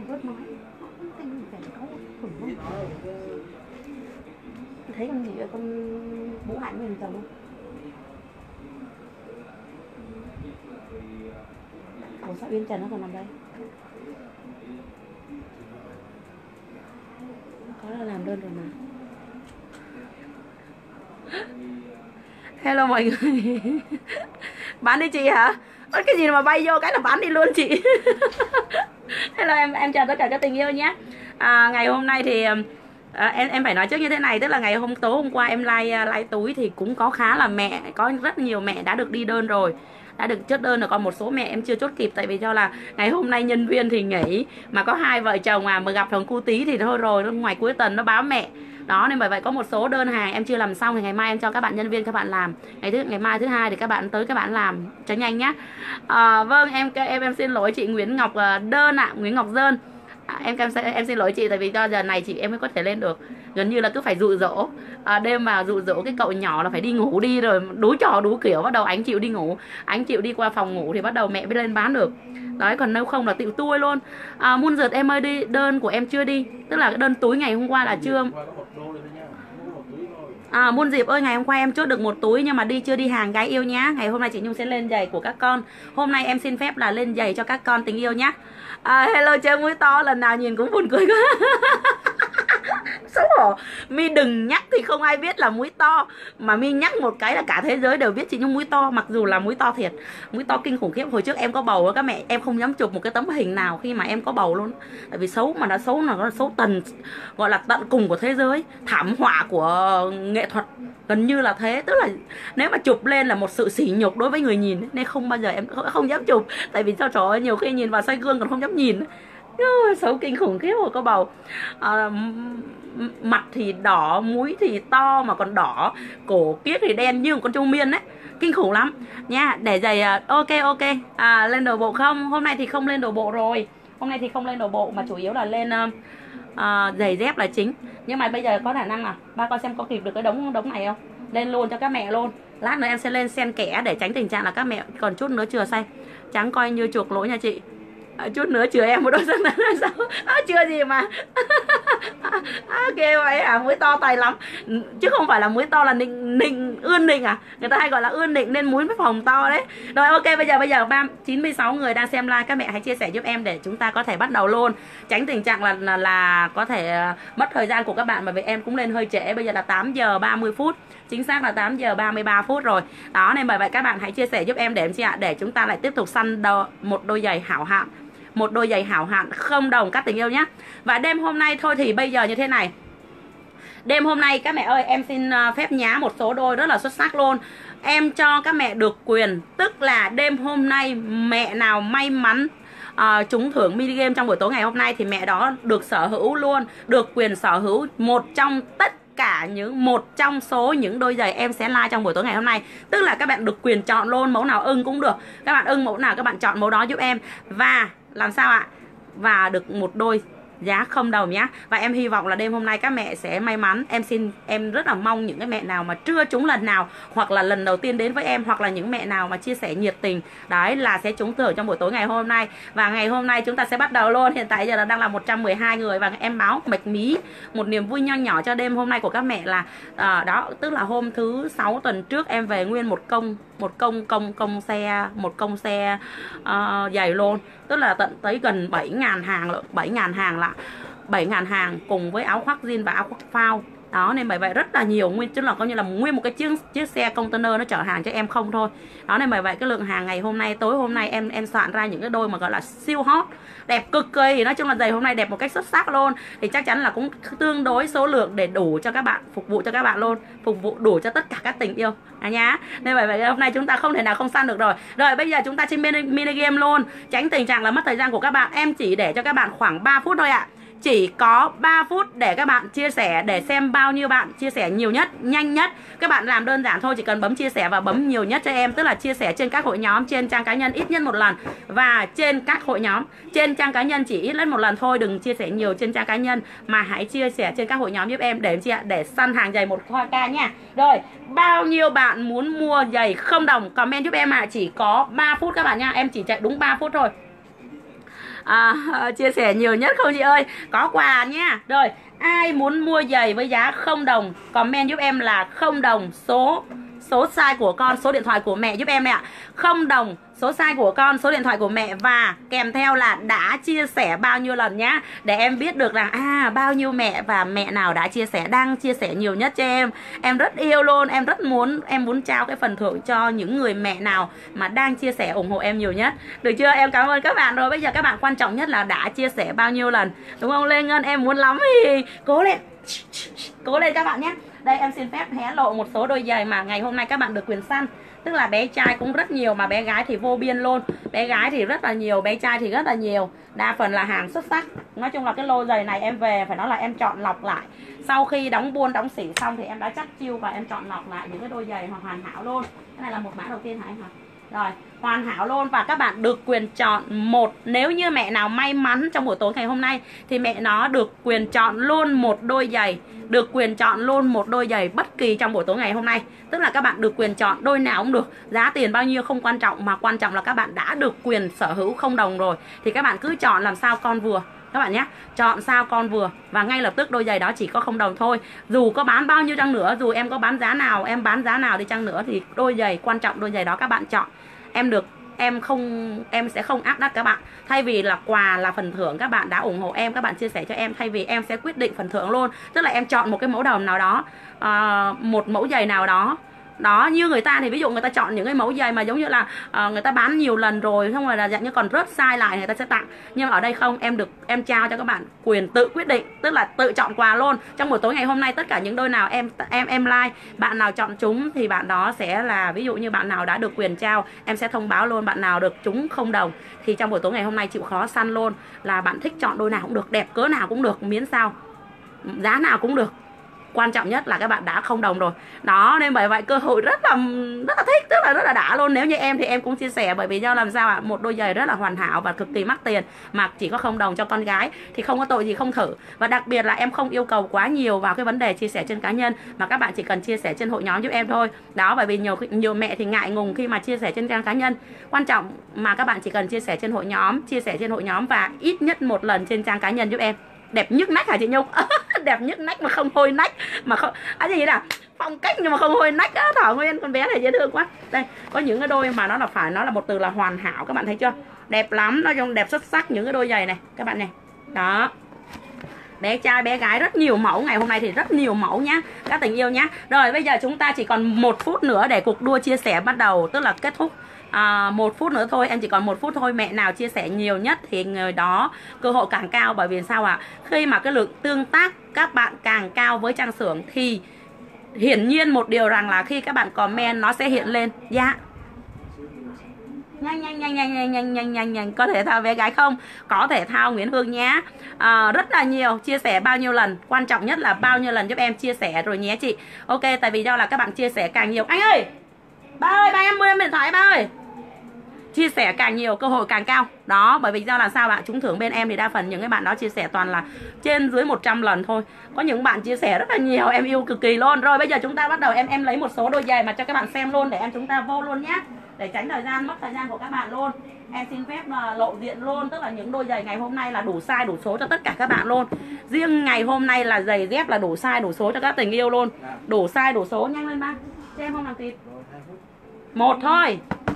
ai vớt nói tinh phải có khủng không? Thấy con gì vậy, con Vũ Hạnh mình chồng không? Ủa sao Uyên Trần nó còn nằm đây? Có là làm đơn rồi mà. Hello mọi người. Bán đi chị hả? Ôi, cái gì mà bay vô cái là bán đi luôn chị. Hello em chào tất cả các tình yêu nhé. Ngày hôm nay thì em phải nói trước như thế này, tức là ngày tối hôm qua em like túi thì cũng có khá là mẹ, có rất nhiều mẹ đã được đi đơn rồi, đã được chốt đơn rồi, còn một số mẹ em chưa chốt kịp tại vì do là ngày hôm nay nhân viên thì nghỉ, mà có hai vợ chồng mà gặp thằng cu tí thì thôi rồi, ngoài cuối tuần nó báo mẹ đó, nên bởi vậy có một số đơn hàng em chưa làm xong thì ngày mai em cho các bạn nhân viên các bạn làm, ngày mai thứ hai thì các bạn tới các bạn làm cho nhanh nhá. Vâng, em xin lỗi chị Nguyễn Ngọc Đơn ạ, Nguyễn Ngọc Dơn. Em xin lỗi chị tại vì do giờ này chị em mới có thể lên được, gần như là cứ phải dụ dỗ, đêm vào dụ dỗ cái cậu nhỏ là phải đi ngủ đi, rồi đủ trò đủ kiểu, bắt đầu anh chịu đi ngủ, anh chịu đi qua phòng ngủ thì bắt đầu mẹ mới lên bán được đấy, còn nếu không là tiểu tui luôn. Muôn rượt em ơi, đi đơn của em chưa đi, tức là cái đơn túi ngày hôm qua là chưa. Muôn Diệp ơi, ngày hôm qua em chốt được một túi nhưng mà chưa đi hàng gái yêu nhá. Ngày hôm nay chị Nhung sẽ lên giày của các con. Hôm nay em xin phép là lên giày cho các con tình yêu nhá. Hello chơi mũi to, lần nào nhìn cũng buồn cười quá. Xấu hổ. Mi đừng nhắc thì không ai biết là mũi to, mà Mi nhắc một cái là cả thế giới đều biết chị Nhung mũi to, mặc dù là mũi to thiệt, mũi to kinh khủng khiếp. Hồi trước em có bầu đó các mẹ, em không dám chụp một cái tấm hình nào khi mà em có bầu luôn, tại vì xấu, mà đã xấu là nó xấu gọi là tận cùng của thế giới, thảm họa của nghệ thuật, gần như là thế. Tức là nếu mà chụp lên là một sự sỉ nhục đối với người nhìn, nên không bao giờ em không dám chụp, tại vì sao trời ơi, nhiều khi nhìn vào soi gương còn không dám nhìn. Xấu kinh khủng khiếp rồi có bầu. Mặt thì đỏ, mũi thì to mà còn đỏ, cổ kiết thì đen như một con trâu miên đấy, kinh khủng lắm nha. Để giày ok. Lên đồ bộ không? Hôm nay thì không lên đồ bộ rồi, hôm nay thì không lên đồ bộ mà chủ yếu là lên giày dép là chính. Nhưng mà bây giờ có khả năng là ba con xem có kịp được cái đống này không, lên luôn cho các mẹ luôn. Lát nữa em sẽ lên xen kẽ để tránh tình trạng là các mẹ còn chút nữa chừa xay, trắng coi như chuộc lỗi nha chị. Chút nữa chừa em một đôi giấc là sao? Chưa gì mà. Kêu vậy à, mũi to tay lắm, chứ không phải là mũi to là ươn nịnh à, người ta hay gọi là ươn nịnh nên mũi mới phòng to đấy. Rồi ok, bây giờ 96 người đang xem live, các mẹ hãy chia sẻ giúp em để chúng ta có thể bắt đầu luôn, tránh tình trạng là có thể mất thời gian của các bạn, bởi vì em cũng lên hơi trễ, bây giờ là 8 giờ 30 phút, chính xác là 8 giờ 33 phút rồi đó, nên bởi vậy các bạn hãy chia sẻ giúp em để em chị ạ, để chúng ta lại tiếp tục săn một đôi giày hảo hạng, một đôi giày hảo hạng không đồng các tình yêu nhé. Và đêm hôm nay thôi thì bây giờ như thế này, đêm hôm nay các mẹ ơi, em xin phép nhá một số đôi rất là xuất sắc luôn. Em cho các mẹ được quyền, tức là đêm hôm nay mẹ nào may mắn trúng thưởng mini game trong buổi tối ngày hôm nay thì mẹ đó được sở hữu luôn, được quyền sở hữu một trong số những đôi giày em sẽ like trong buổi tối ngày hôm nay. Tức là các bạn được quyền chọn luôn, mẫu nào ưng cũng được, các bạn ưng mẫu nào các bạn chọn mẫu đó giúp em. Và làm sao ạ? Và được một đôi giá không đồng nhá. Và em hy vọng là đêm hôm nay các mẹ sẽ may mắn. Em rất là mong những cái mẹ nào mà chưa trúng lần nào, hoặc là lần đầu tiên đến với em, hoặc là những mẹ nào mà chia sẻ nhiệt tình đấy là sẽ trúng thưởng trong buổi tối ngày hôm nay. Và ngày hôm nay chúng ta sẽ bắt đầu luôn. Hiện tại giờ là đang là 112 người, và em báo mạch mí một niềm vui nho nhỏ cho đêm hôm nay của các mẹ là đó, tức là hôm thứ 6 tuần trước em về nguyên một công xe giày luôn, tức là tận tới gần 7.000 hàng lận, 7.000 hàng là 7.000 hàng cùng với áo khoác jean và áo khoác phao đó, nên bởi vậy rất là nhiều, chứ là coi như là nguyên một cái chiếc xe container nó chở hàng cho em không thôi đó. Nên bởi vậy cái lượng hàng ngày hôm nay, tối hôm nay em soạn ra những cái đôi mà gọi là siêu hot, đẹp cực kỳ. Thì nói chung là giày hôm nay đẹp một cách xuất sắc luôn, thì chắc chắn là cũng tương đối số lượng để đủ cho các bạn, phục vụ cho các bạn luôn, phục vụ đủ cho tất cả các tình yêu nhá. Nên bởi vậy hôm nay chúng ta không thể nào không săn được rồi. Rồi bây giờ chúng ta trên mini game luôn, tránh tình trạng là mất thời gian của các bạn. Em chỉ để cho các bạn khoảng 3 phút thôi ạ. Chỉ có 3 phút để các bạn chia sẻ, để xem bao nhiêu bạn chia sẻ nhiều nhất, nhanh nhất. Các bạn làm đơn giản thôi, chỉ cần bấm chia sẻ và bấm nhiều nhất cho em, tức là chia sẻ trên các hội nhóm, trên trang cá nhân ít nhất một lần, và trên các hội nhóm. Trên trang cá nhân chỉ ít nhất một lần thôi, đừng chia sẻ nhiều trên trang cá nhân, mà hãy chia sẻ trên các hội nhóm giúp em để chị ạ, để săn hàng giày một hoa ca nha. Rồi, bao nhiêu bạn muốn mua giày không đồng comment giúp em ạ. Chỉ có 3 phút các bạn nha, em chỉ chạy đúng 3 phút thôi. Chia sẻ nhiều nhất không chị ơi? Có quà nha. Rồi, ai muốn mua giày với giá 0 đồng comment giúp em là 0 đồng số size của con, số điện thoại của mẹ giúp em ạ. 0 đồng số size của con, số điện thoại của mẹ và kèm theo là đã chia sẻ bao nhiêu lần nhá, để em biết được là bao nhiêu mẹ và mẹ nào đã chia sẻ, đang chia sẻ nhiều nhất cho em. Em rất yêu luôn, em muốn trao cái phần thưởng cho những người mẹ nào mà đang chia sẻ ủng hộ em nhiều nhất. Được chưa? Em cảm ơn các bạn rồi. Bây giờ các bạn quan trọng nhất là đã chia sẻ bao nhiêu lần, đúng không Lê Ngân? Em muốn lắm thì cố lên. Cố lên các bạn nhé. Đây em xin phép hé lộ một số đôi giày mà ngày hôm nay các bạn được quyền săn. Tức là bé trai cũng rất nhiều mà bé gái thì vô biên luôn. Bé gái thì rất là nhiều, bé trai thì rất là nhiều. Đa phần là hàng xuất sắc. Nói chung là cái lô giày này em về phải nói là em chọn lọc lại. Sau khi đóng buôn đóng xỉ xong thì em đã chắc chiêu và em chọn lọc lại những cái đôi giày hoàn hảo luôn. Cái này là một mã đầu tiên hả anh hả? Rồi, hoàn hảo luôn. Và các bạn được quyền chọn một. Nếu như mẹ nào may mắn trong buổi tối ngày hôm nay thì mẹ nó được quyền chọn luôn một đôi giày. Được quyền chọn luôn một đôi giày bất kỳ trong buổi tối ngày hôm nay. Tức là các bạn được quyền chọn đôi nào cũng được. Giá tiền bao nhiêu không quan trọng, mà quan trọng là các bạn đã được quyền sở hữu 0 đồng rồi. Thì các bạn cứ chọn làm sao con vừa các bạn nhé. Chọn sao con vừa. Và ngay lập tức đôi giày đó chỉ có 0 đồng thôi. Dù có bán bao nhiêu chăng nữa, dù em có bán giá nào, em bán giá nào đi chăng nữa, thì đôi giày, quan trọng đôi giày đó các bạn chọn. Em sẽ không áp đặt các bạn. Thay vì là quà là phần thưởng, các bạn đã ủng hộ em, các bạn chia sẻ cho em, thay vì em sẽ quyết định phần thưởng luôn. Tức là em chọn một cái mẫu đồng nào đó, một mẫu giày nào đó. Đó, như người ta thì ví dụ người ta chọn những cái mẫu giày mà giống như là người ta bán nhiều lần rồi, xong rồi là dạng như còn rớt size lại người ta sẽ tặng. Nhưng mà ở đây không, em trao cho các bạn quyền tự quyết định, tức là tự chọn quà luôn. Trong buổi tối ngày hôm nay tất cả những đôi nào em like, bạn nào chọn trúng thì bạn đó sẽ là, ví dụ như bạn nào đã được quyền trao, em sẽ thông báo luôn. Bạn nào được trúng 0 đồng thì trong buổi tối ngày hôm nay chịu khó săn luôn, là bạn thích chọn đôi nào cũng được, đẹp cỡ nào cũng được, miễn sao giá nào cũng được. Quan trọng nhất là các bạn đã 0 đồng rồi. Đó, nên bởi vậy cơ hội rất là thích, tức là rất là đã luôn. Nếu như em thì em cũng chia sẻ, bởi vì do làm sao ạ? Một đôi giày rất là hoàn hảo và cực kỳ mắc tiền mà chỉ có 0 đồng cho con gái thì không có tội gì không thử. Và đặc biệt là em không yêu cầu quá nhiều vào cái vấn đề chia sẻ trên cá nhân, mà các bạn chỉ cần chia sẻ trên hội nhóm giúp em thôi. Đó, bởi vì nhiều mẹ thì ngại ngùng khi mà chia sẻ trên trang cá nhân. Quan trọng mà các bạn chỉ cần chia sẻ trên hội nhóm, và ít nhất một lần trên trang cá nhân giúp em. Đẹp nhức nách hả chị Nhung? Đẹp nhức nách mà không hôi nách, mà không gì là phong cách nhưng mà không hôi nách á. Thảo Nguyên, con bé này dễ thương quá. Đây có những cái đôi mà nó là một từ là hoàn hảo, các bạn thấy chưa? Đẹp lắm, nói chung đẹp xuất sắc. Những cái đôi giày này các bạn này. Đó, bé trai bé gái rất nhiều mẫu, ngày hôm nay thì rất nhiều mẫu nhá các tình yêu nhá. Rồi bây giờ chúng ta chỉ còn 1 phút nữa để cuộc đua chia sẻ bắt đầu, tức là kết thúc. 1 phút nữa thôi, em chỉ còn 1 phút thôi. Mẹ nào chia sẻ nhiều nhất thì người đó cơ hội càng cao. Bởi vì sao ạ? Khi mà cái lượng tương tác các bạn càng cao với Trang Xưởng thì hiển nhiên một điều rằng là khi các bạn comment nó sẽ hiện lên. Dạ, nhanh. Có thể thao bé gái không? Có thể thao Nguyễn Hương nhé. Rất là nhiều. Chia sẻ bao nhiêu lần, quan trọng nhất là bao nhiêu lần giúp em chia sẻ rồi nhé chị. Ok, tại vì do là các bạn chia sẻ càng nhiều. Anh ơi, ba ơi, ba em mua em điện thoại ba ơi. Chia sẻ càng nhiều cơ hội càng cao. Đó, bởi vì do là sao bạn? Trúng thưởng bên em thì đa phần những cái bạn đó chia sẻ toàn là trên dưới 100 lần thôi. Có những bạn chia sẻ rất là nhiều, em yêu cực kỳ luôn. Rồi bây giờ chúng ta bắt đầu, em lấy một số đôi giày mà cho các bạn xem luôn, để chúng ta vô luôn nhé, để tránh mất thời gian của các bạn luôn. Em xin phép lộ diện luôn, tức là những đôi giày ngày hôm nay là đủ size đủ số cho tất cả các bạn luôn. Riêng ngày hôm nay là giày dép là đủ size đủ số cho các tình yêu luôn. Đủ size đủ số, nhanh lên ba. Cho em không làm thịt. 1 thôi.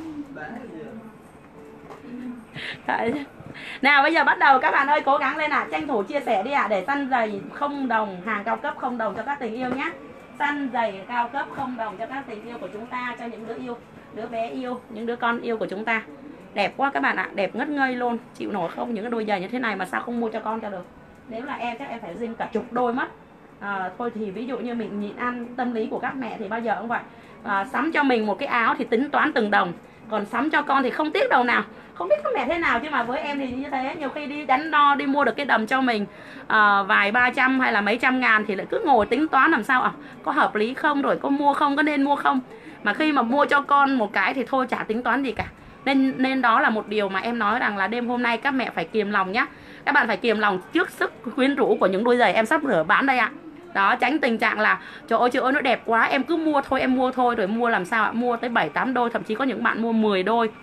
Nào bây giờ bắt đầu các bạn ơi, cố gắng lên ạ. Tranh thủ chia sẻ đi ạ, để săn giày 0 đồng, hàng cao cấp 0 đồng cho các tình yêu nhé. Săn giày cao cấp 0 đồng cho các tình yêu của chúng ta, cho những đứa yêu, đứa bé yêu, những đứa con yêu của chúng ta. Đẹp quá các bạn ạ, đẹp ngất ngây luôn. Chịu nổi không? Những cái đôi giày như thế này mà sao không mua cho con cho được? Nếu là em chắc em phải dinh cả chục đôi mất. Thôi thì ví dụ như mình nhịn ăn, tâm lý của các mẹ thì bao giờ cũng vậy. Sắm cho mình một cái áo thì tính toán từng đồng, còn sắm cho con thì không tiếc đồng nào. Không biết các mẹ thế nào chứ mà với em thì như thế. Nhiều khi đi đắn đo đi mua được cái đầm cho mình vài 300 hay là mấy trăm ngàn thì lại cứ ngồi tính toán làm sao có hợp lý không, rồi có mua không, có nên mua không. Mà khi mà mua cho con một cái thì thôi chả tính toán gì cả. Nên đó là một điều mà em nói rằng là đêm hôm nay các mẹ phải kiềm lòng nhá. Các bạn phải kiềm lòng trước sức quyến rũ của những đôi giày em sắp sửa bán đây ạ. Đó, tránh tình trạng là trời ơi nó đẹp quá, em cứ mua thôi, rồi mua làm sao ạ? Mua tới 7-8 đôi, thậm chí có những bạn mua 10 đôi.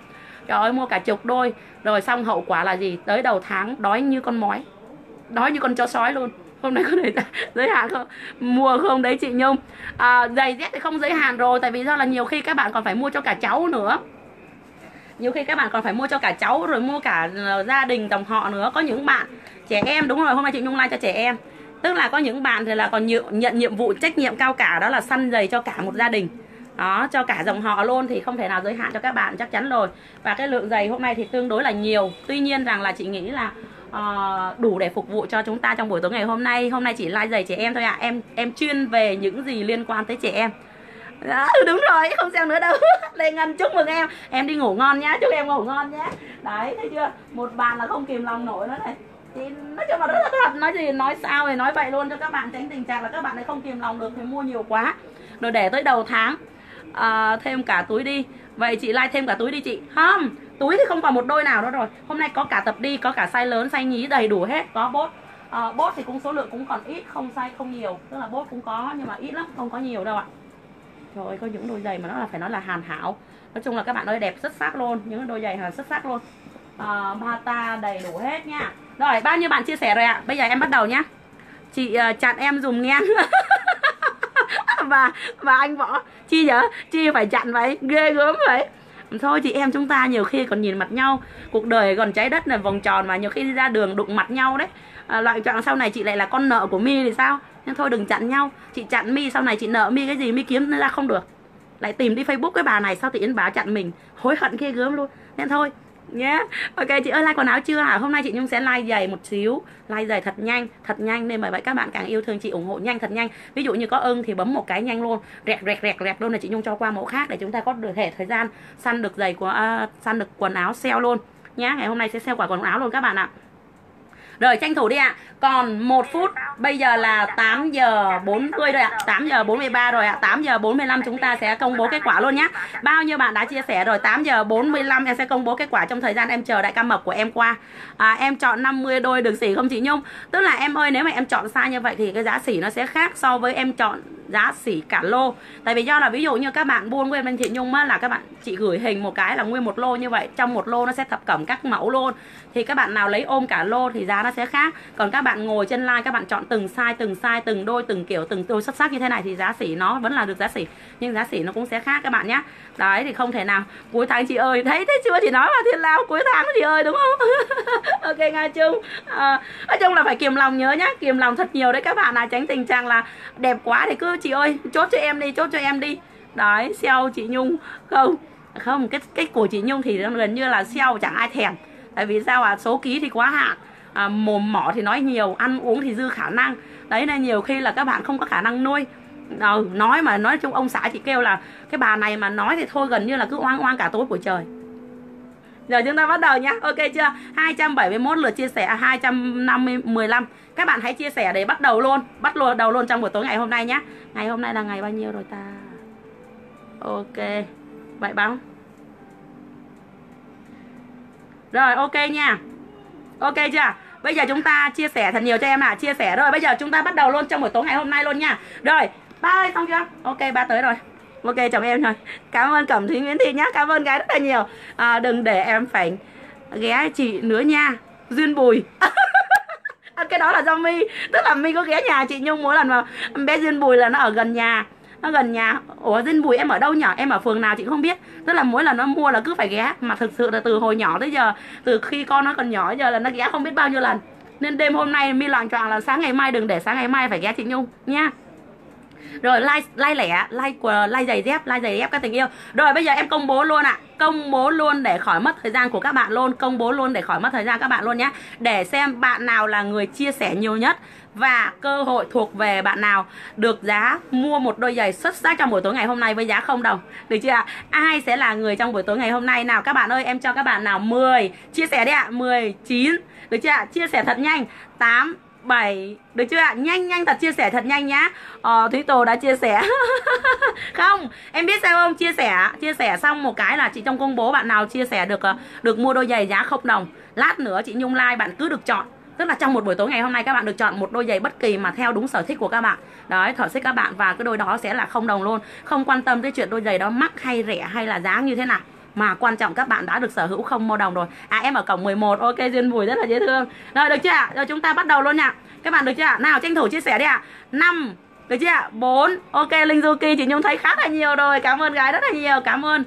Trời ơi, mua cả chục đôi. Rồi xong hậu quả là gì? Tới đầu tháng đói như con mói, đói như con chó sói luôn. Hôm nay có thể giới hạn không? Mua không đấy chị Nhung? Giày dép thì không giới hạn rồi. Tại vì do là nhiều khi các bạn còn phải mua cho cả cháu nữa. Nhiều khi các bạn còn phải mua cho cả cháu, rồi mua cả gia đình dòng họ nữa. Có những bạn trẻ em, đúng rồi, hôm nay chị Nhung like cho trẻ em. Tức là có những bạn thì là còn nhận nhiệm vụ trách nhiệm cao cả, đó là săn giày cho cả một gia đình. Đó, cho cả dòng họ luôn, thì không thể nào giới hạn cho các bạn, chắc chắn rồi. Và cái lượng giày hôm nay thì tương đối là nhiều. Tuy nhiên rằng là chị nghĩ là đủ để phục vụ cho chúng ta trong buổi tối ngày hôm nay. Hôm nay chỉ like giày trẻ em thôi ạ. Em chuyên về những gì liên quan tới trẻ em. Đó, đúng rồi, không xem nữa đâu. Lê Ngân chúc mừng em đi ngủ ngon nhá, chúc em ngủ ngon nhá. Đấy, thấy chưa? Một bạn là không kìm lòng nổi nữa này. Thì nói chung là rất là thật, nói gì nói sao thì nói vậy luôn, cho các bạn tránh tình trạng là các bạn ấy không kìm lòng được thì mua nhiều quá rồi để tới đầu tháng thêm cả túi đi. Vậy chị like thêm cả túi đi chị. Không, túi thì không còn một đôi nào nữa rồi. Hôm nay có cả tập đi, có cả size lớn, size nhí đầy đủ hết. Có bốt, bốt thì cũng số lượng cũng còn ít, không size không nhiều. Tức là bốt cũng có nhưng mà ít lắm, không có nhiều đâu ạ. Trời ơi, có những đôi giày mà nó là phải nói là hoàn hảo. Nói chung là các bạn ơi, đẹp xuất sắc luôn. Những đôi giày là xuất sắc luôn. Bata đầy đủ hết nha. Rồi, bao nhiêu bạn chia sẻ rồi ạ? Bây giờ em bắt đầu nhá. Chị chặn em dùm nghe. Và anh Võ, chi vậy? Chi phải chặn vậy? Ghê gớm vậy. Thôi chị em chúng ta nhiều khi còn nhìn mặt nhau. Cuộc đời còn trái đất là vòng tròn mà, nhiều khi đi ra đường đụng mặt nhau đấy. Loại chọn sau này chị lại là con nợ của My thì sao? Nhưng thôi đừng chặn nhau. Chị chặn My, sau này chị nợ My cái gì My kiếm nó ra không được. Lại tìm đi Facebook cái bà này, sao tự nhiên bà chặn mình, hối hận ghê gớm luôn. Nên thôi nhé. Ok chị ơi, like quần áo chưa hả? Hôm nay chị Nhung sẽ like giày một xíu, like giày thật nhanh, nên bởi vậy các bạn càng yêu thương chị, ủng hộ nhanh, thật nhanh. Ví dụ như có ưng thì bấm một cái nhanh luôn, rẹt luôn, là chị Nhung cho qua mẫu khác để chúng ta có được thời gian săn được giày của săn được quần áo sale luôn nhá. Ngày hôm nay sẽ sale quả quần áo luôn các bạn ạ. Rồi tranh thủ đi ạ. Còn 1 phút. Bây giờ là 8 giờ 40 rồi ạ. 8 giờ 43 rồi ạ. 8 giờ 45 chúng ta sẽ công bố kết quả luôn nhé. Bao nhiêu bạn đã chia sẻ rồi? 8 giờ 45 em sẽ công bố kết quả trong thời gian em chờ đại ca mập của em qua. Em chọn 50 đôi được xỉ không chị Nhung? Tức là em ơi, nếu mà em chọn sai như vậy thì cái giá xỉ nó sẽ khác so với em chọn giá xỉ cả lô. Tại vì do là ví dụ như các bạn buôn của em bên chị Nhung á, là các bạn chị gửi hình một cái là nguyên một lô như vậy. Trong một lô nó sẽ thập cẩm các mẫu luôn. Thì các bạn nào lấy ôm cả lô thì giá nó sẽ khác. Còn các bạn ngồi trên live, các bạn chọn từng size, từng đôi, từng kiểu, từng đôi xuất sắc như thế này thì giá xỉ nó vẫn là được giá xỉ, nhưng giá xỉ nó cũng sẽ khác các bạn nhé. Đấy, thì không thể nào cuối tháng chị ơi, thấy thế chưa, chị nói mà Thiên Lao cuối tháng chị ơi, đúng không? Ok Nga Trung. Nói chung là phải kiềm lòng, nhớ nhá, kiềm lòng thật nhiều đấy các bạn, là tránh tình trạng là đẹp quá thì cứ chị ơi chốt cho em đi, chốt cho em đi. Đấy, sale chị Nhung không cái của chị Nhung thì gần như là sale chẳng ai thèm. Tại vì sao số ký thì quá hạn, mồm mỏ thì nói nhiều, ăn uống thì dư khả năng. Đấy, nên nhiều khi là các bạn không có khả năng nuôi. Nói chung ông xã chị kêu là cái bà này mà nói thì thôi gần như là cứ oang cả tối buổi trời. Giờ chúng ta bắt đầu nhá. Ok chưa? 271 lượt chia sẻ, 215. Các bạn hãy chia sẻ để bắt đầu luôn. Bắt đầu luôn trong buổi tối ngày hôm nay nhá. Ngày hôm nay là ngày bao nhiêu rồi ta? Ok. Vậy báo. Rồi ok nha. Ok chưa? Bây giờ chúng ta chia sẻ thật nhiều cho em ạ. Chia sẻ rồi, bây giờ chúng ta bắt đầu luôn trong buổi tối ngày hôm nay luôn nha. Rồi, ba ơi xong chưa? Ok, ba tới rồi. Ok chồng em rồi. Cảm ơn Cẩm Thúy Nguyễn Thị nhá. Cảm ơn gái rất là nhiều. Đừng để em phải ghé chị nữa nha. Duyên Bùi. Cái đó là do My. Tức là My có ghé nhà chị Nhung mỗi lần mà bé Duyên Bùi là nó ở gần nhà. Nó gần nhà. Ủa Duyên Bùi em ở đâu nhỉ? Em ở phường nào chị không biết. Tức là mỗi lần nó mua là cứ phải ghé. Mà thực sự là từ hồi nhỏ tới giờ, từ khi con nó còn nhỏ giờ là nó ghé không biết bao nhiêu lần. Nên đêm hôm nay My loạn choạng là sáng ngày mai đừng để sáng ngày mai phải ghé chị Nhung nha. Rồi like lẻ, like giày dép các tình yêu. Rồi bây giờ em công bố luôn ạ. Công bố luôn để khỏi mất thời gian của các bạn luôn. Công bố luôn để khỏi mất thời gian các bạn luôn nhé. Để xem bạn nào là người chia sẻ nhiều nhất và cơ hội thuộc về bạn nào được giá mua một đôi giày xuất sắc trong buổi tối ngày hôm nay với giá 0 đồng. Được chưa ạ? Ai sẽ là người trong buổi tối ngày hôm nay? Nào các bạn ơi, em cho các bạn nào 10 chia sẻ đi ạ. 10, 9. Được chưa ạ? Chia sẻ thật nhanh. 8, 7. Được chưa ạ? Nhanh thật, chia sẻ thật nhanh nhá. Thúy Tồ đã chia sẻ. Không, em biết sao không? Chia sẻ xong một cái là chị trong công bố bạn nào chia sẻ được mua đôi giày giá 0 đồng. Lát nữa chị Nhung like bạn cứ được chọn. Tức là trong một buổi tối ngày hôm nay các bạn được chọn một đôi giày bất kỳ mà theo đúng sở thích của các bạn. Đấy, sở thích các bạn, và cái đôi đó sẽ là 0 đồng luôn. Không quan tâm tới chuyện đôi giày đó mắc hay rẻ hay là giá như thế nào. mà quan trọng các bạn đã được sở hữu không đồng rồi. Em ở cổng 11. Ok, Duyên Bùi rất là dễ thương. Rồi được chưa ạ? Rồi chúng ta bắt đầu luôn nha. Các bạn được chưa ạ? Nào tranh thủ chia sẻ đi ạ. 5, được chưa ạ? 4. Ok, Linh Du Ki chị Nhung thấy khá là nhiều rồi. Cảm ơn gái rất là nhiều. Cảm ơn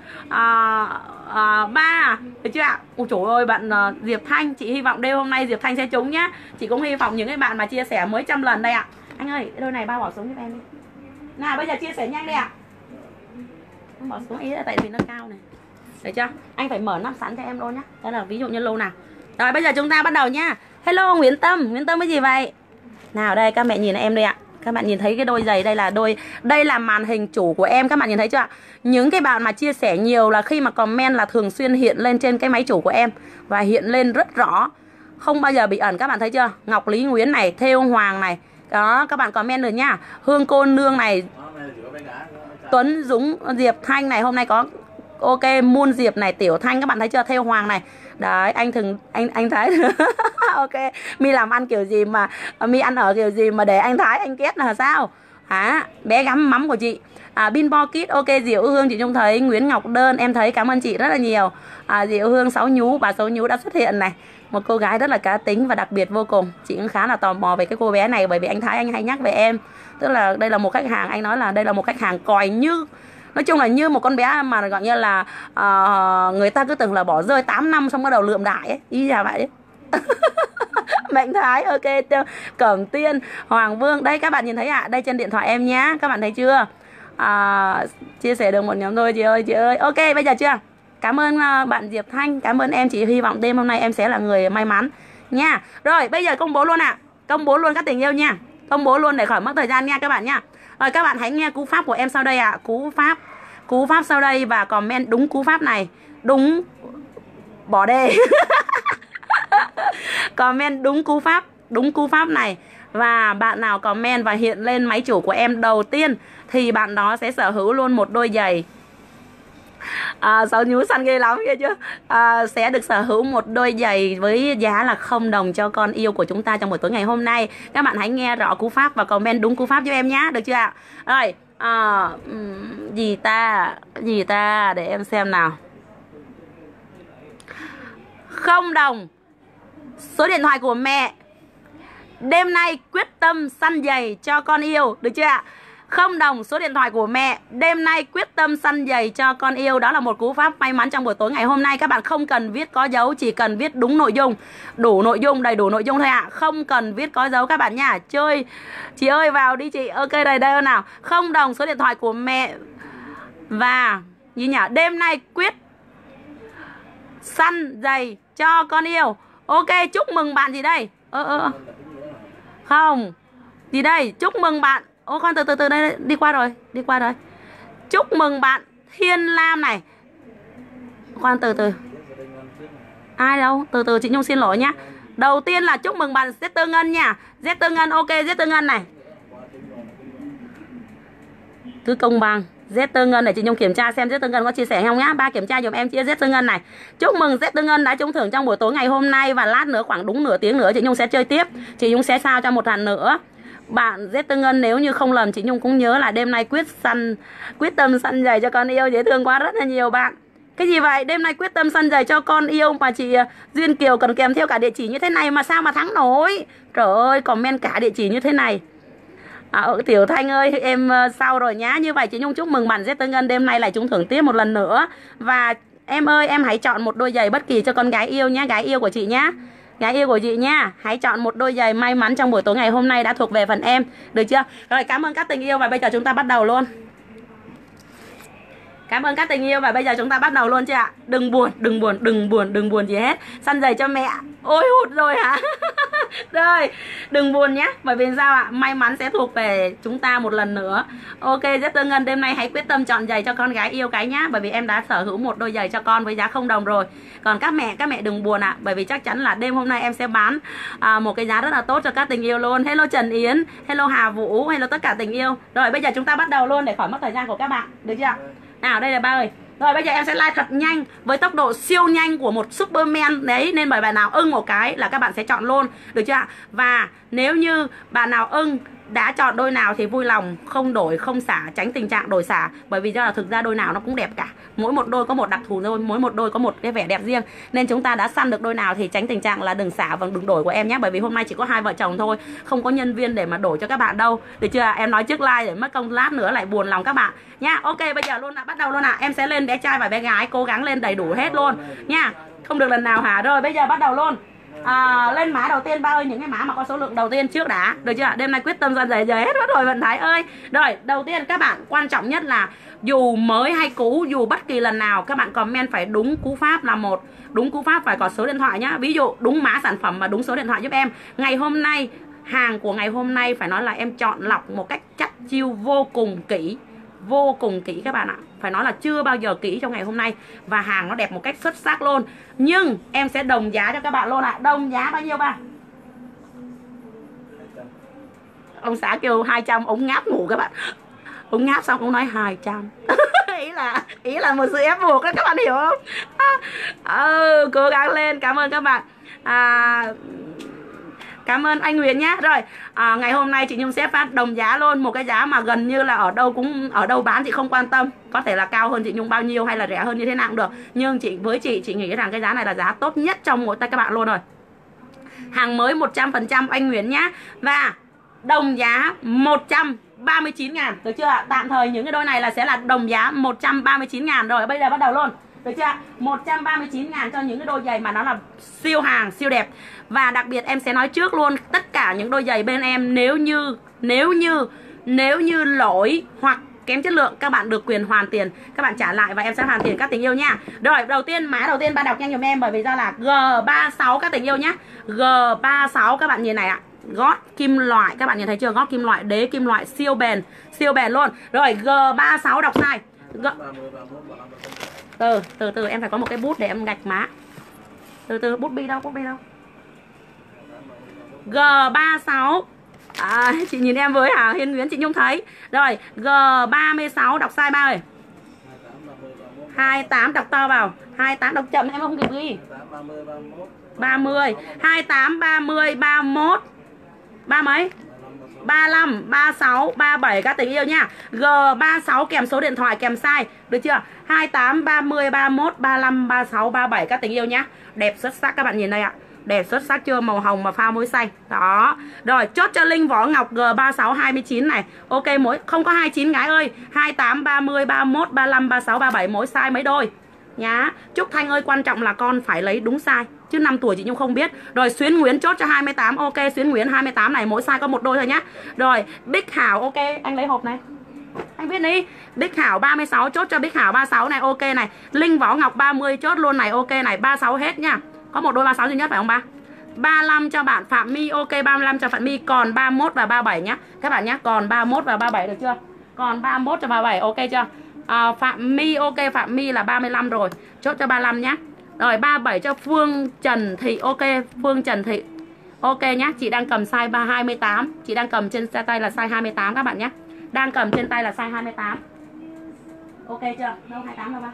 3, được chưa ạ? Ôi trời ơi, bạn Diệp Thanh, chị hy vọng đêm hôm nay Diệp Thanh sẽ trúng nhá. Chị cũng hy vọng những cái bạn mà chia sẻ mới 100 lần đây ạ. Anh ơi, đôi này bao bỏ xuống giúp em đi. Nào bây giờ chia sẻ nhanh đi ạ. Không bỏ xuống ý là tại vì nó cao này. Được chưa? Anh phải mở nắp sẵn cho em luôn nhá. Đó là ví dụ như lô nào. Rồi bây giờ chúng ta bắt đầu nha. Hello Nguyễn Tâm, Nguyễn Tâm cái gì vậy? Nào đây các mẹ nhìn em đây ạ. Các bạn nhìn thấy cái đôi giày đây là đây là màn hình chủ của em, các bạn nhìn thấy chưa ạ? Những cái bạn mà chia sẻ nhiều là khi mà comment là thường xuyên hiện lên trên cái máy chủ của em và hiện lên rất rõ, không bao giờ bị ẩn, các bạn thấy chưa? Ngọc Lý Nguyễn này, Thêu Hoàng này. Đó, các bạn comment được nhá. Hương Cô Nương này, Tuấn Dũng, Diệp Thanh này, hôm nay có ok, Muôn Diệp này, Tiểu Thanh, các bạn thấy chưa? Thêu Hoàng này. Đấy, anh Thái. Ok, Mi làm ăn kiểu gì mà Mi ăn ở kiểu gì mà để anh Thái anh kết là sao? Hả? Bé gắm mắm của chị. Binbo Kit, ok, Diệu Hương chị Nhung thấy, Nguyễn Ngọc Đơn em thấy, cảm ơn chị rất là nhiều. Diệu Hương Sáu Nhú, bà Sáu Nhú đã xuất hiện này. Một cô gái rất là cá tính và đặc biệt vô cùng. Chị cũng khá là tò mò về cái cô bé này bởi vì anh Thái anh hay nhắc về em. Tức là đây là một khách hàng, anh nói là đây là một khách hàng còi như, nói chung là như một con bé mà gọi như là người ta cứ tưởng là bỏ rơi 8 năm xong bắt đầu lượm đại ấy. Ý là vậy. Mạnh Thái, ok, Cẩm Tiên, Hoàng Vương. Đây các bạn nhìn thấy ạ, đây trên điện thoại em nhá. Các bạn thấy chưa? Chia sẻ được một nhóm thôi chị ơi. Ok, bây giờ chưa? Cảm ơn bạn Diệp Thanh, cảm ơn em. Chị hy vọng đêm hôm nay em sẽ là người may mắn nha. Rồi bây giờ công bố luôn ạ. Công bố luôn các tình yêu nha. Công bố luôn để khỏi mất thời gian nha các bạn nha. Rồi các bạn hãy nghe cú pháp của em sau đây ạ. Cú pháp sau đây và comment đúng cú pháp này. Đúng, bỏ đề. Comment đúng cú pháp này. Và bạn nào comment và hiện lên máy chủ của em đầu tiên thì bạn đó sẽ sở hữu luôn một đôi giày. Sáu Nhú săn ghê lắm kia chưa? Sẽ được sở hữu một đôi giày với giá là 0 đồng cho con yêu của chúng ta trong buổi tối ngày hôm nay. Các bạn hãy nghe rõ cú pháp và comment đúng cú pháp cho em nhé, được chưa ạ? Rồi, gì ta để em xem nào. 0 đồng số điện thoại của mẹ. Đêm nay quyết tâm săn giày cho con yêu, được chưa ạ? 0 đồng số điện thoại của mẹ. Đêm nay quyết tâm săn giày cho con yêu. Đó là một cú pháp may mắn trong buổi tối ngày hôm nay. Các bạn không cần viết có dấu, chỉ cần viết đúng nội dung, đủ nội dung, đầy đủ nội dung thôi ạ. Không cần viết có dấu các bạn nha. Chơi chị ơi, vào đi chị. Ok, đây nào. 0 đồng số điện thoại của mẹ. Và gì nhỉ? Đêm nay quyết săn giày cho con yêu. Ok, chúc mừng bạn gì đây? Không. Gì đây? Chúc mừng bạn. Ô con từ đây, đi qua rồi. Chúc mừng bạn Thiên Lam này. Khoan từ. Ai đâu? Từ chị Nhung xin lỗi nhá. Đầu tiên là chúc mừng bạn Zter Ngân nha. Zter Ngân, ok, Zter Ngân này. Cứ công bằng. Zter Ngân để chị Nhung kiểm tra xem Zter Ngân có chia sẻ không nhá. Ba kiểm tra giùm em chia Zter Ngân này. Chúc mừng Zter Ngân đã trúng thưởng trong buổi tối ngày hôm nay. Và lát nữa khoảng đúng nửa tiếng nữa chị Nhung sẽ chơi tiếp. Chị Nhung sẽ sao cho một lần nữa. Bạn Zter Ngân nếu như không lầm chị Nhung cũng nhớ là đêm nay quyết tâm săn giày cho con yêu. Dễ thương quá, rất là nhiều bạn. Cái gì vậy? Đêm nay quyết tâm săn giày cho con yêu mà chị Duyên Kiều cần kèm theo cả địa chỉ như thế này mà sao mà thắng nổi. Trời ơi, comment cả địa chỉ như thế này. Tiểu Thanh ơi, em sau rồi nhá. Như vậy chị Nhung chúc mừng bạn Zter Ngân đêm nay lại trúng thưởng tiếp một lần nữa. Và em ơi, em hãy chọn một đôi giày bất kỳ cho con gái yêu nhá, gái yêu của chị nhá. Gái yêu của chị nha, hãy chọn một đôi giày may mắn trong buổi tối ngày hôm nay đã thuộc về phần em, được chưa? Rồi, cảm ơn các tình yêu và bây giờ chúng ta bắt đầu luôn. Cảm ơn các tình yêu và bây giờ chúng ta bắt đầu luôn chưa ạ? Đừng buồn gì hết. Săn giày cho mẹ. Ôi hụt rồi hả? Rồi, đừng buồn nhé. Bởi vì sao ạ? May mắn sẽ thuộc về chúng ta một lần nữa. Ok, Zter Ngân đêm nay hãy quyết tâm chọn giày cho con gái yêu cái nhá. Bởi vì em đã sở hữu một đôi giày cho con với giá 0 đồng rồi. Còn các mẹ đừng buồn ạ. Bởi vì chắc chắn là đêm hôm nay em sẽ bán một cái giá rất là tốt cho các tình yêu luôn. Hello Trần Yến, hello Hà Vũ, hello tất cả tình yêu. Rồi bây giờ chúng ta bắt đầu luôn để khỏi mất thời gian của các bạn, được chưa? Nào đây là ba ơi. Rồi bây giờ em sẽ like thật nhanh với tốc độ siêu nhanh của một Superman đấy, nên bởi bạn nào ưng một cái là các bạn sẽ chọn luôn, được chưa ạ? Và nếu như bạn nào ưng đã chọn đôi nào thì vui lòng không đổi, không xả, tránh tình trạng đổi xả. Bởi vì là thực ra đôi nào nó cũng đẹp cả. Mỗi một đôi có một đặc thù thôi, mỗi một đôi có một cái vẻ đẹp riêng. Nên chúng ta đã săn được đôi nào thì tránh tình trạng là đừng xả và đừng đổi của em nhé. Bởi vì hôm nay chỉ có 2 vợ chồng thôi, không có nhân viên để mà đổi cho các bạn đâu. Được chưa? Em nói trước like để mất công lát nữa lại buồn lòng các bạn nha. Ok, bây giờ luôn bắt đầu luôn ạ. Em sẽ lên bé trai và bé gái, cố gắng lên đầy đủ hết luôn nha. Không được lần nào hả? Rồi bây giờ bắt đầu luôn. Lên mã đầu tiên ba ơi, những cái mã mà có số lượng đầu tiên trước đã, được chưa? Đêm nay quyết tâm ra giày hết mất rồi Vận Thái ơi. Rồi đầu tiên các bạn, quan trọng nhất là dù mới hay cũ, dù bất kỳ lần nào các bạn comment phải đúng cú pháp là một, đúng cú pháp phải có số điện thoại nhá. Ví dụ đúng mã sản phẩm và đúng số điện thoại giúp em. Ngày hôm nay, hàng của ngày hôm nay phải nói là em chọn lọc một cách chắc chiêu vô cùng kỹ, vô cùng kỹ các bạn ạ. Phải nói là chưa bao giờ kỹ trong ngày hôm nay. Và hàng nó đẹp một cách xuất sắc luôn. Nhưng em sẽ đồng giá cho các bạn luôn ạ. Đồng giá bao nhiêu ba? Ông xã kêu 200, ông ngáp ngủ các bạn. Ông ngáp xong ông nói 200. ý là một sự ép buộc đó, các bạn hiểu không? Cố gắng lên, cảm ơn các bạn. Cảm ơn anh Nguyễn nhé. Rồi ngày hôm nay chị Nhung sẽ phát đồng giá luôn. Một cái giá mà gần như là ở đâu bán chị không quan tâm. Có thể là cao hơn chị Nhung bao nhiêu hay là rẻ hơn như thế nào cũng được. Nhưng với chị nghĩ rằng cái giá này là giá tốt nhất trong mỗi tay các bạn luôn rồi. Hàng mới 100% anh Nguyễn nhé. Và đồng giá 139.000. Được chưa ạ? Tạm thời những cái đôi này là sẽ là đồng giá 139.000. Rồi bây giờ bắt đầu luôn. Được chưa? 139.000 cho những cái đôi giày mà nó là siêu hàng, siêu đẹp. Và đặc biệt em sẽ nói trước luôn, tất cả những đôi giày bên em nếu như lỗi hoặc kém chất lượng, các bạn được quyền hoàn tiền. Các bạn trả lại và em sẽ hoàn tiền các tình yêu nha. Rồi đầu tiên, mã đầu tiên ba đọc nhanh giùm em, bởi vì do là G36 các tình yêu nhá. G36 các bạn nhìn này ạ. Gót kim loại, các bạn nhìn thấy chưa? Gót kim loại, đế kim loại siêu bền luôn. Rồi G36 đọc sai. Từ em phải có một cái bút để em gạch má. Từ bút bi đâu? G36. Chị nhìn em với hả Hiên Nguyễn, chị Nhung thấy. Rồi G36 đọc sai ba ơi. 28 đọc to vào. 28 đọc chậm em không kịp ghi. 30 28 30 31 ba mấy? 35 36 37 các tình yêu nha. G36 kèm số điện thoại kèm size, được chưa? 28 30 31 35 36 37 các tình yêu nhá. Đẹp xuất sắc các bạn nhìn đây ạ. Đẹp xuất sắc chưa? Màu hồng mà pha môi xanh. Đó. Rồi chốt cho Linh Võ Ngọc G36 29 này. Ok, mỗi không có 29 gái ơi. 28 30 31 35 36 37 mỗi size mấy đôi nhá. Trúc Thanh ơi, quan trọng là con phải lấy đúng size, chứ 5 tuổi chị Nhung không biết. Rồi Xuyến Nguyễn chốt cho 28. Ok, Xuyến Nguyễn 28 này, mỗi size có một đôi thôi nhá. Rồi Bích Hảo, ok, anh lấy hộp này, anh viết đi. Bích Hảo 36 chốt cho Bích Hảo 36 này, ok này. Linh Võ Ngọc 30 chốt luôn này, ok này, 36 hết nha. Có một đôi 36 duy nhất phải không ba? 35 cho bạn Phạm My, ok, 35 cho Phạm My, còn 31 và 37 nhá. Các bạn nhá, còn 31 và 37 được chưa? Còn 31 cho 37, ok chưa? Phạm My, ok, Phạm My là 35 rồi, chốt cho 35 nhá. Rồi 37 cho Phương Trần Thị, ok, Phương Trần Thị, ok nhá. Chị đang cầm size 28, chị đang cầm trên tay là size 28 các bạn nhé. Đang cầm trên tay là size 28. Ok chưa? Đâu 28 đâu ba?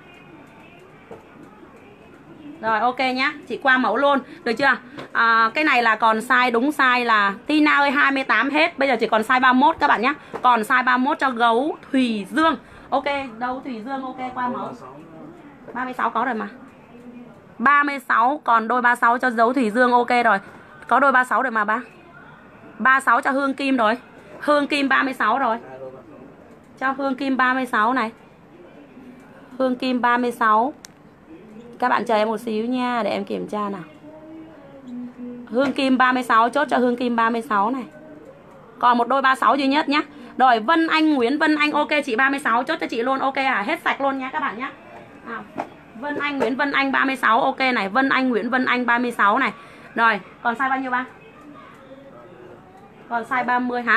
Rồi ok nhá, chị qua mẫu luôn, được chưa? Cái này là còn size, đúng size là Tina ơi 28 hết. Bây giờ chỉ còn size 31 các bạn nhé. Còn size 31 cho Gấu Thùy Dương. Ok, đâu Thùy Dương, ok, qua mẫu. 36 có rồi mà. 36, còn đôi 36 cho Dấu Thùy Dương, ok rồi. Có đôi 36 rồi mà ba. 36 cho Hương Kim rồi. Hương Kim 36 rồi. Cho Hương Kim 36 này. Hương Kim 36. Các bạn chờ em một xíu nha, để em kiểm tra nào. Hương Kim 36, chốt cho Hương Kim 36 này. Còn một đôi 36 duy nhất nhá. Rồi Vân Anh, Nguyễn Vân Anh, ok chị 36, chốt cho chị luôn, ok hết sạch luôn nha các bạn nhá. Vân Anh, Nguyễn Vân Anh 36, ok này. Vân Anh, Nguyễn Vân Anh 36 này. Rồi, còn size bao nhiêu ba? Còn size 30 hả?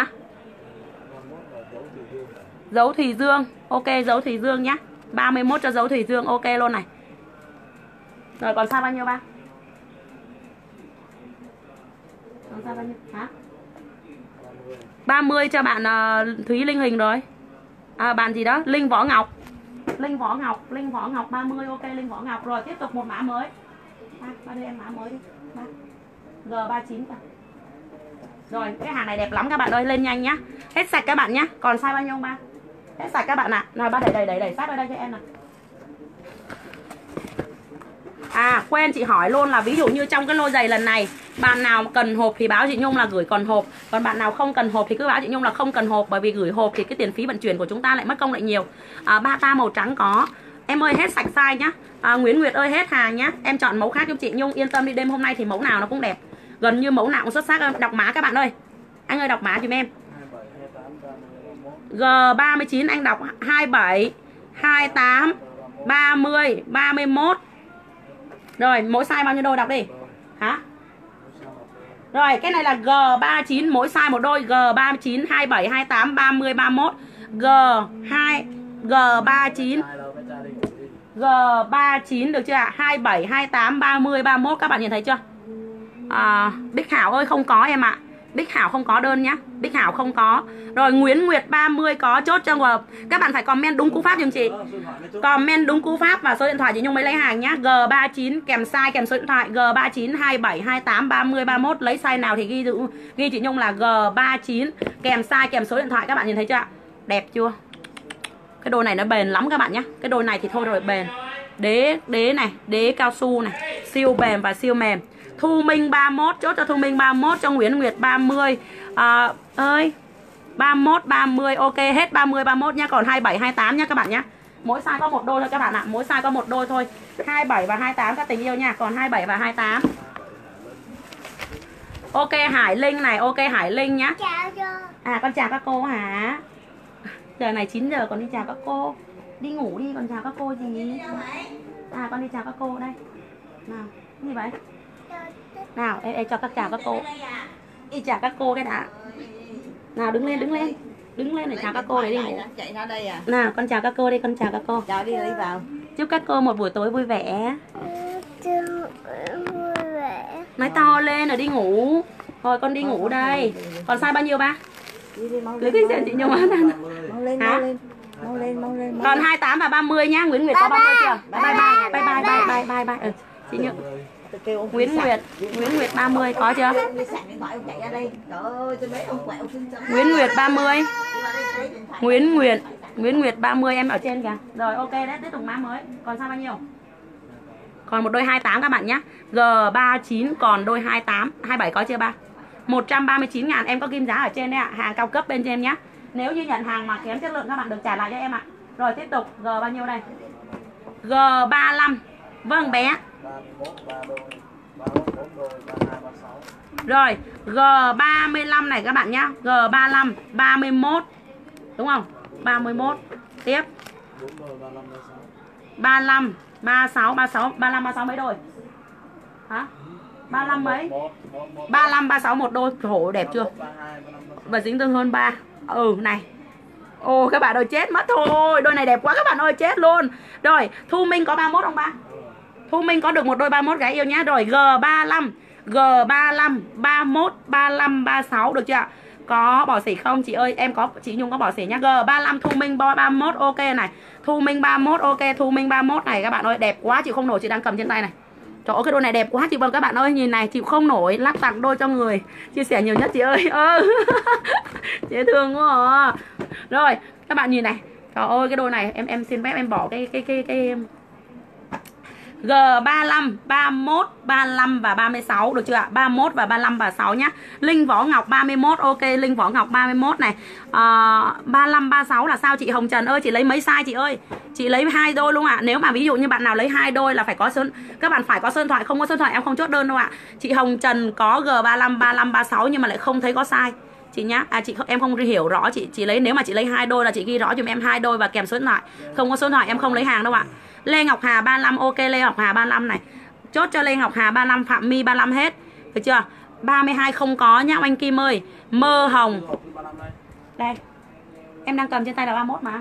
Dấu Thùy Dương, ok, Dấu Thùy Dương nhá. 31 cho Dấu Thùy Dương, ok luôn này. Rồi còn size bao nhiêu ba? Còn size bao nhiêu hả? 30 cho bạn Thúy Linh Huỳnh rồi. Bạn gì đó? Linh Võ Ngọc. Linh Võ Ngọc 30, ok, Linh Võ Ngọc. Rồi tiếp tục một mã mới. Ba đưa em mã mới đi. G39 cả. Rồi cái hàng này đẹp lắm các bạn ơi, lên nhanh nhá. Hết sạch các bạn nhá. Còn size bao nhiêu ba? Hết sạch các bạn ạ. Nào ba đẩy sát vào đây cho em nào. À quên chị hỏi luôn là ví dụ như trong cái lô giày lần này, bạn nào cần hộp thì báo chị Nhung là gửi còn hộp. Còn bạn nào không cần hộp thì cứ báo chị Nhung là không cần hộp. Bởi vì gửi hộp thì cái tiền phí vận chuyển của chúng ta lại mất công lại nhiều. Bata màu trắng có. Em ơi hết sạch size nhá. Nguyễn Nguyệt ơi hết hàng nhá. Em chọn mẫu khác cho chị Nhung, yên tâm đi, đêm hôm nay thì mẫu nào nó cũng đẹp. Gần như mẫu nào cũng xuất sắc. Đọc mã các bạn ơi. Anh ơi đọc mã giùm em. G39 anh đọc 27 28 30 31. Rồi mỗi size bao nhiêu đôi đọc đi. Hả? Rồi cái này là G39 mỗi size một đôi. G39 27 28 30 31. G39 G39 được chưa ạ? 27 28 30 31. Các bạn nhìn thấy chưa? Bích Hảo ơi không có em ạ. Bích Hảo không có đơn nhá. Bích Hảo không có. Rồi Nguyễn Nguyệt 30 có chốt cho ngờ. Các bạn phải comment đúng cú pháp giùm chị. Comment đúng cú pháp và số điện thoại chị Nhung mới lấy hàng nhá. G39 kèm size kèm số điện thoại. G39 27 28 30 31. Lấy size nào thì ghi chị Nhung là G39 kèm size kèm số điện thoại. Các bạn nhìn thấy chưa ạ? Đẹp chưa? Cái đôi này nó bền lắm các bạn nhé. Cái đôi này thì thôi rồi bền. Đế này, đế cao su này, siêu bền và siêu mềm. Thu Minh 31, chốt cho Thu Minh 31, cho Nguyễn Nguyệt 30. Ơi 31 30, ok hết 30 31 nha, còn 27 28 nha các bạn nhé. Mỗi size có một đôi thôi các bạn ạ, mỗi size có một đôi thôi. 27 và 28 các tình yêu nha, còn 27 và 28. Ok Hải Linh này, ok Hải Linh nhá. Con chào các cô hả? Giờ này 9 giờ còn đi chào các cô. Đi ngủ đi còn chào các cô gì? Con đi chào các cô đây. Nào, cái gì vậy? Nào, em cho các chào các cô. Đi chào các cô cái đã. Nào đứng lên. Đứng lên để chào các cô để đi ngủ. Chạy ra đây à? Nào, con chào các cô đi, con chào các cô. Chào đi vào. Chúc các cô một buổi tối vui vẻ. Nói to lên rồi đi ngủ. Thôi con đi ngủ đây. Còn size bao nhiêu ba? Cứ cái chuyện chị Nhung á. Mau lên. Còn 28 và 30 nhá. Nguyễn Nguyệt có 30 chưa? Bye. Chị Nhung. Nguyễn Nguyệt 30 có chưa? Nguyễn Nguyệt 30. Nguyễn Nguyệt 30 em ở trên kìa. Rồi ok đấy, tiếp tục mã mới. Còn sao bao nhiêu? Còn một đôi 28 các bạn nhé. G39 còn đôi 28, 27 có chưa ba? 139.000 em có kim giá ở trên đấy ạ, hàng cao cấp bên trên nhé. Nếu như nhận hàng mà kém chất lượng các bạn được trả lại cho em ạ. Rồi tiếp tục G bao nhiêu đây? G35. Vâng bé. Rồi G35 này các bạn nhá. G35 31. Đúng không? 31. Tiếp 35 36 35 36 mấy đôi? Hả? 35 mấy? 35 36 một đôi. Khổ đẹp chưa? Và dính tương hơn 3. Này. Ồ các bạn ơi chết mất thôi. Đôi này đẹp quá các bạn ơi chết luôn. Rồi Thu Minh có 31 không ba? Thu Minh có được một đôi 31 gái yêu nhá. Rồi G35 31 35 36 được chưa? Có bỏ xỉ không chị ơi? Em có, chị Nhung có bỏ xỉ nhá. G35 Thu Minh 31 ok này. Thu Minh 31 ok, Thu Minh 31 này các bạn ơi, đẹp quá chịu không nổi, chị đang cầm trên tay này. Trời ơi cái đôi này đẹp quá chị, các bạn ơi nhìn này, chịu không nổi, lắc tặng đôi cho người. Chia sẻ nhiều nhất chị ơi. Dễ thương quá à. Rồi, các bạn nhìn này. Trời ơi cái đôi này em xin phép em bỏ cái G35, 31, 35 và 36 được chưa ạ? 31 và 35 và 6 nhá. Linh Võ Ngọc 31 ok, Linh Võ Ngọc 31 này. 35 36 là sao chị Hồng Trần ơi? Chị lấy mấy size chị ơi? Chị lấy 2 đôi luôn ạ. Nếu mà ví dụ như bạn nào lấy 2 đôi là phải có số, các bạn phải có số điện thoại, không có số điện thoại em không chốt đơn đâu ạ. Chị Hồng Trần có G35 35 36 nhưng mà lại không thấy có size chị nhá. Em không hiểu rõ, chị lấy, nếu mà chị lấy 2 đôi là chị ghi rõ giùm em 2 đôi và kèm số điện thoại. Không có số điện thoại em không lấy hàng đâu ạ. Lê Ngọc Hà 35 ok, Lê Ngọc Hà 35 này. Chốt cho Lê Ngọc Hà 35, Phạm My 35 hết. Được chưa? 32 không có nhá anh Kim ơi. Mơ Hồng. Đây. Em đang cầm trên tay là 31 mà.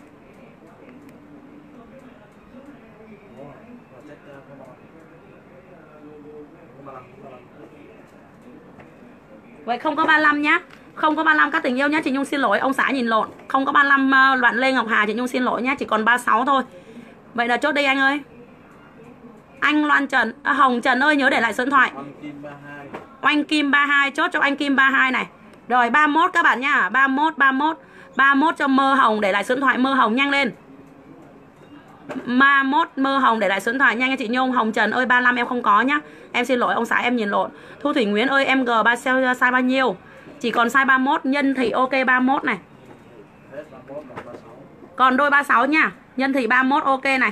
Vậy không có 35 nhá. Không có 35 các tình yêu nhá, chị Nhung xin lỗi, ông xã nhìn lộn. Không có 35 loạn Lê Ngọc Hà, chị Nhung xin lỗi nhá, chỉ còn 36 thôi. Vậy là chốt đây anh ơi. Anh Loan Trần, Hồng Trần ơi nhớ để lại số điện thoại. Oanh Kim 32, chốt cho Anh Kim 32 này. Rồi 31 các bạn nhá, 31 cho Mơ Hồng, để lại số điện thoại Mơ Hồng nhanh lên. 31 Mơ Hồng để lại số điện thoại nhanh nha chị Nhung. Hồng Trần ơi 35 em không có nhá. Em xin lỗi ông xã em nhìn lộn. Thu Thủy Nguyễn ơi em G3 size bao nhiêu? Chỉ còn size 31. Nhân Thị ok 31 này. Còn đôi 36 nha. Nhân Thị 31 ok này.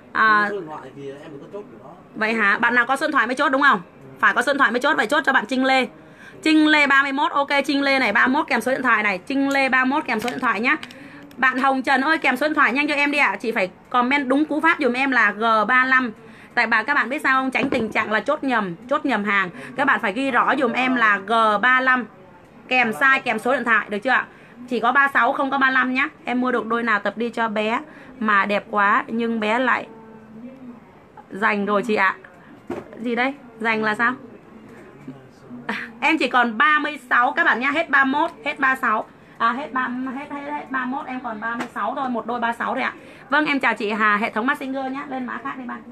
Vậy hả? Bạn nào có số điện thoại mới chốt đúng không? Phải có số điện thoại mới chốt. Vậy chốt cho bạn Trinh Lê. Trinh Lê 31 ok. Trinh Lê này 31 kèm số điện thoại này. Trinh Lê 31 kèm số điện thoại nhá. Bạn Hồng Trần ơi kèm số điện thoại nhanh cho em đi ạ. Chị phải comment đúng cú pháp dùm em là G35. Tại các bạn biết sao không? Tránh tình trạng là chốt nhầm hàng. Các bạn phải ghi rõ dùm em là G35 kèm size kèm số điện thoại được chưa ạ? Chỉ có 36 không có 35 nhá. Em mua được đôi nào tập đi cho bé mà đẹp quá nhưng bé lại dành rồi chị ạ. Gì đây? Dành là sao? Em chỉ còn 36 các bạn nhá, hết 31, hết 36. Hết 31 em còn 36 thôi, một đôi 36 thôi ạ. Vâng em chào chị Hà, hệ thống Messenger nhá, lên mã khác đi bạn.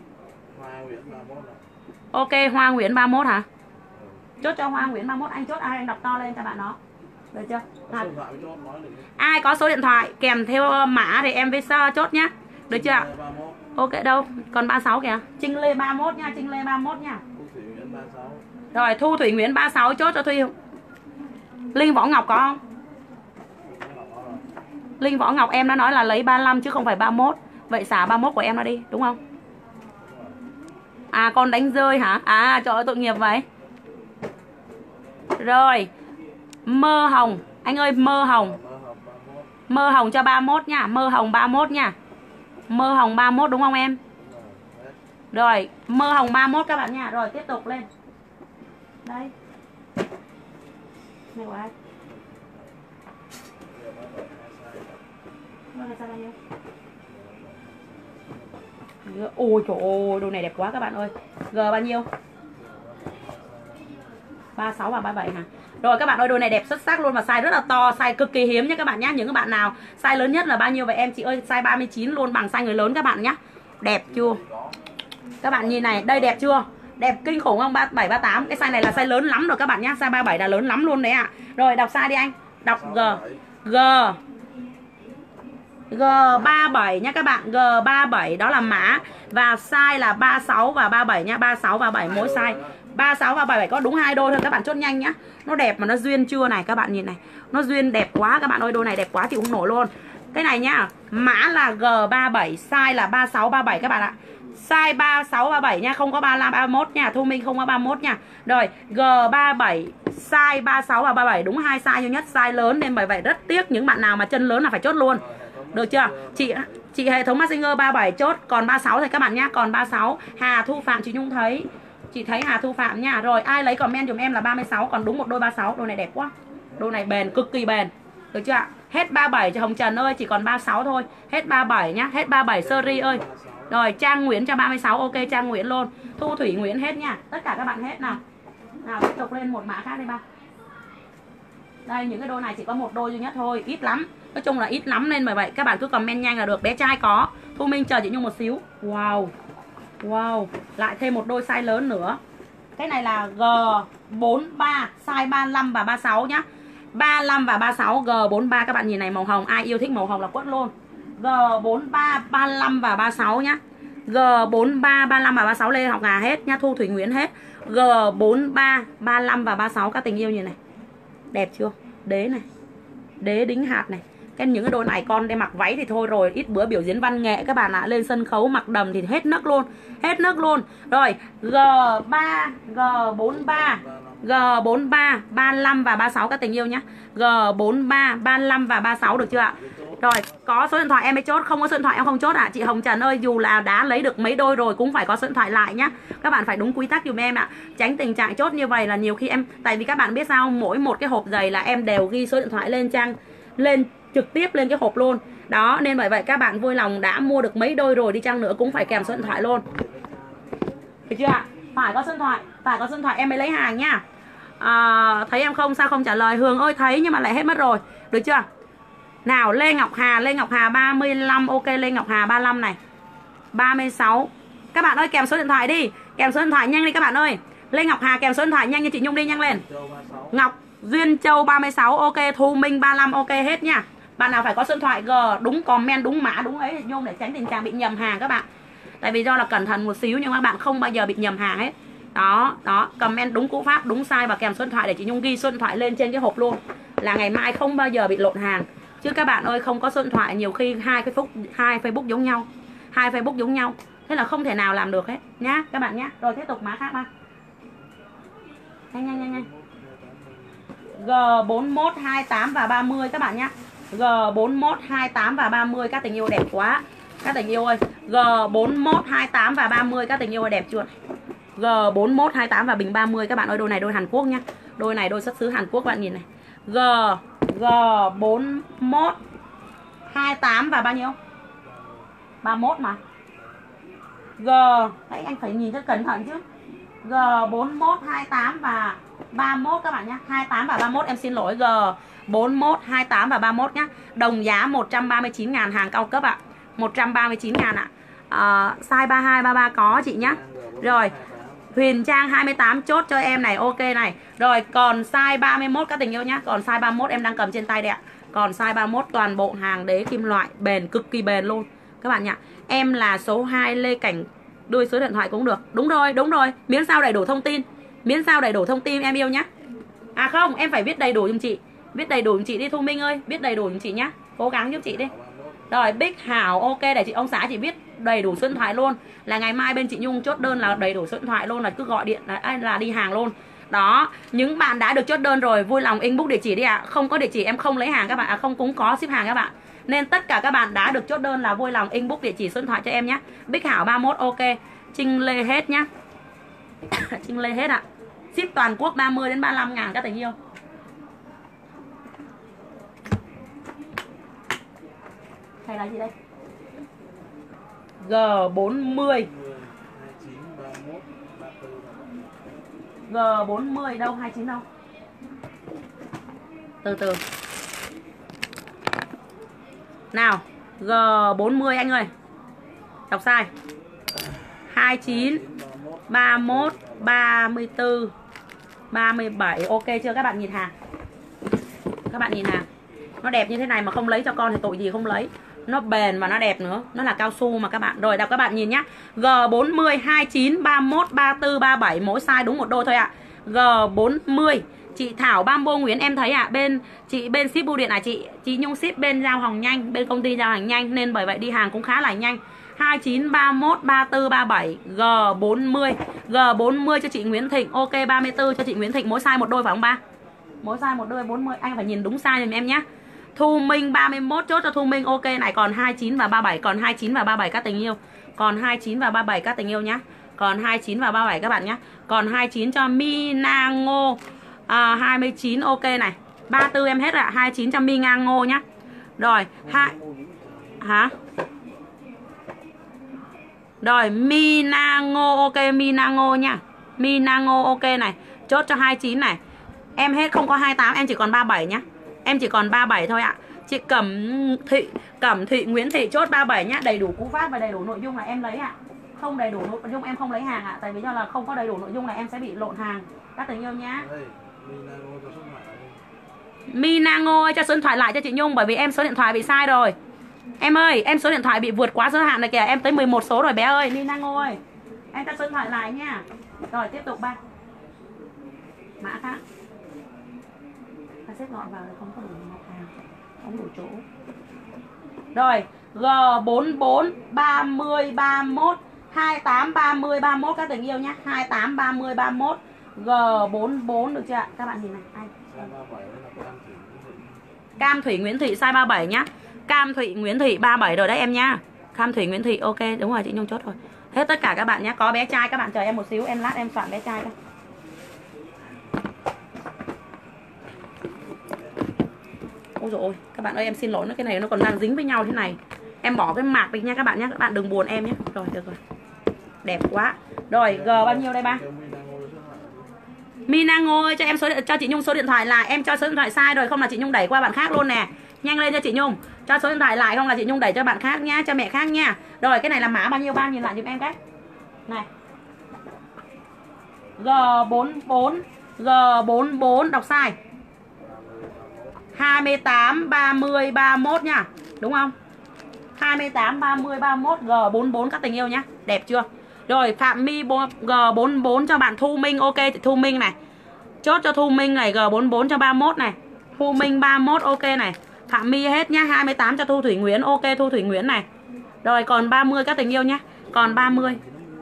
Ok, Hoa Nguyễn 31 hả? Chốt cho Hoa Nguyễn 31, anh chốt ai anh đọc to lên cho bạn nó. Được chưa? Ai có số điện thoại kèm theo mã thì em với chốt nhá. Được chưa ạ? Ok đâu, còn 36 kìa. Trinh Lê 31 nha, Trinh Lê 31 nha. Rồi Thu Thủy Nguyễn 36 chốt cho Thuy. Linh Võ Ngọc có không? Linh Võ Ngọc em đã nói là lấy 35 chứ không phải 31. Vậy xả 31 của em nó đi, đúng không? Con đánh rơi hả? Trời ơi tội nghiệp vậy. Rồi Mơ Hồng, anh ơi Mơ Hồng. Mơ Hồng cho 31 nha, Mơ Hồng 31 nha. Mơ Hồng 31 đúng không em? Rồi Mơ Hồng 31 các bạn nha. Rồi tiếp tục lên. Đây. Này của ai? Ôi trời ơi, đồ này đẹp quá các bạn ơi. G bao nhiêu? 36 và 37 hả? Rồi các bạn ơi, đôi này đẹp xuất sắc luôn và size rất là to, size cực kỳ hiếm nhé các bạn nhé. Những các bạn nào size lớn nhất là bao nhiêu vậy em? Chị ơi size 39 luôn, bằng size người lớn các bạn nhé. Đẹp chưa? Các bạn nhìn này, đây đẹp chưa? Đẹp kinh khủng không? 37 38. Cái size này là size lớn lắm rồi các bạn nhé. Size 37 là lớn lắm luôn đấy ạ. Rồi đọc size đi anh. Đọc G37 nhá các bạn. G37 đó là mã. Và size là 36 và 37 nhá. 36 và 37 mỗi size. 36 và 37 có đúng 2 đôi thôi các bạn chốt nhanh nhá. Nó đẹp mà nó duyên chưa này các bạn nhìn này. Nó duyên đẹp quá các bạn ơi, đôi này đẹp quá chịu không nổi luôn. Cái này nhá, mã là G37, size là 36 37 các bạn ạ. Size 36 37 nha, không có 35 31 nha, Thu Minh không có 31 nha. Rồi, G37 size 36 và 37 đúng 2 size duy nhất, size lớn nên bởi vậy rất tiếc những bạn nào mà chân lớn là phải chốt luôn. Được chưa? Chị hệ thống Messenger 37 chốt, còn 36 thôi các bạn nhá, còn 36. Hà Thu Phạm chị Nhung thấy. Chị thấy Hà Thu Phạm nha. Rồi ai lấy comment dùm em là 36, còn đúng một đôi 36. Đôi này đẹp quá. Đôi này bền, cực kỳ bền. Được chưa ạ? Hết 37 cho Hồng Trần ơi, chỉ còn 36 thôi. Hết 37 nhá, hết 37 series ơi. Rồi Trang Nguyễn cho 36, ok Trang Nguyễn luôn. Thu Thủy Nguyễn hết nha. Tất cả các bạn hết nào. Nào tiếp tục lên một mã khác đi ba. Đây những cái đôi này chỉ có một đôi duy nhất thôi, ít lắm. Nói chung là ít lắm nên bởi vậy các bạn cứ comment nhanh là được. Bé trai có. Thu Minh chờ chị Nhung một xíu. Wow. Wow, lại thêm một đôi size lớn nữa. Cái này là G43, size 35 và 36 nhá. 35 và 36, G43 các bạn nhìn này, màu hồng, ai yêu thích màu hồng là quất luôn. G43, 35 và 36 nhá. G43, 35 và 36 Lê Học Hà hết nhá, Thu Thủy Nguyễn hết. G43, 35 và 36 các tình yêu như này. Đẹp chưa? Đế này. Đế đính hạt này. Những cái đôi này con đem mặc váy thì thôi rồi, ít bữa biểu diễn văn nghệ các bạn ạ, lên sân khấu mặc đầm thì hết nấc luôn, hết nấc luôn. Rồi G3, G43, G43, 35 và 36 các tình yêu nhé. G43, 35 và 36 được chưa ạ? Rồi có số điện thoại em mới chốt, không có số điện thoại em không chốt ạ. Chị Hồng Trần ơi, dù là đã lấy được mấy đôi rồi cũng phải có số điện thoại lại nhá. Các bạn phải đúng quy tắc dùm em ạ. Tránh tình trạng chốt như vậy là nhiều khi em, tại vì các bạn biết sao, mỗi một cái hộp giày là em đều ghi số điện thoại lên trang, lên trực tiếp lên cái hộp luôn. Đó nên bởi vậy các bạn vui lòng đã mua được mấy đôi rồi đi chăng nữa cũng phải kèm số điện thoại luôn. Được chưa ạ? Phải có số điện thoại, phải có số điện thoại em mới lấy hàng nha. Thấy em không sao không trả lời. Hường ơi thấy nhưng mà lại hết mất rồi. Được chưa? Nào Lê Ngọc Hà, Lê Ngọc Hà 35, ok Lê Ngọc Hà 35 này. 36. Các bạn ơi kèm số điện thoại đi, kèm số điện thoại nhanh đi các bạn ơi. Lê Ngọc Hà kèm số điện thoại nhanh như chị Nhung đi, nhanh lên. Ngọc Duyên Châu 36 ok, Thu Minh 35 ok hết nha. Bạn nào phải có số điện thoại G đúng comment, đúng mã, đúng ấy Nhung để tránh tình trạng bị nhầm hàng các bạn. Tại vì do là cẩn thận một xíu nhưng các bạn không bao giờ bị nhầm hàng hết. Đó, comment đúng cú pháp, đúng sai và kèm số điện thoại để chị Nhung ghi số điện thoại lên trên cái hộp luôn. Là ngày mai không bao giờ bị lộn hàng. Chứ các bạn ơi, không có số điện thoại nhiều khi hai Facebook giống nhau. Hai Facebook giống nhau. Thế là không thể nào làm được hết nhá các bạn nhá. Rồi tiếp tục mã khác ba. Nhanh. G41, 28 và 30 các bạn nhá. G41, 28 và 30 các tình yêu đẹp quá. Các tình yêu ơi, G41, 28 và 30 các tình yêu ơi đẹp chưa? G41, 28 và bình 30 các bạn ơi, đôi này đôi Hàn Quốc nhá. Đôi này đôi xuất xứ Hàn Quốc các bạn nhìn này. G41, 28 và bao nhiêu? 31 mà. Đấy anh phải nhìn cho cẩn thận chứ. G41, 28 và 31 các bạn nhé. 28 và 31 em xin lỗi. G41, 28 và 31 nhá. Đồng giá 139.000 hàng cao cấp ạ. 139.000 ạ. Size 32, 33 có chị nhá. Rồi Huyền Trang 28 chốt cho em này, ok này. Rồi còn size 31 các tình yêu nhá. Còn size 31 em đang cầm trên tay đấy ạ. Còn size 31 toàn bộ hàng đế kim loại, bền, cực kỳ bền luôn các bạn nhá. Em là số 2 Lê Cảnh, đuôi số điện thoại cũng được. Đúng rồi. Miễn sao đầy đủ thông tin. Miễn sao đầy đủ thông tin em yêu nhá. À không, em phải viết đầy đủ giùm chị. Viết đầy đủ giùm chị đi Thu Minh ơi. Viết đầy đủ giùm chị nhá. Cố gắng giúp chị đi. Rồi Bích Hảo ok, để chị ông xã chị viết đầy đủ số điện thoại luôn. Là ngày mai bên chị Nhung chốt đơn là đầy đủ số điện thoại luôn, là cứ gọi điện là đi hàng luôn. Đó, những bạn đã được chốt đơn rồi vui lòng inbox địa chỉ đi ạ. Không có địa chỉ em không lấy hàng các bạn. Không cũng có ship hàng các bạn. Nên tất cả các bạn đã được chốt đơn là vui lòng inbox địa chỉ số điện thoại cho em nhé. Bích Hảo 31 ok. Trinh Lê hết nhá. Trinh Lê hết ạ. Ship toàn quốc 30 đến 35 ngàn các tình yêu. Hay là gì đây? G40. G40 đâu, 29 đâu. Từ nào, G40 anh ơi. Đọc sai. 29, 31, 34, 37. Ok chưa các bạn nhìn hàng? Các bạn nhìn hàng. Nó đẹp như thế này mà không lấy cho con thì tội gì không lấy. Nó bền và nó đẹp nữa. Nó là cao su mà các bạn. Rồi đọc các bạn nhìn nhá. G40, 29, 31, 34, 37. Mỗi size đúng một đôi thôi ạ. G40. Chị Thảo Bamboo Nguyễn em thấy ạ. Bên ship bưu điện chị Nhung ship bên giao hàng nhanh. Bên công ty giao hàng nhanh. Nên bởi vậy đi hàng cũng khá là nhanh. 29, 31, 34, 37. G40. G40 cho chị Nguyễn Thịnh. Ok 34 cho chị Nguyễn Thịnh. Mỗi size một đôi phải không ba? Mỗi size một đôi 40. Anh phải nhìn đúng size giùm em nhé. Thu Minh 31 chốt cho Thu Minh. Ok này, còn 29 và 37. Còn 29 và 37 các tình yêu. Còn 29 và 37 các tình yêu nhá. Còn 29 và 37 các bạn nhá. Còn 29 cho Minango 29 ok này. 34 em hết ạ. 29 cho Minango nhá. Rồi Rồi Minango ok, Minango nha. Minango ok này. Chốt cho 29 này. Em hết không có 28, em chỉ còn 37 nhá. Em chỉ còn 37 thôi ạ. Chị Cẩm Thị Nguyễn Thị chốt 37 nhá. Đầy đủ cú pháp và đầy đủ nội dung là em lấy ạ. Không đầy đủ nội dung em không lấy hàng ạ. Tại vì do là không có đầy đủ nội dung là em sẽ bị lộn hàng. Các tình yêu nhá. Minango ơi cho số điện thoại lại cho chị Nhung. Bởi vì em số điện thoại bị sai rồi. Em ơi, em số điện thoại bị vượt quá giới hạn này kìa. Em tới 11 số rồi bé ơi. Minango ơi, em cho số điện thoại lại nha. Rồi tiếp tục ba. Mã khác. Ta xếp gọn vào không có đủ mặt hàng, không đủ chỗ. Rồi G44 30 31 28 30 31 các tình yêu nhé. 28 30 31 G44 được chưa ạ? Các bạn nhìn này anh. Cam Thủy Nguyễn Thị size 37 nhá. Cam Thủy Nguyễn Thị 37 rồi đấy em nha. Cam Thủy Nguyễn Thị ok, đúng rồi chị Nhung chốt rồi. Hết tất cả các bạn nhé. Có bé trai các bạn chờ em một xíu, em lát em soạn bé trai thôi. Ôi dồi ôi, các bạn ơi em xin lỗi, cái này nó còn đang dính với nhau thế này. Em bỏ cái mạc đi nha các bạn nhé. Các bạn đừng buồn em nhé. Rồi được rồi. Đẹp quá. Rồi G bao nhiêu đây ba? Minango ơi cho chị Nhung số điện thoại lại. Em cho số điện thoại sai rồi, không là chị Nhung đẩy qua bạn khác luôn nè. Nhanh lên cho chị Nhung. Cho số điện thoại lại không là chị Nhung đẩy cho bạn khác nhá, cho mẹ khác nha. Rồi cái này là mã bao nhiêu ba, nhìn lại giùm em cái. Này. G44, G44 đọc sai. 28 30 31 nha. Đúng không? 28 30 31 G44 các tình yêu nhá. Đẹp chưa? Rồi Phạm My G44 cho bạn Thu Minh. Ok chị Thu Minh này. Chốt cho Thu Minh này, G44 cho 31 này. Thu Minh 31 ok này. Phạm My hết nhá. 28 cho Thu Thủy Nguyễn. Ok Thu Thủy Nguyễn này. Rồi còn 30 các tình yêu nhá. Còn 30.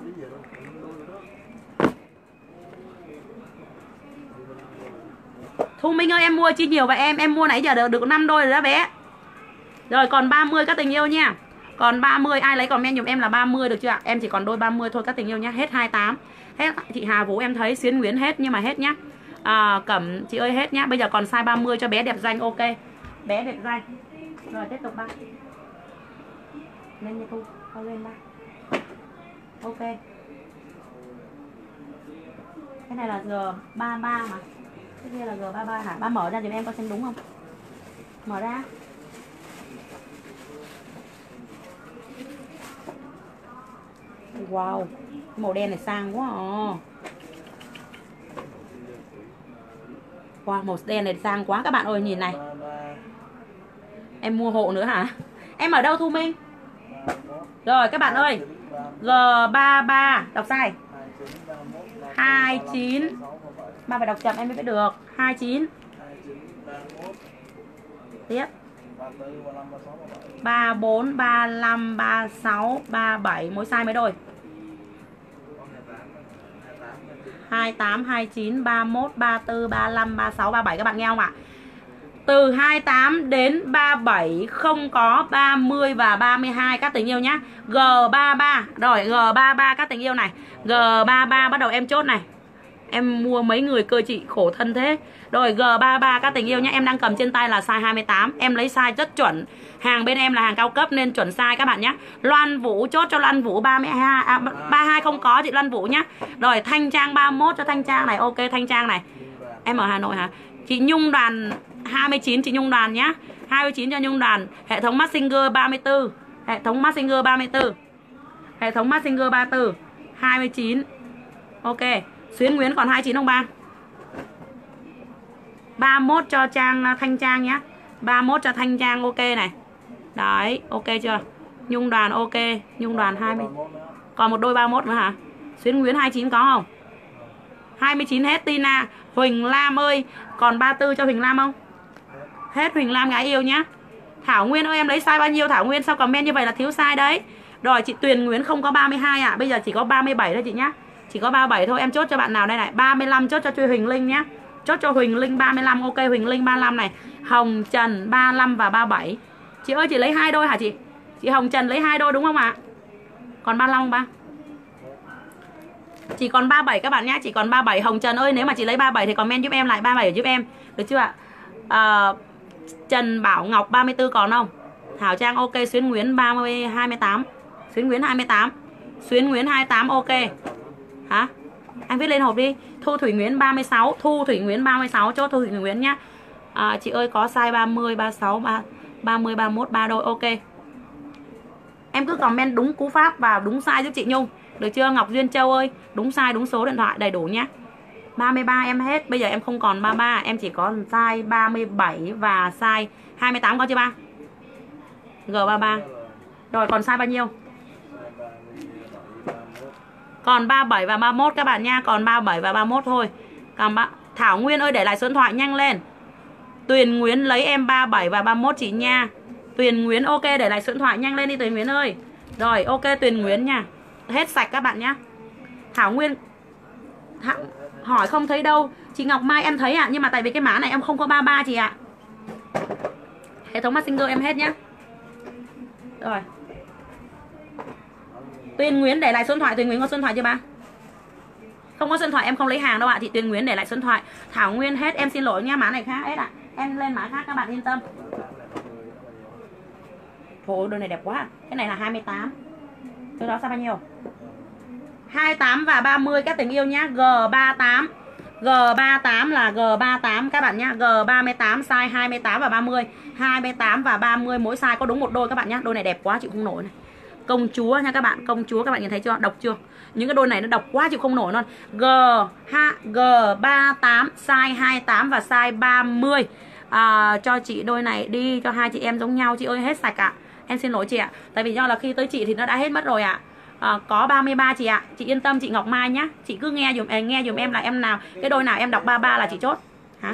Thu Minh ơi em mua chi nhiều vậy em mua nãy giờ được 5 đôi rồi đó bé. Rồi còn 30 các tình yêu nha. Còn 30 ai lấy comment dùm em là 30 được chưa ạ? Em chỉ còn đôi 30 thôi các tình yêu nhá. Hết 28. Hết chị Hà Vũ em thấy Xuyến Nguyễn hết nhưng mà hết nhá. Cẩm chị ơi hết nhá. Bây giờ còn size 30 cho bé đẹp danh. Ok. Bé đẹp danh. Rồi tiếp tục ba. Lên nha Thu. Thôi lên ba. Ok. Cái này là G33 mà. Cái kia là G33 hả? Ba mở ra thì em có xem đúng không? Mở ra. Wow, màu đen này sang quá à. Wow, màu đen này sang quá các bạn ơi, nhìn này. Em mua hộ nữa hả? Em ở đâu Thu Minh? Rồi các bạn ơi, G33 đọc sai. 29. Ba phải đọc chậm em mới biết được. 29. Tiếp. 34, 35, 36, 37 mỗi size mấy đôi. 28, 29, 31, 34, 35, 36, 37 các bạn nghe không ạ? Từ 28 đến 37 không có 30 và 32 các tình yêu nhá. G33. Rồi G33 các tình yêu này. G33 bắt đầu em chốt này. Em mua mấy người cơ chị khổ thân thế. Rồi G33 các tình yêu nhé. Em đang cầm trên tay là size 28. Em lấy size rất chuẩn. Hàng bên em là hàng cao cấp nên chuẩn size các bạn nhé. Loan Vũ chốt cho Loan Vũ 32 32 không có chị Loan Vũ nhá. Rồi Thanh Trang 31 cho Thanh Trang này. Ok Thanh Trang này. Em ở Hà Nội hả? Chị Nhung Đoàn 29 chị Nhung Đoàn nhá. 29 cho Nhung Đoàn. Hệ thống Massinger 34. Hệ thống Massinger 34. Hệ thống Massinger 34. 29. Ok. Xuyến Nguyễn còn 29 không ba? 31 cho Trang Thanh Trang nhé. 31 cho Thanh Trang ok này. Đấy, ok chưa? Nhung Đoàn ok, Nhung Đoàn 20. Còn một đôi 31 nữa hả? Xuyến Nguyễn 29 có không? 29 hết Tina. Huỳnh Lam ơi, còn 34 cho Huỳnh Lam không? Hết Huỳnh Lam gái yêu nhá. Thảo Nguyên ơi em lấy size bao nhiêu Thảo Nguyên? Sao comment như vậy là thiếu size đấy. Rồi chị Tuyền Nguyễn không có 32 ạ. Bây giờ chỉ có 37 thôi chị nhá. Chỉ có 37 thôi, em chốt cho bạn nào đây này. 35 chốt cho Huỳnh Linh nhá. Chốt cho Huỳnh Linh 35, ok Huỳnh Linh 35 này. Hồng Trần 35 và 37. Chị ơi chị lấy 2 đôi hả chị? Chị Hồng Trần lấy 2 đôi đúng không ạ? Còn 35 không ba? Chỉ còn 37 các bạn nhá, chỉ còn 37. Hồng Trần ơi nếu mà chị lấy 37 thì comment giúp em lại 37 giúp em. Được chưa ạ? Trần Bảo Ngọc 34 còn không? Thảo Trang ok, Xuyến Nguyễn 30 28. Xuyến Nguyễn 28. Xuyến Nguyễn 28 ok. Hả? Anh viết lên hộp đi. Thu Thủy Nguyễn 36. Thu Thủy Nguyễn 36 chốt Thu Thủy Nguyễn nhá. Chị ơi có size 30, 36, 30, 31 3 đôi ok. Em cứ comment đúng cú pháp và đúng size giúp chị Nhung. Được chưa Ngọc Duyên Châu ơi? Đúng size, đúng số điện thoại đầy đủ nhá. 33 em hết. Bây giờ em không còn 33. Em chỉ có size 37 và size 28 có chưa ba? G33. Rồi còn size bao nhiêu? Còn 37 và 31 các bạn nha. Còn 37 và 31 thôi. Còn Thảo Nguyên ơi để lại số điện thoại nhanh lên. Tuyền Nguyễn lấy em 37 và 31 chị nha. Tuyền Nguyễn ok để lại số điện thoại nhanh lên đi Tuyền Nguyễn ơi. Rồi ok Tuyền Nguyễn nha. Hết sạch các bạn nhá. Thảo Nguyên hỏi không thấy đâu. Chị Ngọc Mai em thấy ạ. Nhưng mà tại vì cái mã này em không có 33 chị ạ. Hệ thống Massinger em hết nhá. Rồi Tuyền Nguyễn để lại số điện thoại. Tuyền Nguyễn có số điện thoại chưa ba? Không có số điện thoại em không lấy hàng đâu ạ. Chị Tuyền Nguyễn để lại số điện thoại. Thảo Nguyên hết em xin lỗi nha. Mã này khác hết ạ. Em lên mã khác các bạn yên tâm. Thôi đôi này đẹp quá. Cái này là 28. Từ đó sao bao nhiêu? 28 và 30 các tình yêu nhá. G38. G38 là G38 các bạn nhá. G38 size 28 và 30. 28 và 30 mỗi size có đúng một đôi các bạn nhá. Đôi này đẹp quá chịu không nổi này. công chúa nha các bạn. Công chúa các bạn nhìn thấy chưa? Độc chưa? Những cái đôi này nó độc quá chịu không nổi luôn. G38 size 28 và size 30. Cho chị đôi này đi, cho hai chị em giống nhau chị ơi, hết sạch ạ. Em xin lỗi chị ạ. Tại vì do là khi tới chị thì nó đã hết mất rồi ạ. Có 33 chị ạ. Chị yên tâm chị Ngọc Mai nhá. Chị cứ nghe dùm em là em nào, cái đôi nào em đọc 33 là chị chốt. Hả?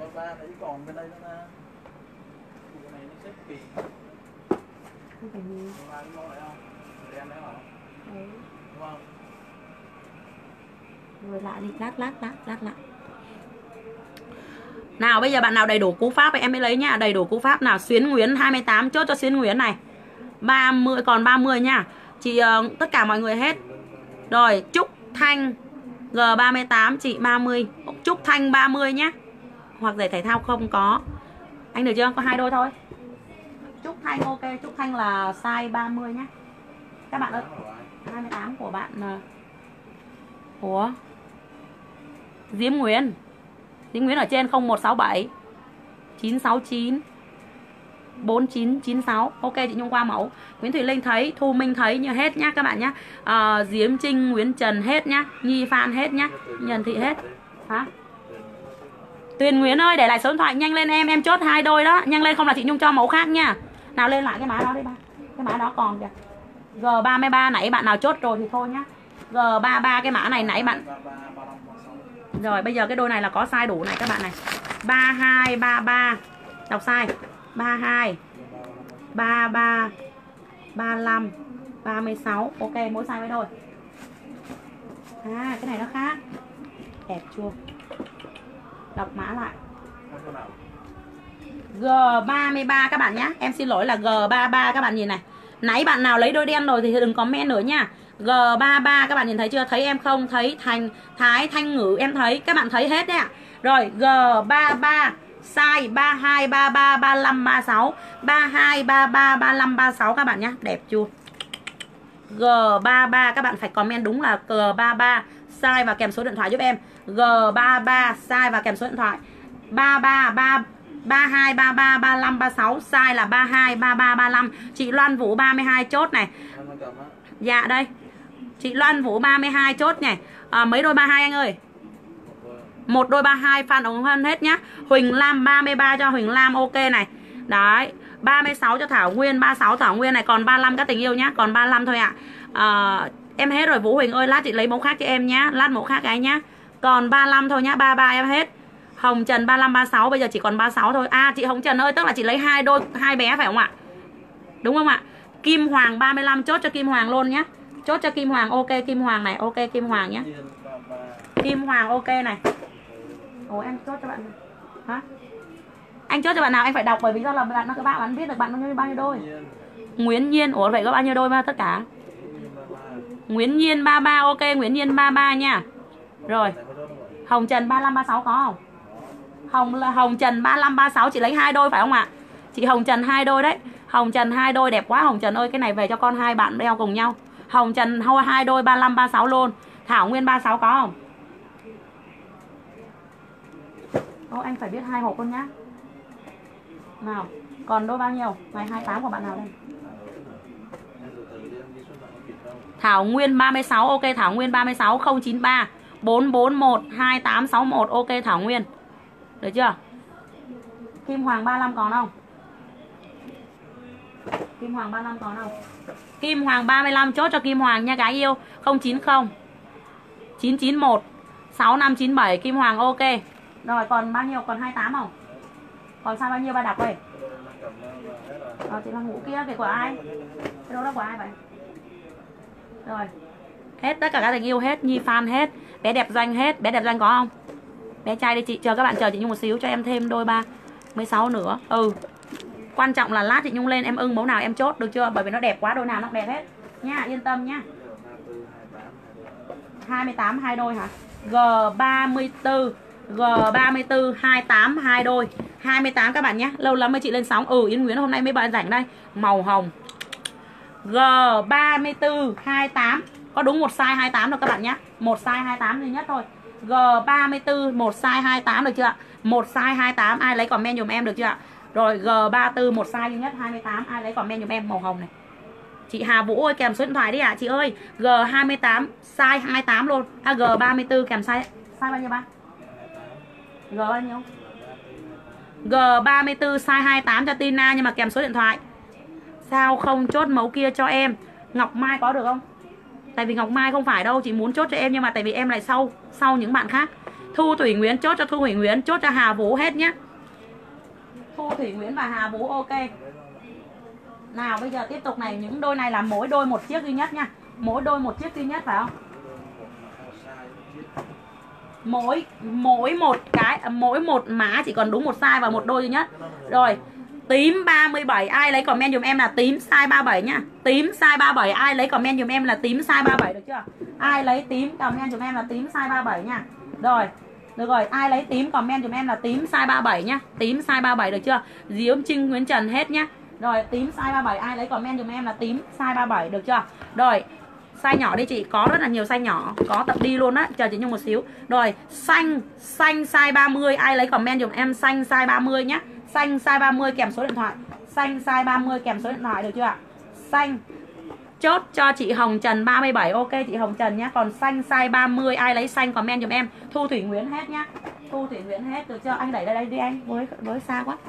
Rồi lại đi, lát lại. Nào bây giờ bạn nào đầy đủ cú pháp thì em mới lấy nha. Đầy đủ cú pháp nào. Xuyến Nguyễn 28 chốt cho Xuyến Nguyễn này. 30 còn 30 nha. Chị tất cả mọi người hết. Rồi Trúc Thanh G38 chị 30. Trúc Thanh 30 nhá. Hoặc giày thể thao không có. Anh được chưa? Có 2 đôi thôi. Trúc Thanh ok, Trúc Thanh là size 30 nhá. Các bạn ơi. 28 của bạn của Diễm Nguyễn. Diễm Nguyễn ở trên 0167 969 4996. Ok chị Nhung qua mẫu. Nguyễn Thùy Linh thấy, Thu Minh thấy như hết nhá các bạn nhá. Diễm Trinh, Nguyễn Trần hết nhá. Nhi Phan hết nhá. Nhân Thị hết. Hả? Tuyền Nguyễn ơi để lại số điện thoại nhanh lên em chốt 2 đôi đó. Nhanh lên không là chị Nhung cho mẫu khác nha. Nào lên lại cái mã đó đi ba. Cái mã đó còn kìa. G33 nãy bạn nào chốt rồi thì thôi nhá. G33 cái mã này nãy bạn. Rồi bây giờ cái đôi này là có size đủ này các bạn này. 32 33. Đọc size 32 33 35 36. Ok mỗi size với đôi. Cái này nó khác. Đẹp chưa? Đọc mã lại. G33 các bạn nhé. Em xin lỗi là G33 các bạn nhìn này. Nãy bạn nào lấy đôi đen rồi thì đừng comment nữa nha. G33 các bạn nhìn thấy chưa? Thấy em không? Thấy Thái Thanh Ngữ em thấy. Các bạn thấy hết đấy ạ. Rồi G33 size 32 33 35 36. 32 33 35 36 các bạn nhé. Đẹp chưa? G33 các bạn phải comment đúng là G33 size và kèm số điện thoại giúp em. G33 size và kèm số điện thoại. 33 32 33 35 36 size là 32 33 35. Chị Loan Vũ 32 chốt này. Dạ đây. Chị Loan Vũ 32 chốt này. Mấy đôi 32 anh ơi? Một đôi 32 Phan ủng hộ hết nhá. Huỳnh Lam 33 cho Huỳnh Lam ok này. Đấy, 36 cho Thảo Nguyên, 36 Thảo Nguyên này, còn 35 các tình yêu nhá, còn 35 thôi ạ. Em hết rồi Vũ Huỳnh ơi, lát chị lấy mẫu khác cho em nhá, lát mẫu khác cái nhá. Còn 35 thôi nhá, 33 em hết. Hồng Trần 35 36 bây giờ chỉ còn 36 thôi. Chị Hồng Trần ơi, tức là chị lấy 2 đôi 2 bé phải không ạ? Đúng không ạ? Kim Hoàng 35 chốt cho Kim Hoàng luôn nhá. Chốt cho Kim Hoàng ok, Kim Hoàng này, ok Kim Hoàng nhá. Kim Hoàng ok này. Ồ em chốt cho bạn. Hả? Anh chốt cho bạn nào anh phải đọc bởi vì do là bạn biết được bạn bao nhiêu đôi. Nguyễn Nhiên, ủa vậy có bao nhiêu đôi mà tất cả? Nguyễn Nhiên 33 ok, Nguyễn Nhiên 33 nha. Rồi. Hồng Trần 35 36 có không? Hồng Trần 35 36 chị lấy 2 đôi phải không ạ? Chị Hồng Trần 2 đôi đấy. Hồng Trần 2 đôi đẹp quá Hồng Trần ơi, cái này về cho con 2 bạn đeo cùng nhau. Hồng Trần 2 đôi 35 36 luôn. Thảo Nguyên 36 có không? Anh phải biết 2 hộp luôn nhá. Nào, còn đôi bao nhiêu? Ngày 28 của bạn nào đây? Thảo Nguyên 36 ok, Thảo Nguyên 36 093 441 2861 ok Thảo Nguyên. Được chưa? Kim Hoàng 35 còn không? Kim Hoàng 35 còn không? Kim Hoàng 35 chốt cho Kim Hoàng nha gái yêu. 090 991 6597 Kim Hoàng ok. Rồi còn bao nhiêu? Còn 28 không? Còn sao bao nhiêu ba đọc đây? Chị Hoàng Ngũ kia, cái của ai? Cái đó của ai vậy? Rồi. Hết tất cả các tình yêu hết, Nhi Phan hết, bé đẹp doanh hết, bé đẹp doanh có không? Bé trai đi chị, chờ các bạn chờ chị Nhung một xíu cho em thêm đôi 36 nữa. Quan trọng là lát chị Nhung lên em ưng mẫu nào em chốt được chưa? Bởi vì nó đẹp quá, đôi nào nó đẹp hết. Nha, yên tâm nhá. 28 2 đôi hả? G34 G34 28 2 đôi 28 các bạn nhé. Lâu lắm mới chị lên sóng. Yên Nguyễn hôm nay mấy bạn rảnh đây. Màu hồng G34 28. Có đúng một size 28 đâu các bạn nhé. Một size 28 duy nhất thôi. G34 một size 28 được chưa? Một size 28 ai lấy comment dùm em được chưa ạ? Rồi G34 một size duy nhất 28 ai lấy comment dùm em màu hồng này. Chị Hà Vũ ơi kèm số điện thoại đi ạ chị ơi. G28 size 28 luôn. G34 kèm size bao nhiêu ba? G bao nhiêu? G34 size 28 cho Tina nhưng mà kèm số điện thoại. Sao không chốt mẫu kia cho em? Ngọc Mai có được không? Tại vì Ngọc Mai không phải đâu, chị muốn chốt cho em nhưng mà tại vì em lại sau những bạn khác. Thu Thủy Nguyễn chốt cho Thu Thủy Nguyễn, chốt cho Hà Vũ hết nhé. Thu Thủy Nguyễn và Hà Vũ ok. Nào bây giờ tiếp tục này, những đôi này là mỗi đôi một chiếc duy nhất nha. Mỗi đôi một chiếc duy nhất phải không? Mỗi một mã chỉ còn đúng một size và một đôi duy nhất. Rồi, tím 37 ai lấy comment dùm em là tím size 37 nhá. Tím size 37 ai lấy comment dùm em là tím size 37 được chưa? Ai lấy tím comment dùm em là tím size 37 nha. Rồi, được rồi, ai lấy tím comment dùm em là tím size 37 nhá. Tím size 37 được chưa? Diễm Trinh Nguyễn Trần hết nhá. Rồi, tím size 37 ai lấy comment dùm em là tím size 37 được chưa? Rồi, size nhỏ đi chị, có rất là nhiều size nhỏ, có tập đi luôn á, chờ chị Nhung một xíu. Rồi, xanh size 30 ai lấy comment dùm em xanh size 30 nhá. Xanh size 30 kèm số điện thoại. Xanh size 30 kèm số điện thoại được chưa ạ? Xanh chốt cho chị Hồng Trần 37. Ok chị Hồng Trần nhá. Còn xanh size 30 ai lấy xanh comment dùm em. Thu Thủy Nguyễn hết nhá. Thu Thủy Nguyễn hết được chưa? Anh đẩy ra đây đi anh, với xa quá.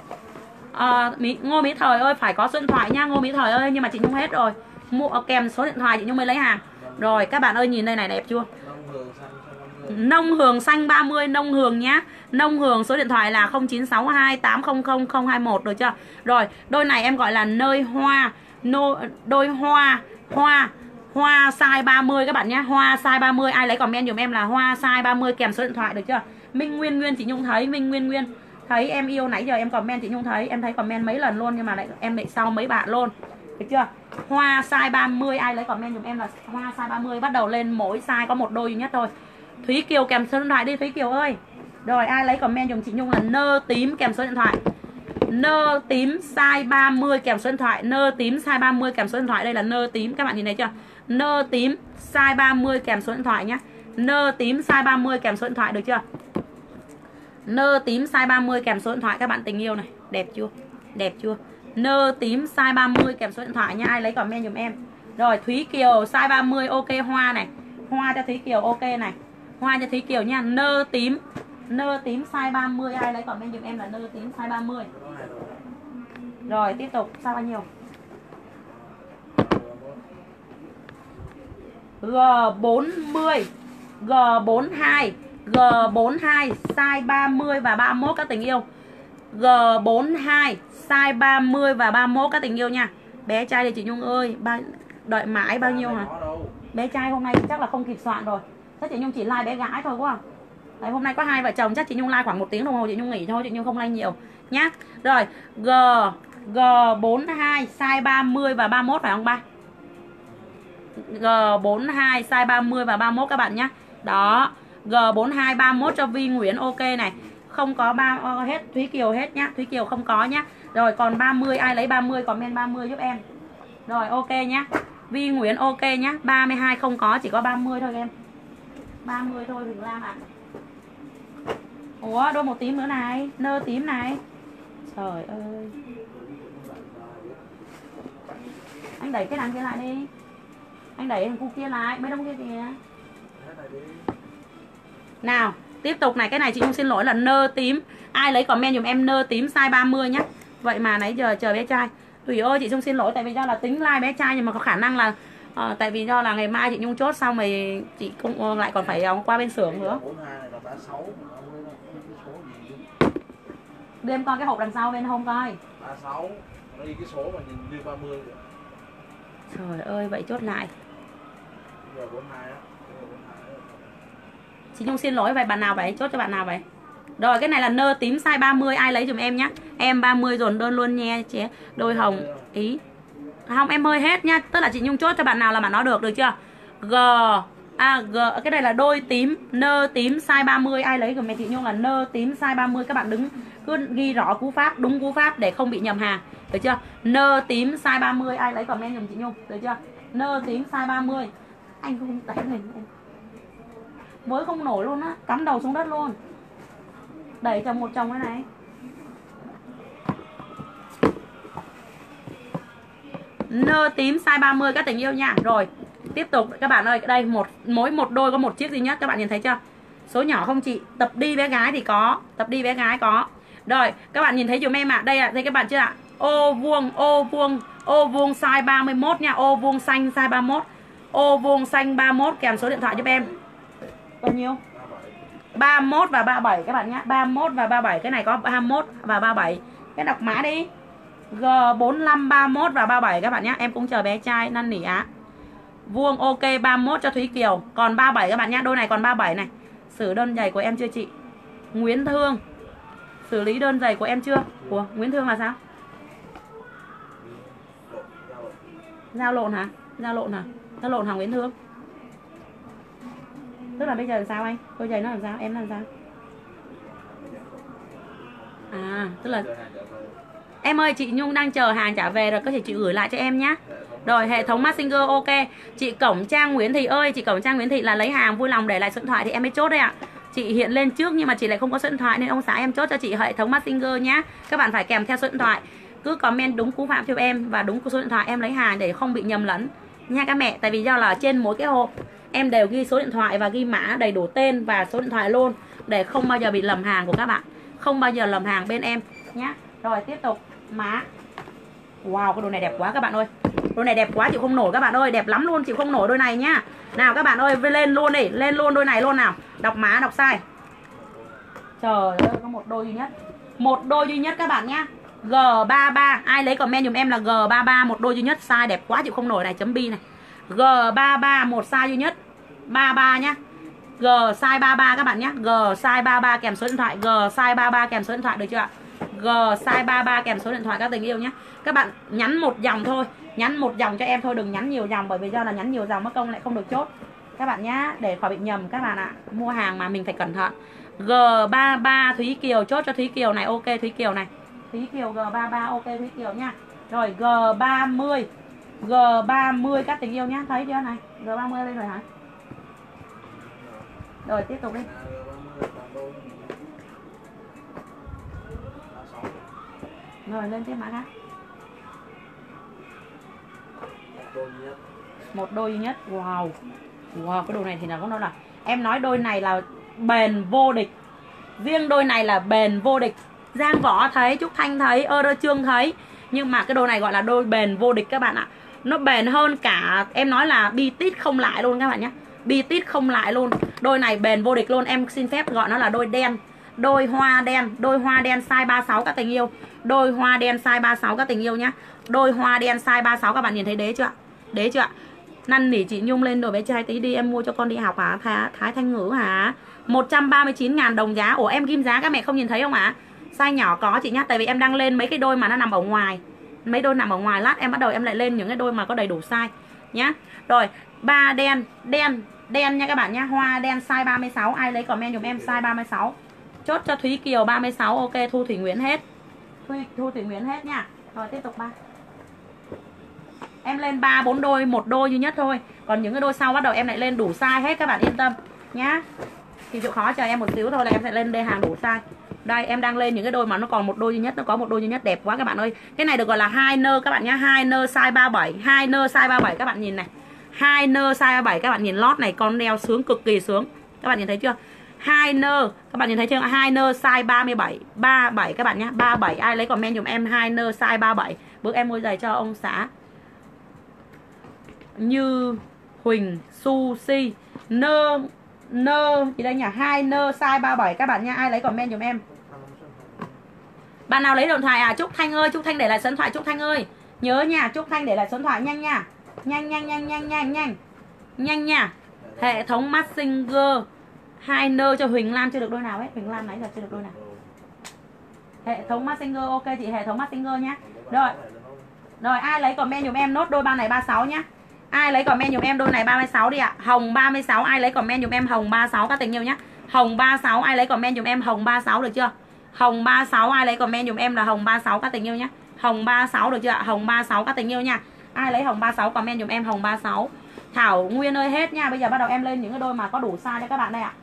Ngô Mỹ Thời ơi phải có số điện thoại nha Ngô Mỹ Thời ơi, nhưng mà chị Nhung hết rồi. Kèm số điện thoại chị Nhung mới lấy hàng. Rồi các bạn ơi nhìn đây này đẹp chưa? Nông Hường xanh 30 Nông Hường nhá. Nông Hường số điện thoại là 0962 800 021 được chưa? Rồi, đôi này em gọi là nơi hoa, đôi hoa size 30 các bạn nhé. Hoa size 30 ai lấy comment dùm em là hoa size 30 kèm số điện thoại được chưa? Minh Nguyên chị Nhung thấy, Minh Nguyên thấy em yêu nãy giờ em comment chị Nhung thấy, em thấy comment mấy lần luôn nhưng mà em lại sau mấy bạn luôn. Được chưa? Hoa size 30 ai lấy comment dùm em là hoa size 30, bắt đầu lên mỗi size có một đôi duy nhất thôi. Thúy Kiều kèm số điện thoại đi Thúy Kiều ơi. Rồi ai lấy comment dùm chị Nhung là nơ tím kèm số điện thoại. Nơ tím size 30 kèm số điện thoại. Nơ tím size 30 kèm số điện thoại. Đây là nơ tím, các bạn nhìn thấy chưa? Nơ tím size 30 kèm số điện thoại nhé. Nơ tím size 30 kèm số điện thoại được chưa? Nơ tím size 30 kèm số điện thoại các bạn tình yêu này. Đẹp chưa? Đẹp chưa? Nơ tím size 30 kèm số điện thoại nha. Ai lấy comment dùm em. Rồi Thúy Kiều size 30 ok hoa này. Hoa cho Thúy Kiều ok này. Hoa cho Thúy Kiều nha. Nơ tím size 30 ai lấy comment dùm em là nơ tím size 30. Rồi tiếp tục size bao nhiêu? G40 G42 size 30 và 31 các tình yêu. G42 size 30 và 31 các tình yêu nha. Bé trai thì chị Nhung ơi, đợi mãi bao nhiêu hả? Bé trai hôm nay chắc là không kịp soạn rồi. Chắc chị Nhung chỉ like bé gái thôi quá. Đấy, hôm nay có 2 vợ chồng chắc chị Nhung like khoảng 1 tiếng đồng hồ chị Nhung nghỉ thôi, chị Nhung không like nhiều nhá. Rồi, G42 size 30 và 31 phải không ba? G42 size 30 và 31 các bạn nhé. Đó, G42 31 cho Vi Nguyễn ok này. Không có hết Thúy Kiều hết nhá. Thúy Kiều không có nhá. Rồi còn 30 ai lấy 30 comment 30 giúp em. Rồi ok nhá. Vi Nguyễn ok nhá. 32 không có, chỉ có 30 thôi em. 30 thôi Huỳnh Lam ạ. Ủa đôi một tím nữa này, nơ tím này. Trời ơi. Anh đẩy cái đằng kia lại đi. Anh đẩy thằng cu kia lại, mấy đông kia kìa. Nào, tiếp tục này, cái này chị Nhung xin lỗi là nơ tím. Ai lấy comment dùm em nơ tím size 30 nhá. Vậy mà nãy giờ chờ bé trai. Tùy ơi chị Nhung xin lỗi tại vì do là tính like bé trai nhưng mà có khả năng là tại vì do là ngày mai chị Nhung chốt xong rồi chị cũng lại còn phải qua bên xưởng nữa. Đưa em coi cái hộp đằng sau bên hông coi. 36. Nó đi cái số mà nhìn như 30. Trời ơi vậy chốt lại. Giờ 42 á. Chị Nhung xin lỗi vậy bạn nào vậy? Chốt cho bạn nào vậy? Rồi cái này là nơ tím size 30 ai lấy dùm em nhá. Em 30 dồn đơn luôn nha chế. Đôi hồng ý. Không em hơi hết nhá. Tức là chị Nhung chốt cho bạn nào là bạn nó được chưa? Cái này là đôi tím, nơ tím size 30 ai lấy của mẹ chị Nhung là nơ tím size 30. Các bạn cứ ghi rõ cú pháp, đúng cú pháp để không bị nhầm hàng. Được chưa? Nơ tím size 30 ai lấy comment giùm chị Nhung. Được chưa? Nơ tím size 30. Anh không đánh mình. Mới không nổi luôn á, cắm đầu xuống đất luôn. Đẩy chồng một chồng cái này. nơ tím size 30 các tình yêu nha. Rồi tiếp tục các bạn ơi, đây mỗi một đôi có một chiếc duy nhất, các bạn nhìn thấy chưa? Số nhỏ không chị? Tập đi bé gái thì có, tập đi bé gái có. Rồi các bạn nhìn thấy dùm em ạ. Đây ạ, đây các bạn chưa ạ? Ô vuông size 31 nha, ô vuông xanh size 31. Ô vuông xanh 31 kèm số điện thoại giúp em. Bao nhiêu? 31 và 37 các bạn nhé. 31 và 37, cái này có 21 và 37. Cái đọc mã đi. G45 31 và 37 các bạn nhé. Em cũng chờ bé trai năn nỉ á. Vuông ok 31 cho Thúy Kiều. Còn 37 các bạn nhé. Đôi này còn 37 này. Xử đơn giày của em chưa chị? Nguyễn Thương. Xử lý đơn giày của em chưa? Ủa Nguyễn Thương là sao? Giao lộn hả? Giao lộn hả? Giao lộn hả Nguyễn Thương? Tức là bây giờ làm sao anh? Đôi giày nó làm sao? Em làm sao? À tức là em ơi, chị Nhung đang chờ hàng trả về rồi, có thể chị gửi lại cho em nhé. Rồi hệ thống Messenger ok. Chị Cổng Trang Nguyễn Thị ơi, chị Cổng Trang Nguyễn Thị là lấy hàng vui lòng để lại số điện thoại thì em mới chốt đây ạ. Chị hiện lên trước nhưng mà chị lại không có số điện thoại nên ông xã em chốt cho chị hệ thống Messenger nhé. Các bạn phải kèm theo số điện thoại. Cứ comment đúng cú pháp cho em và đúng số điện thoại em lấy hàng để không bị nhầm lẫn nha các mẹ. Tại vì do là trên mỗi cái hộp em đều ghi số điện thoại và ghi mã đầy đủ tên và số điện thoại luôn, để không bao giờ bị lầm hàng của các bạn, không bao giờ lầm hàng bên em nhé. Rồi tiếp tục má. Wow, cái đồ này đẹp quá các bạn ơi. Đôi này đẹp quá chịu không nổi các bạn ơi, đẹp lắm luôn, chịu không nổi đôi này nhá. Nào các bạn ơi, lên luôn đi, lên luôn đôi này luôn nào. Đọc mã, đọc size. Trời ơi, có một đôi duy nhất. Một đôi duy nhất các bạn nhá. G33, ai lấy comment dùm em là G33 một đôi duy nhất, size đẹp quá chịu không nổi này, chấm bi này. G33 một size duy nhất. 33 nhá. G size 33 các bạn nhé. G size 33 kèm số điện thoại. G size 33 kèm số điện thoại được chưa ạ? G size 33 kèm số điện thoại các tình yêu nhé. Các bạn nhắn một dòng thôi, nhắn một dòng cho em thôi, đừng nhắn nhiều dòng, bởi vì do là nhắn nhiều dòng mất công lại không được chốt các bạn nhá, để khỏi bị nhầm các bạn ạ. Mua hàng mà mình phải cẩn thận. G33 Thúy Kiều, chốt cho Thúy Kiều này, ok Thúy Kiều này. Thúy Kiều G33 ok Thúy Kiều nha. Rồi G30. G30 các tình yêu nhá, thấy chưa này? G30 lên rồi hả? Rồi tiếp tục đi. Rồi lên tiếp mã khác. Một đôi duy nhất. Wow. Wow, cái đồ này thì là có nó là em nói đôi này là bền vô địch. Riêng đôi này là bền vô địch. Giang Võ thấy, Trúc Thanh thấy, Trương thấy. Nhưng mà cái đôi này gọi là đôi bền vô địch các bạn ạ. Nó bền hơn cả, em nói là bi tít không lại luôn các bạn nhé. Bi tít không lại luôn. Đôi này bền vô địch luôn. Em xin phép gọi nó là đôi đen. Đôi hoa đen. Đôi hoa đen size 36 các tình yêu. Đôi hoa đen size 36 các tình yêu nhá. Đôi hoa đen size 36 các bạn nhìn thấy đế chưa ạ? Đế chưa ạ? Năn nỉ chị Nhung lên đồ bé trai tí đi, em mua cho con đi học hả? Thái Thanh Ngữ hả? 139.000 đồng giá. Ủa em ghim giá các mẹ không nhìn thấy không ạ? Size nhỏ có chị nhá. Tại vì em đang lên mấy cái đôi mà nó nằm ở ngoài. Mấy đôi nằm ở ngoài, lát em bắt đầu em lại lên những cái đôi mà có đầy đủ size nhá. Rồi, ba đen nha các bạn nhá. Hoa đen size 36, ai lấy comment dùm em size 36. Chốt cho Thúy Kiều 36, ok. Thu Thủy Nguyễn hết. Thu Thủy Nguyễn hết nha. Rồi tiếp tục 3. Em lên 3 4 đôi, một đôi duy nhất thôi. Còn những cái đôi sau bắt đầu em lại lên đủ size hết, các bạn yên tâm nhá. Thì chịu khó chờ em một xíu thôi là em sẽ lên đây hàng đủ size. Đây em đang lên những cái đôi mà nó còn một đôi duy nhất, nó có một đôi duy nhất đẹp quá các bạn ơi. Cái này được gọi là 2 nơ các bạn nhá, 2 nơ size 37, 2 nơ size 37 các bạn nhìn này. 2 nơ size 37 các bạn nhìn lót này, con đeo sướng cực kỳ sướng. Các bạn nhìn thấy chưa? 2 nơ, các bạn nhìn thấy chưa? 2 nơ size 37, 37 các bạn nhá, 37 ai lấy comment dùm em 2 nơ size 37. Bữa em mua giày cho ông xã Như Huỳnh Sushi nơ gì đây nhỉ? 2 nơ size 37 các bạn nha, ai lấy comment dùm em. Bạn nào lấy điện thoại à? Trúc Thanh ơi, Trúc Thanh để lại số điện thoại Trúc Thanh ơi. Nhớ nha, Trúc Thanh để lại số điện thoại nhanh nha. Nhanh nha. Hệ thống Messenger 2 nơ cho Huỳnh Lam chưa được đôi nào hết. Huỳnh Lam nãy giờ chưa được đôi nào. Hệ thống Messenger ok chị, hệ thống Messenger nhá. Rồi ai lấy comment dùm em nốt đôi ba này 36 nhá. Ai lấy comment dùm em đôi này 36 đi ạ. Hồng 36 ai lấy comment dùm em Hồng 36 các tình yêu nhá. Hồng 36 ai lấy comment dùm em Hồng 36 được chưa? Hồng 36 ai lấy comment dùm em là Hồng 36 các tình yêu nhá. Hồng 36 được chưa ạ? Hồng 36 các tình yêu nha. Ai lấy Hồng 36 comment dùm em Hồng 36. Thảo Nguyên ơi hết nha. Bây giờ bắt đầu em lên những cái đôi mà có đủ size cho các bạn đây ạ.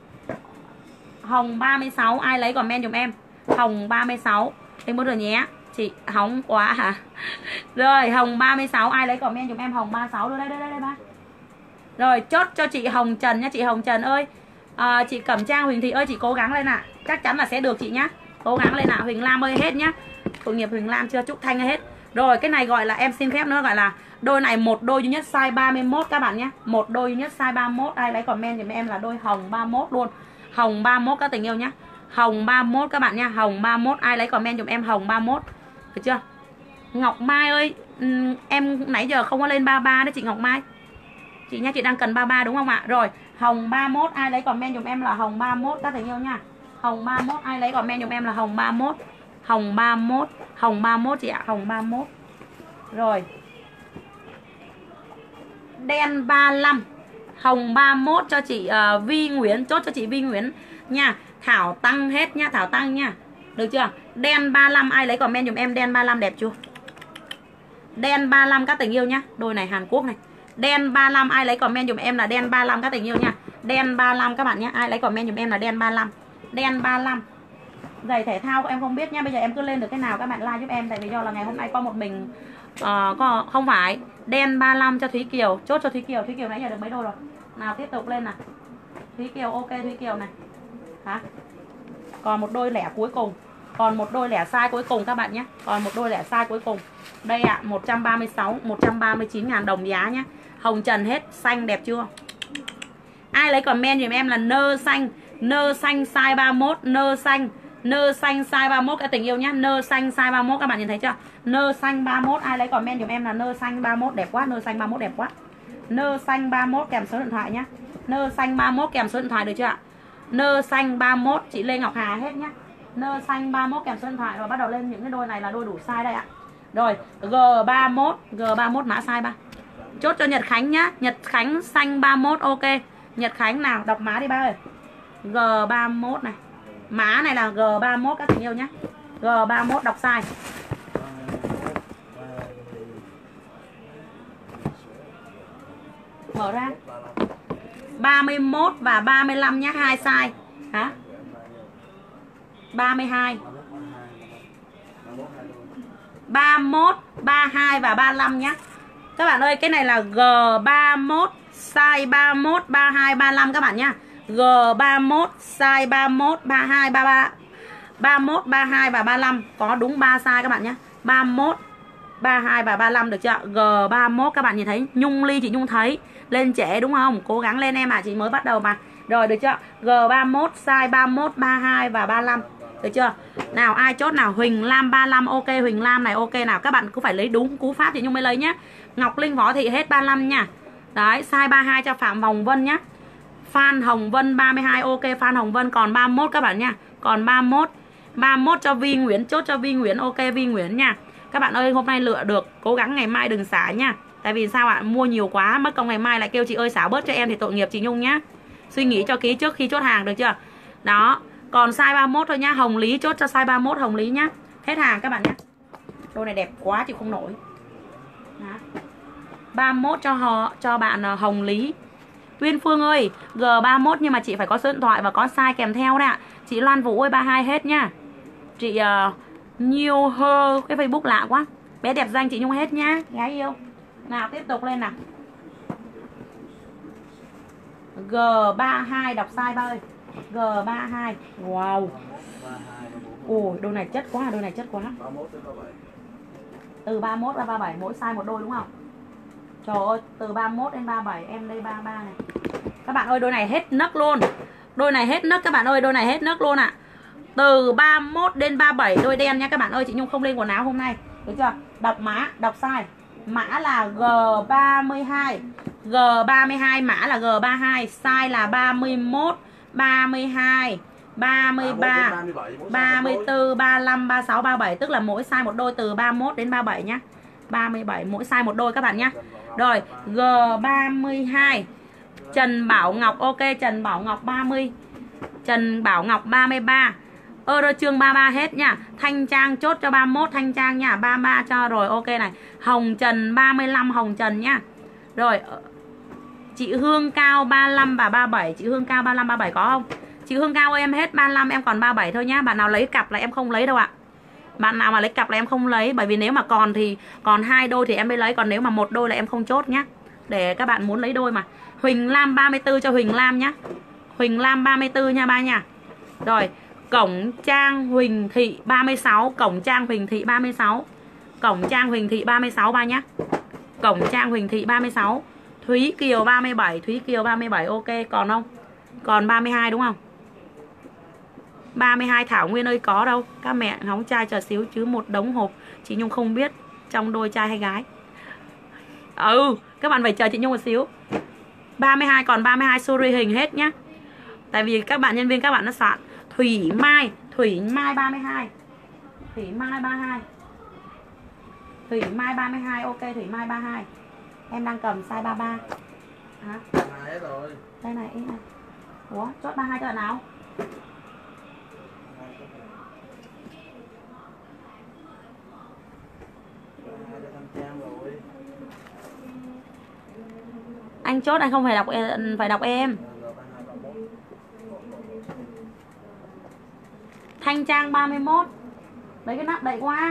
Hồng 36 ai lấy comment dùm em Hồng 36. Em muốn rồi nhé. Chị hóng quá hả? Rồi Hồng 36, ai lấy comment giùm em Hồng 36 đưa đây ba. Rồi chốt cho chị Hồng Trần nha. Chị Hồng Trần ơi, chị Cẩm Trang Huỳnh Thị ơi, chị cố gắng lên ạ. Chắc chắn là sẽ được chị nhá. Cố gắng lên ạ. Huỳnh Lam ơi hết nhá. Tội nghiệp Huỳnh Lam chưa, Trúc Thanh hết. Rồi cái này gọi là em xin phép nữa, gọi là đôi này một đôi duy nhất size 31 các bạn nhé. Một đôi duy nhất size 31. Ai lấy comment giùm em là đôi Hồng 31 luôn. Hồng 31 các tình yêu nhá. Hồng 31 các bạn nha. Hồng 31, ai lấy comment giùm em Hồng 31. Được chưa? Ngọc Mai ơi, em nãy giờ không có lên 33 đấy chị Ngọc Mai. Chị nha, chị đang cần 33 đúng không ạ? Rồi, Hồng 31, ai lấy comment giùm em là Hồng 31 các tình yêu nha. Hồng 31, ai lấy comment giùm em là Hồng 31. Hồng 31, Hồng 31 chị ạ, Hồng 31. Rồi. Đen 35, Hồng 31 cho chị Vi Nguyễn, chốt cho chị Vi Nguyễn nha. Thảo tăng hết nha, Thảo tăng nha. Được chưa? Đen 35, ai lấy comment giùm em đen 35 đẹp chưa? Đen 35 các tình yêu nhá. Đôi này Hàn Quốc này. Đen 35, ai lấy comment giùm em là đen 35 các tình yêu nha. Đen 35 các bạn nhé. Ai lấy comment giùm em là đen 35. Đen 35. Giày thể thao em không biết nha. Bây giờ em cứ lên được cái nào các bạn like giúp em. Tại vì do là ngày hôm nay có một mình không phải. Đen 35 cho Thúy Kiều. Chốt cho Thúy Kiều. Thúy Kiều nãy giờ được mấy đôi rồi. Nào tiếp tục lên nào. Thúy Kiều ok Thúy Kiều này. Hả? Còn một đôi lẻ cuối cùng. Còn một đôi lẻ size cuối cùng các bạn nhé. Còn một đôi lẻ size cuối cùng. Đây ạ, 136, 139.000 đồng giá nhé. Hồng Trần hết, xanh đẹp chưa? Ai lấy comment giùm em là nơ xanh size 31, nơ xanh size 31 các tình yêu nhé. Nơ xanh size 31 các bạn nhìn thấy chưa? Nơ xanh 31, ai lấy comment giùm em là nơ xanh 31 đẹp quá, nơ xanh 31 đẹp quá. Nơ xanh 31 kèm số điện thoại nhé. Nơ xanh 31 kèm số điện thoại được chưa ạ? Nơ xanh 31 chị Lê Ngọc Hà hết nhé. Nơ xanh 31 kèm số điện thoại. Và bắt đầu lên những cái đôi này là đôi đủ size đây ạ. Rồi G31 mã size 3. Chốt cho Nhật Khánh nhá. Nhật Khánh xanh 31 ok. Nhật Khánh nào đọc mã đi ba ơi. G31 này. Mã này là G31 các tình yêu nhá. G31 đọc size. Mở ra. 31 và 35 nhá, hai size. Hả? 32. 31, 32 và 35 nhá. Các bạn ơi, cái này là G31 size 31, 32, 35 các bạn nhá. G31 size 31, 32, 33, 31, 32 và 35. Có đúng 3 size các bạn nhé. 31, 32 và 35 được chưa? G31 các bạn nhìn thấy. Nhung Ly chị Nhung thấy. Lên trễ đúng không? Cố gắng lên em ạ, chị mới bắt đầu mà. Rồi được chưa? G31 size 31, 32 và 35. Được chưa? Nào ai chốt nào? Huỳnh Lam 35 ok, Huỳnh Lam này ok nào. Các bạn cũng phải lấy đúng cú pháp thì Nhung mới lấy nhá. Ngọc Linh Võ Thị hết 35 nha. Đấy, size 32 cho Phạm Hồng Vân nhá. Phan Hồng Vân 32 ok, Phan Hồng Vân còn 31 các bạn nha. Còn 31. 31 cho Vi Nguyễn, chốt cho Vi Nguyễn ok, Vi Nguyễn nha. Các bạn ơi, hôm nay lựa được, cố gắng ngày mai đừng xả nha. Tại vì sao ạ? Mua nhiều quá mất công ngày mai lại kêu chị ơi xả bớt cho em thì tội nghiệp chị Nhung nhá. Suy nghĩ cho kỹ trước khi chốt hàng được chưa? Đó. Còn size 31 thôi nhá. Hồng Lý chốt cho size 31 Hồng Lý nhá. Hết hàng các bạn nhé. Đôi này đẹp quá chị không nổi. Đó. 31 cho bạn Hồng Lý. Uyên Phương ơi, G31 nhưng mà chị phải có số điện thoại và có size kèm theo đấy ạ. Chị Loan Vũ ơi 32 hết nhá. Chị Nhiều Hơ, cái Facebook lạ quá. Bé đẹp danh chị Nhung hết nhá, gái yêu. Nào tiếp tục lên nào. G32 đọc size ba ơi. G32. Wow. Ồ, đôi này chất quá, đôi này chất quá. Từ 31 ra 37 mỗi size một đôi đúng không? Trời ơi, từ 31 đến 37, em đây 33 này. Các bạn ơi, đôi này hết nấc luôn. Đôi này hết nấc các bạn ơi, đôi này hết nấc luôn ạ. Từ 31 đến 37 đôi đen nha các bạn ơi, chị Nhung không lên quần áo hôm nay. Được chưa? Đọc mã, đọc size. Mã là G32. G32 mã là G32, size là 31, 32, 33, 34, 35, 36, 37, tức là mỗi size một đôi từ 31 đến 37 nhá. 37 mỗi size một đôi các bạn nhá. Rồi, G32. Trần Bảo Ngọc ok, Trần Bảo Ngọc 30. Trần Bảo Ngọc 33. Euro chương 33 hết nha. Thanh Trang chốt cho 31 Thanh Trang nha, 33 cho rồi ok này. Hồng Trần 35 Hồng Trần nhá. Rồi, chị Hương Cao 35 và 37, chị Hương Cao 35 37 có không? Chị Hương Cao ơi em hết 35 em còn 37 thôi nhá. Bạn nào lấy cặp là em không lấy đâu ạ. Bạn nào mà lấy cặp là em không lấy, bởi vì nếu mà còn thì còn 2 đôi thì em mới lấy, còn nếu mà 1 đôi là em không chốt nhá. Để các bạn muốn lấy đôi mà. Huỳnh Lam 34 cho Huỳnh Lam nhá. Huỳnh Lam 34 nha ba nha. Rồi, Cổng Trang Huỳnh Thị 36, Cổng Trang Huỳnh Thị 36. Cổng Trang Huỳnh Thị 36 ba nhá. Cổng Trang Huỳnh Thị 36. Thúy Kiều 37, Thúy Kiều 37 ok, còn không? Còn 32 đúng không? 32 Thảo Nguyên ơi có đâu. Các mẹ ngóng trai chờ xíu chứ một đống hộp. Chị Nhung không biết trong đôi trai hay gái. Các bạn phải chờ chị Nhung một xíu. 32 còn 32 sorry hình hết nhá. Tại vì các bạn nhân viên các bạn nó soạn. Thủy Mai 32. Thủy Mai 32. Thủy Mai 32 ok, Thủy Mai 32. Em đang cầm size 33. Hả? Hết rồi. Đây này, ý này. Ủa, chốt 32 cho bạn nào? Anh chốt anh không phải đọc em. Thanh Trang 31. Đấy cái nắp đậy qua.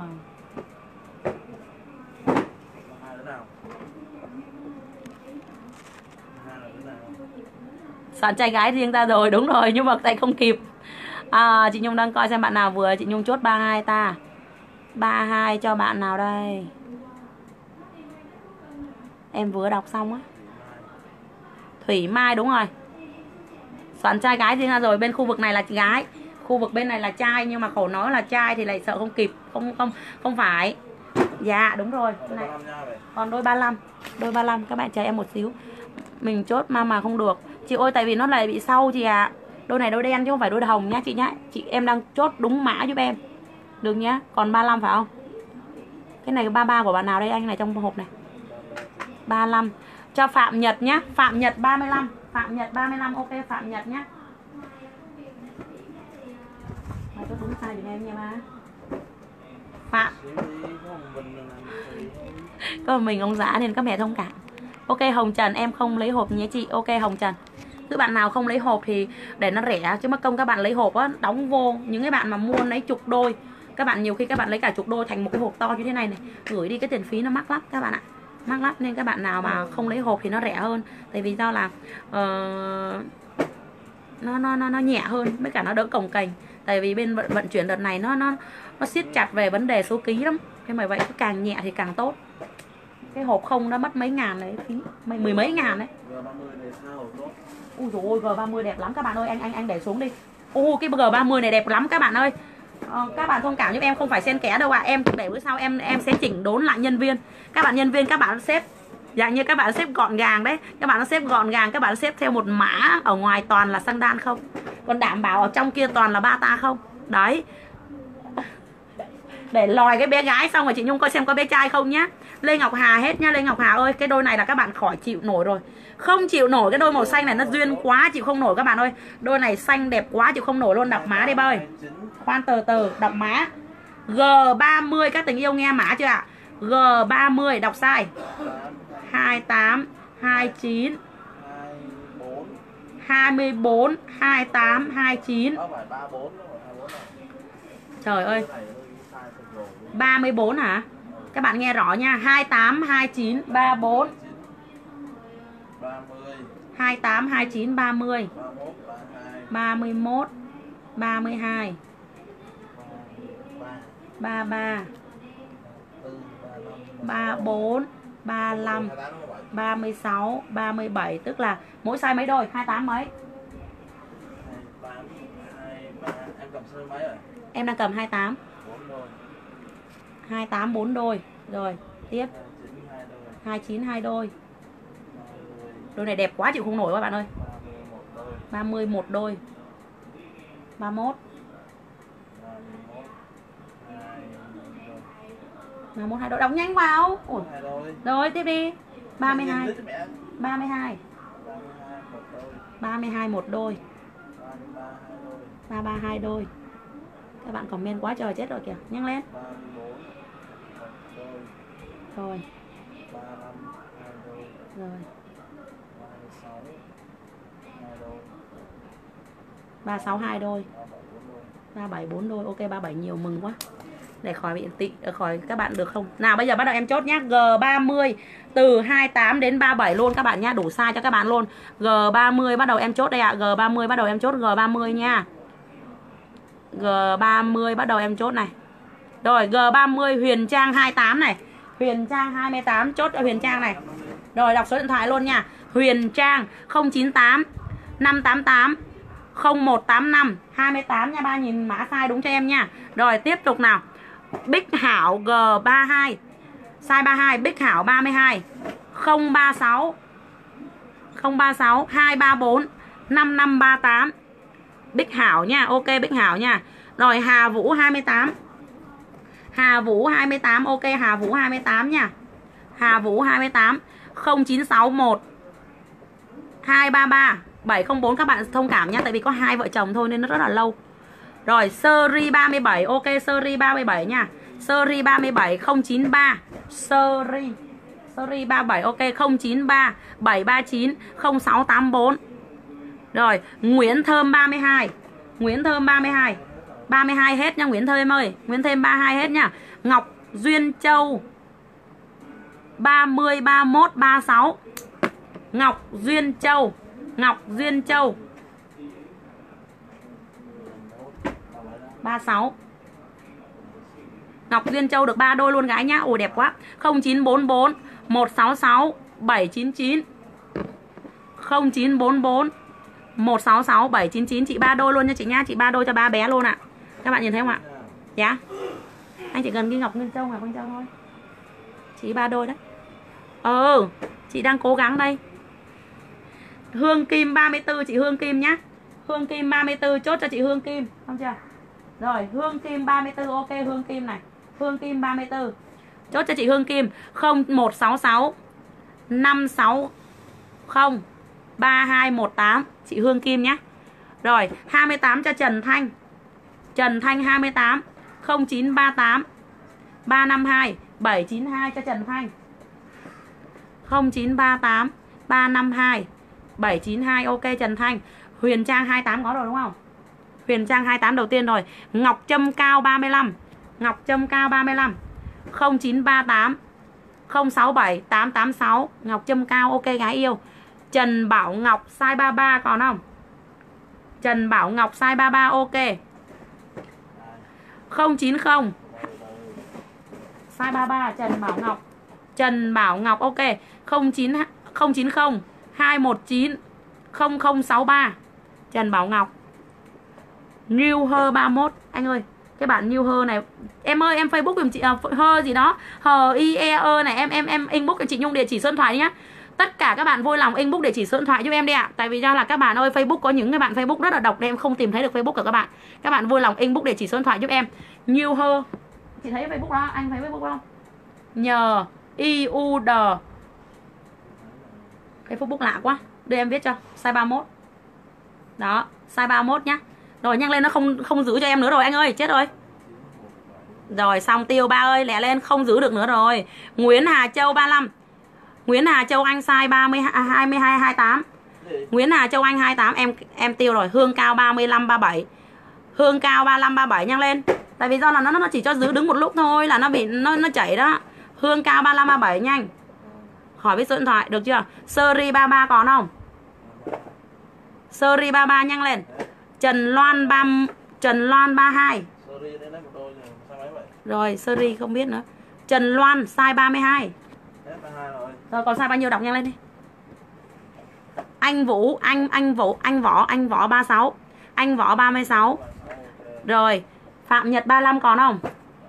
Soạn trai gái riêng ra rồi, đúng rồi, nhưng mà tại không kịp. Chị Nhung đang coi xem bạn nào vừa chị Nhung chốt 32 ta. 32 cho bạn nào đây? Em vừa đọc xong á. Thủy Mai đúng rồi. Soạn trai gái riêng ra rồi, bên khu vực này là gái, khu vực bên này là trai, nhưng mà khổ nói là trai thì lại sợ không kịp, không phải. Dạ đúng rồi. Này. Còn đôi 35. Đôi 35 các bạn chờ em một xíu. Mình chốt mà không được. Chị ơi tại vì nó lại bị sau chị ạ. Đôi này đôi đen chứ không phải đôi hồng nhá chị nhá. Chị em đang chốt đúng mã giúp em. Được nhá. Còn 35 phải không? Cái này 33 của bạn nào đây anh này trong hộp này? 35. Cho Phạm Nhật nhá. Phạm Nhật 35. Phạm Nhật 35 ok Phạm Nhật nhá. Mày chốt đúng sai giùm em nha ba. Phạm. Có mình ông xã nên các mẹ thông cảm. Ok Hồng Trần em không lấy hộp nhé chị. Ok Hồng Trần. Cứ bạn nào không lấy hộp thì để nó rẻ, chứ mất công các bạn lấy hộp á, đóng vô. Những cái bạn mà mua lấy chục đôi, các bạn nhiều khi các bạn lấy cả chục đôi thành một cái hộp to như thế này này, gửi đi cái tiền phí nó mắc lắm các bạn ạ. Mắc lắm, nên các bạn nào mà không lấy hộp thì nó rẻ hơn. Tại vì do là nó nhẹ hơn, với cả nó đỡ cồng kềnh. Tại vì bên vận chuyển đợt này nó siết chặt về vấn đề số ký lắm. Thế mà vậy càng nhẹ thì càng tốt. Cái hộp không nó mất mấy ngàn đấy, phí mười mấy ngàn đấy. Ui dồi ôi G30 đẹp lắm các bạn ơi, anh để xuống đi. Cái G30 này đẹp lắm các bạn ơi. Các bạn thông cảm giúp em, không phải xen kẽ đâu ạ. Em để bữa sau em sẽ chỉnh đốn lại nhân viên. Các bạn nhân viên các bạn xếp dạng như các bạn xếp gọn gàng đấy. Các bạn xếp gọn gàng, các bạn xếp theo một mã. Ở ngoài toàn là xăng đan không, còn đảm bảo ở trong kia toàn là bata không. Đấy. Để lòi cái bé gái xong rồi chị Nhung coi xem có bé trai không nhá. Lê Ngọc Hà hết nhá. Lê Ngọc Hà ơi, cái đôi này là các bạn khỏi chịu nổi rồi. Không chịu nổi, cái đôi màu xanh này nó duyên quá chịu không nổi các bạn ơi. Đôi này xanh đẹp quá chịu không nổi luôn. Đọc má đi bơi. Khoan từ từ, đọc má. G30 các tình yêu nghe mã chưa ạ? G30 đọc sai. 28 29 24 28 29. Trời ơi. 34 hả? Các bạn nghe rõ nha. 28 29 34 28 29 30 31 32 33 34 35 36 37. Tức là mỗi size mấy đôi? 28 mấy? Em đang cầm 28. 28 4 đôi. Rồi, tiếp. 29 2 đôi. Đôi này đẹp quá chịu không nổi các bạn ơi. 30 1 đôi. 31 2 đôi. Đóng nhanh vào. Rồi tiếp đi. 32 32 32 1 đôi. 33 2 đôi. Các bạn comment quá trời chết rồi kìa. Nhanh lên. Rồi. Rồi. 36 2 đôi. 37 4 đôi. Ok 37 nhiều mừng quá. để khỏi bị tị, khỏi các bạn được không? Nào bây giờ bắt đầu em chốt nhá. G30 từ 28 đến 37 luôn các bạn nhá, đủ size cho các bạn luôn. G30 bắt đầu em chốt đây ạ. G30 bắt đầu em chốt G30 nha. G30 bắt đầu em chốt này. Rồi G30 Huyền Trang 28 này. Huyền Trang 28 chốt cho Huyền Trang này. Rồi đọc số điện thoại luôn nha. Huyền Trang 098 588 0185 28 nha, 3.000 mã size đúng cho em nha. Rồi tiếp tục nào. Bích Hảo G32 size 32, Bích Hảo 32 036 234 5538 Bích Hảo nha. Ok Bích Hảo nha. Rồi Hà Vũ 28 Hà Vũ 28 ok Hà Vũ 28 nha. Hà Vũ 28 0961 233 704 các bạn thông cảm nha, tại vì có 2 vợ chồng thôi nên nó rất là lâu. Rồi Seri 37 ok Seri 37 nha. Seri 37 093 Seri 37 ok 093 739 0684. Rồi Nguyễn Thơm 32 Nguyễn Thơm 32 hết nha Nguyễn Thơm ơi. Nguyễn Thơm 32 hết nha. Ngọc Duyên Châu 30 31 36 Ngọc Duyên Châu 36 Ngọc Duyên Châu được 3 đôi luôn gái nhá. Ồ đẹp quá. 0944 166 799 0944 166 799 chị 3 đôi luôn nha chị nha. Chị 3 đôi cho 3 bé luôn ạ. Các bạn nhìn thấy không ạ? Dạ. Anh chỉ cần ghi Ngọc Duyên Châu Ngọc Duyên Châu thôi. Chị 3 đôi đấy. Chị đang cố gắng đây. Hương Kim 34 chị Hương Kim nhá. Hương Kim 34 chốt cho chị Hương Kim, không chưa? Rồi Hương Kim 34 ok Hương Kim này. Hương Kim 34 chốt cho chị Hương Kim 0166 560 3218 chị Hương Kim nhé. Rồi 28 cho Trần Thanh. Trần Thanh 28 0938 352 792 cho Trần Thanh. 0938 352 792 ok Trần Thanh. Huyền Trang 28 có rồi đúng không? Huyền Trang 28 đầu tiên rồi. Ngọc Trâm Cao 35 Ngọc Trâm Cao 35 0938 067 886 Ngọc Trâm Cao ok gái yêu. Trần Bảo Ngọc size 33 còn không? Trần Bảo Ngọc size 33 ok 090 size 33 Trần Bảo Ngọc. Trần Bảo Ngọc ok 090 219 0063 Trần Bảo Ngọc. New Her 31 anh ơi. Cái bạn New Her này em ơi, em Facebook giùm chị Her gì đó HIEE này, em inbox cho chị Nhung địa chỉ số điện thoại đi nhá. Tất cả các bạn vui lòng inbox địa chỉ số điện thoại giúp em đi ạ. Tại vì do là các bạn ơi, Facebook có những cái bạn Facebook rất là độc nên em không tìm thấy được Facebook của các bạn. Các bạn vui lòng inbox địa chỉ số điện thoại giúp em. New Her. Chị thấy Facebook đó, anh thấy Facebook không? Nhờ IUD. Cái Facebook lạ quá. Đưa em viết cho. Size 31. Đó, size 31 nhá. Rồi nhanh lên, nó không giữ cho em nữa rồi anh ơi, chết rồi. Rồi xong Tiêu Ba ơi, lẹ lên, không giữ được nữa rồi. Nguyễn Hà Châu 35. Nguyễn Hà Châu Anh size 30 22 28. Nguyễn Hà Châu Anh 28 em tiêu rồi. Hương Cao 35 37. Hương Cao 35 37 nhanh lên. Tại vì do là nó chỉ cho giữ đứng một lúc thôi là nó bị nó chảy đó. Hương Cao 35 37 nhanh. Hỏi với số điện thoại được chưa? Seri 33 còn không? Seri 33 nhanh lên. Trần Loan 32. Rồi Seri không biết nữa. Trần Loan size 32. Rồi còn size bao nhiêu đọc nhanh lên đi. Anh Vũ, anh Võ 36. Anh Võ 36. Rồi, Phạm Nhật 35 còn không?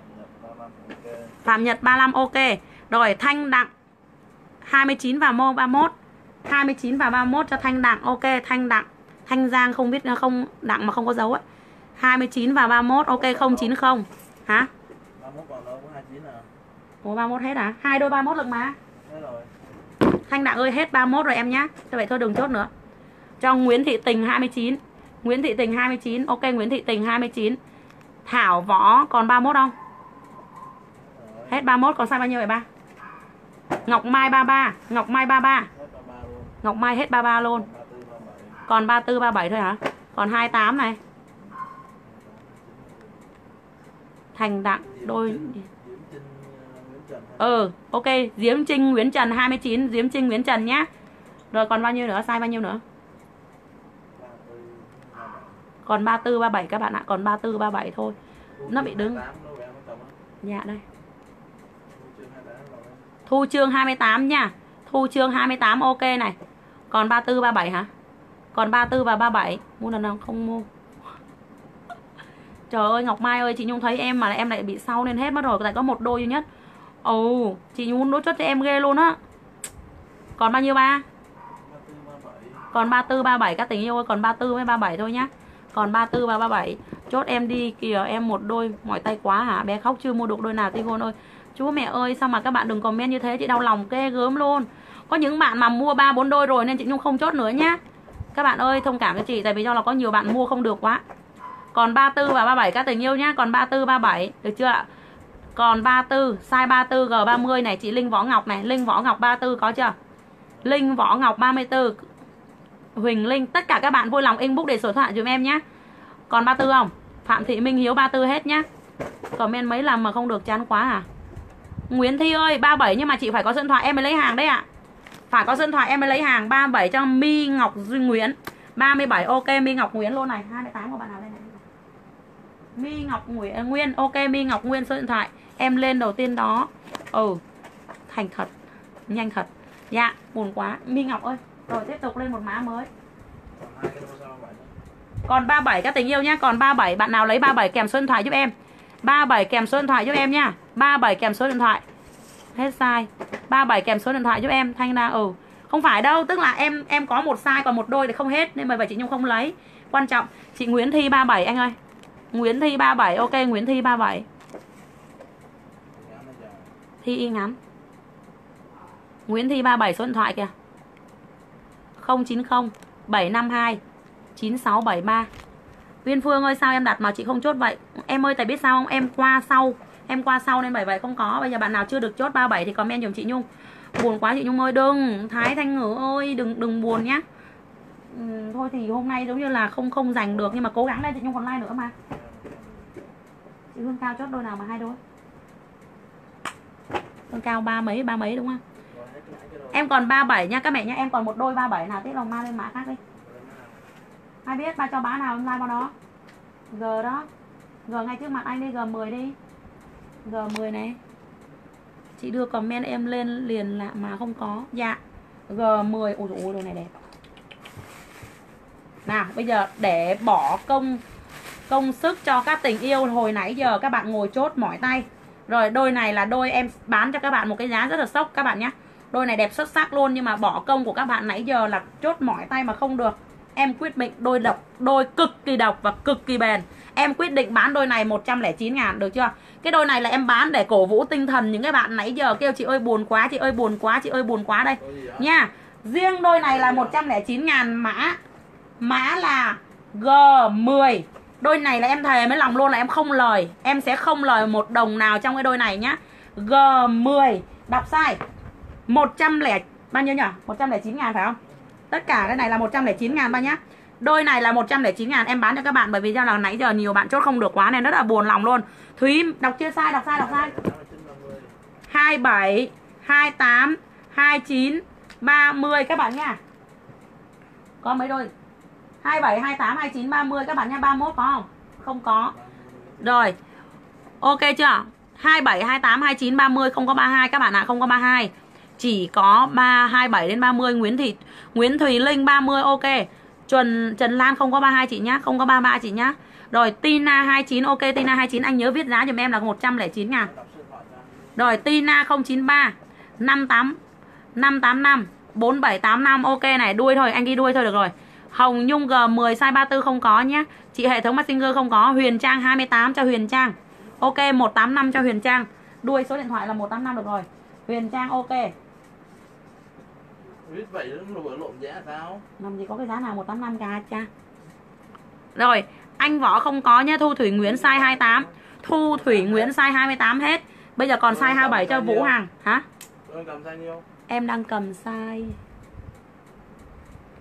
Phạm Nhật 35 ok. Rồi Thanh Đặng 29 và Mô 31. 29 và 31 cho Thanh Đặng ok, Thanh Đặng. Thanh Giang không biết không Đặng mà không có dấu ấy. 29 và 31 ok 090. Hả? 31 còn đâu có 29 à? Ủa 31 hết à? Hai đôi 31 lực mà. Hết rồi. Thanh Đặng ơi hết 31 rồi em nhá. Cho vậy thôi đừng chốt nữa. Cho Nguyễn Thị Tình 29. Nguyễn Thị Tình 29. Ok Nguyễn Thị Tình 29. Thảo Võ còn 31 không? Hết 31 còn sai bao nhiêu vậy ba? Ngọc Mai 33. Ngọc Mai 33. Ngọc Mai hết 33 luôn. Còn 34 37 thôi hả? Còn 28 này. Thành Đặng đôi. Diễm Trinh, Nguyễn Trần. Ok, Diễm Trinh Nguyễn Trần 29, Diễm Trinh Nguyễn Trần nhá. Rồi còn bao nhiêu nữa, size bao nhiêu nữa? Còn 34 37 các bạn ạ, còn 34 37 thôi. Nó bị đứng. Dạ đây. Thu Trương 28 nha. Thu Trương 28 ok này. Còn 34 37 hả? Còn 34 và 37. Mua lần nào không mua. Trời ơi Ngọc Mai ơi, chị Nhung thấy em mà em lại bị sau nên hết mất rồi, tại có một đôi duy nhất. Ồ, chị Nhung nốt chốt cho em ghê luôn á. Còn bao nhiêu ba? Còn 34 37 các tình yêu ơi, còn 34 với 37 thôi nhá. Còn 34 và 37. Chốt em đi kìa, em một đôi mỏi tay quá hả? Bé khóc chưa mua được đôi nào Tigon ơi. Chú mẹ ơi, sao mà các bạn đừng comment như thế, chị đau lòng ghê gớm luôn. Có những bạn mà mua 3 4 đôi rồi nên chị Nhung không chốt nữa nhá. Các bạn ơi thông cảm cho chị, tại vì do là có nhiều bạn mua không được quá. Còn 34 và 37 các tình yêu nhá, còn 34 37 được chưa ạ? Còn 34, size 34 G30 này, chị Linh Võ Ngọc này, Linh Võ Ngọc 34 có chưa? Linh Võ Ngọc 34. Huỳnh Linh, tất cả các bạn vui lòng inbox để số điện thoại giùm em nhé. Còn 34 không? Phạm Thị Minh Hiếu 34 hết nhá. Comment mấy lần mà không được chán quá à? Nguyễn Thi ơi 37 nhưng mà chị phải có số điện thoại em mới lấy hàng đấy ạ. Phải có số điện thoại em mới lấy hàng. 37 cho My Ngọc Duy Nguyễn. 37 ok My Ngọc Nguyễn luôn này. 28 của bạn nào lên này? My Ngọc Nguyên ok My Ngọc Nguyên số điện thoại em lên đầu tiên đó. Thành thật, nhanh thật. Dạ, buồn quá My Ngọc ơi. Rồi tiếp tục lên một mã mới. Còn 37 các tình yêu nhá, còn 37 bạn nào lấy 37 kèm số điện thoại giúp em. 37 kèm số điện thoại giúp em nhá. 37 kèm số điện thoại. Hết size. 37 kèm số điện thoại giúp em. Thanh ra không phải đâu, tức là em có một size còn một đôi thì không hết nên 17 chị Nhung không lấy. Quan trọng chị Nguyễn Thi 37 anh ơi. Nguyễn Thi 37 ok Nguyễn Thi 37. Thi y ngắn. Nguyễn Thi 37 số điện thoại kìa. 090 752 9673. Uyên Phương ơi sao em đặt mà chị không chốt vậy? Em ơi tại biết sao không? Em qua sau nên 77 không có. Bây giờ bạn nào chưa được chốt 37 thì comment giùm chị Nhung. Buồn quá chị Nhung ơi, đừng. Thái Thanh Ngữ ơi đừng buồn nhá. Thôi thì hôm nay giống như là không giành được nhưng mà cố gắng lên chị Nhung còn like nữa mà. Chị Hương Cao chốt đôi nào mà 2 đôi? Hương Cao ba mấy đúng không? Em còn 37 nha các mẹ nhá, em còn một đôi 37 nào tiếp lòng ma lên mã khác đi. Ai biết ba cho bá nào online vào đó. G đó. G ngay trước mặt anh đi, G10 đi. G10 này. Chị đưa comment em lên liền lạ mà không có. Dạ. G10. Ôi dồi ôi đôi này đẹp. Nào, bây giờ để bỏ công sức cho các tình yêu hồi nãy giờ các bạn ngồi chốt mỏi tay. Rồi đôi này là đôi em bán cho các bạn một cái giá rất là sốc các bạn nhé. Đôi này đẹp xuất sắc luôn nhưng mà bỏ công của các bạn nãy giờ là chốt mỏi tay mà không được. Em quyết định đôi độc, đôi cực kỳ độc và cực kỳ bền. Em quyết định bán đôi này 109.000 được chưa? Cái đôi này là em bán để cổ vũ tinh thần những cái bạn nãy giờ kêu chị ơi buồn quá, chị ơi buồn quá, chị ơi buồn quá đây. Nha. Riêng đôi này là 109.000 mã là G10. Đôi này là em thề với lòng luôn là em không lời. Em sẽ không lời một đồng nào trong cái đôi này nhá. G10. Đọc sai 100 bao nhiêu nhỉ? 109.000 phải không? Tất cả cái này là 109.000 ba nhá. Đôi này là 109.000 em bán cho các bạn bởi vì do là nãy giờ nhiều bạn chốt không được quá nên rất là buồn lòng luôn. Thúy đọc chưa sai, đọc sai. 27 28 29 30 các bạn nha. Có mấy đôi? 27 28 29 30 các bạn nha, 31 có không? Không có. Rồi. Ok chưa? 27 28 29 30 không có 32 các bạn ạ, không có 32. Chỉ có 27 đến 30. Nguyễn Thùy Linh 30 ok. Trần Lan không có 32 chị nhá, không có 33 chị nhá. Rồi Tina 29 ok, Tina 29 anh nhớ viết giá giùm em là 109.000. Rồi Tina 093 58 585 4785 ok này, đuôi thôi, anh ghi đuôi thôi được rồi. Hồng Nhung G10 size 34 không có nhá. Chị hệ thống Messenger không có. Huyền Trang 28 cho Huyền Trang. Ok 185 cho Huyền Trang. Đuôi số điện thoại là 185 được rồi. Huyền Trang ok. Biết vậy nó lộn giá sao? Làm gì có cái giá nào 185 cả cha. Rồi, anh Võ không có nhá. Thu Thủy Nguyễn size 28. Thu Thủy Nguyễn size 28 hết. Bây giờ còn size 27 cho Vũ Hằng. Hả? Em cầm size nhiêu? Em đang cầm size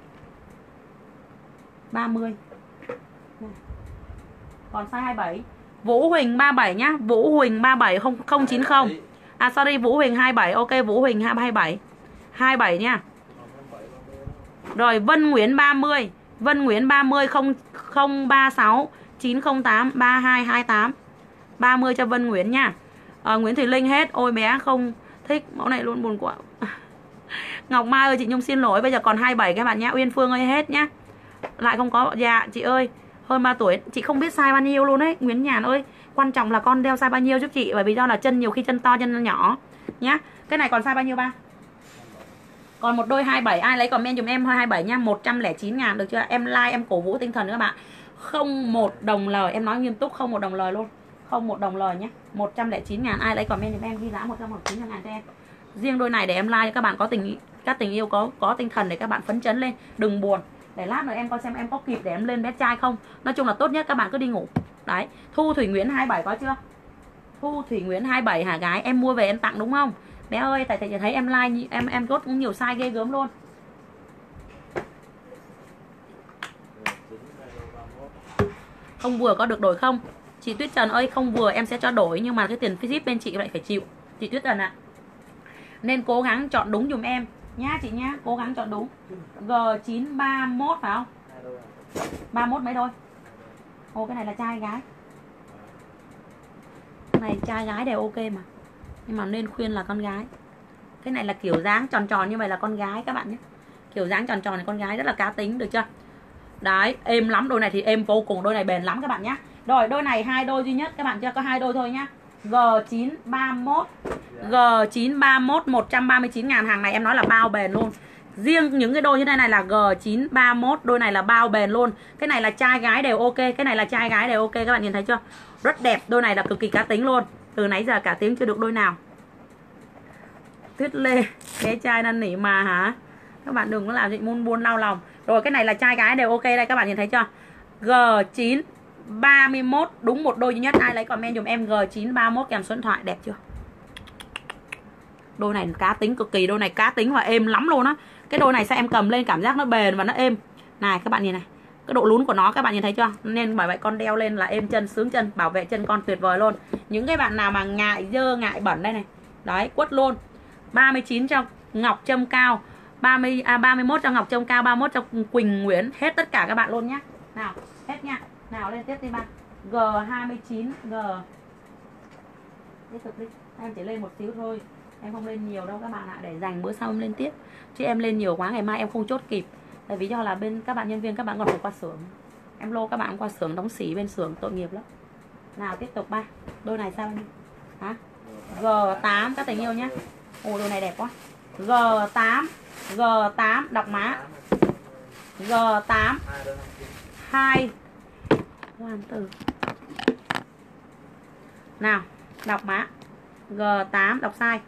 30. Còn size 27. Vũ Huỳnh 37 nhá. Vũ Huỳnh 37 090. À sorry, Vũ Huỳnh 27. Ok, Vũ Huỳnh 27. 27 nha. Rồi Vân Nguyễn 30. Vân Nguyễn 30 036 908 3228. 30 cho Vân Nguyễn nha. Nguyễn Thùy Linh hết. Ôi bé không thích mẫu này luôn, buồn quá. Ngọc Mai ơi, chị Nhung xin lỗi, bây giờ còn 27 các bạn nhé. Uyên Phương ơi hết nhá. Lại không có. Dạ chị ơi, hơn 3 tuổi chị không biết size bao nhiêu luôn đấy. Nguyễn Nhàn ơi, quan trọng là con đeo size bao nhiêu giúp chị, bởi vì do là chân nhiều khi chân to chân nhỏ nhá. Cái này còn size bao nhiêu ba? Còn một đôi 27, ai lấy comment dùm em 27 nha, 109.000 được chưa? Em like em cổ vũ tinh thần các bạn. Không một đồng lời, em nói nghiêm túc, không một đồng lời luôn. Không một đồng lời nhé. 109.000, ai lấy comment dùm em ghi giá 109.000 cho em. Riêng đôi này để em like cho các bạn có tình yêu, có tinh thần để các bạn phấn chấn lên, đừng buồn. Để lát nữa em coi xem em có kịp để em lên bé trai không. Nói chung là tốt nhất các bạn cứ đi ngủ. Đấy, Thu Thủy Nguyễn 27 có chưa? Thu Thủy Nguyễn 27 hả gái? Em mua về em tặng đúng không? Bé ơi, tại thấy em like em chốt cũng nhiều size ghê gớm luôn. Không vừa có được đổi không? Chị Tuyết Trần ơi, không vừa em sẽ cho đổi, nhưng mà cái tiền phí ship bên chị lại phải chịu. Chị Tuyết Trần ạ. Nên cố gắng chọn đúng dùm em nhá chị nhá, cố gắng chọn đúng. G931 phải không? 31 mấy đôi? Ồ, cái này là trai gái. Cái này trai gái đều ok mà. Nhưng mà nên khuyên là con gái. Cái này là kiểu dáng tròn tròn như vậy là con gái các bạn nhé. Kiểu dáng tròn tròn này con gái rất là cá tính, được chưa? Đấy, êm lắm, đôi này thì êm vô cùng, đôi này bền lắm các bạn nhé. Rồi, đôi này 2 đôi duy nhất các bạn chưa, có 2 đôi thôi nhá. G931 G931 139.000, hàng này em nói là bao bền luôn. Riêng những cái đôi như thế này là G931, đôi này là bao bền luôn. Cái này là trai gái đều ok, cái này là trai gái đều ok, các bạn nhìn thấy chưa? Rất đẹp, đôi này là cực kỳ cá tính luôn. Từ nãy giờ cả tiếng chưa được đôi nào. Tuyết Lê, bé trai năn nỉ mà hả? Các bạn đừng có làm gì buôn đau lòng. Rồi cái này là trai gái đều ok đây, các bạn nhìn thấy chưa? G931 đúng một đôi duy nhất, ai lấy comment dùm em G931 kèm số điện thoại, đẹp chưa? Đôi này cá tính cực kỳ, đôi này cá tính và êm lắm luôn á. Cái đôi này sao em cầm lên cảm giác nó bền và nó êm. Này các bạn nhìn này, cái độ lún của nó các bạn nhìn thấy chưa? Nên bởi vậy con đeo lên là êm chân, sướng chân, bảo vệ chân con tuyệt vời luôn. Những cái bạn nào mà ngại dơ, ngại bẩn đây này, đấy, quất luôn. 39 cho Ngọc Trâm Cao, 31 cho Ngọc Trâm Cao, 31 cho Quỳnh Nguyễn, hết tất cả các bạn luôn nhá. Nào, hết nha. Nào lên tiếp đi ba. G29 G. Tiếp tục đi. Em chỉ lên một xíu thôi. Em không lên nhiều đâu các bạn ạ, để dành bữa sau em lên tiếp. Chứ em lên nhiều quá ngày mai em không chốt kịp. Tại vì do là bên các bạn nhân viên các bạn còn phải qua xưởng. Em lô các bạn qua xưởng đóng xỉ bên xưởng tội nghiệp lắm. Nào tiếp tục ba. Đôi này sao đi? Hả? G8 các tình yêu nhá. Ồ đôi này đẹp quá. G8 đọc má. G8 2 hoàn từ. Nào, đọc má. G8 đọc sai.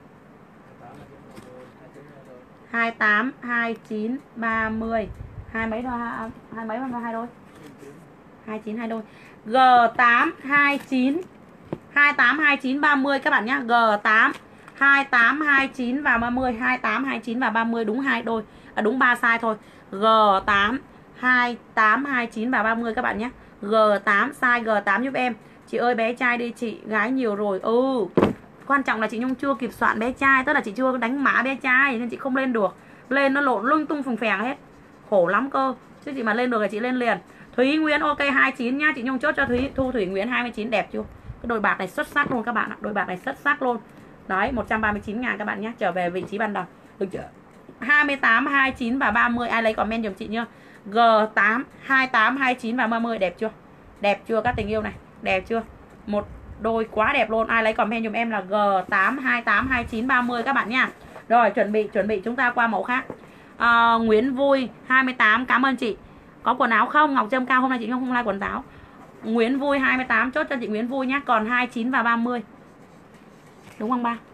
28 29 30. Hai mấy đôi, hai mấy đôi, hai đôi. 29 hai đôi. G8 29 28 29 30 các bạn nhá. G8 28 29 và 30, 28 29 và 30 đúng 2 đôi. Đúng 3 size thôi. G8 28 29 và 30 các bạn nhé. G8 size G8 giúp em. Chị ơi bé trai đi chị, gái nhiều rồi. Quan trọng là chị Nhung chưa kịp soạn bé trai, tức là chị chưa đánh mã bé trai nên chị không lên được. Lên nó lộn lung tung phùng phèng hết. Khổ lắm cơ. Chứ chị mà lên được là chị lên liền. Thúy Nguyễn ok 29 nhá, chị Nhung chốt cho Thu Thủy Nguyễn 29 đẹp chưa? Cái đôi bạc này xuất sắc luôn các bạn ạ, đôi bạc này xuất sắc luôn. Đấy, 139.000 các bạn nhé, trở về vị trí ban đầu. Được chưa? 28 29 và 30 ai lấy comment giùm chị nhá. G8 28 29 và 30 đẹp chưa? Đẹp chưa các tình yêu này? Đẹp chưa? Một đôi quá đẹp luôn. Ai lấy comment giùm em là G8 28 29 30 các bạn nha. Rồi chuẩn bị chúng ta qua mẫu khác. Nguyễn Vui 28 cảm ơn chị. Có quần áo không? Ngọc Trâm Cao hôm nay chị không like quần áo. Nguyễn Vui 28 chốt cho chị Nguyễn Vui nhé. Còn 29 và 30. Đúng không ba?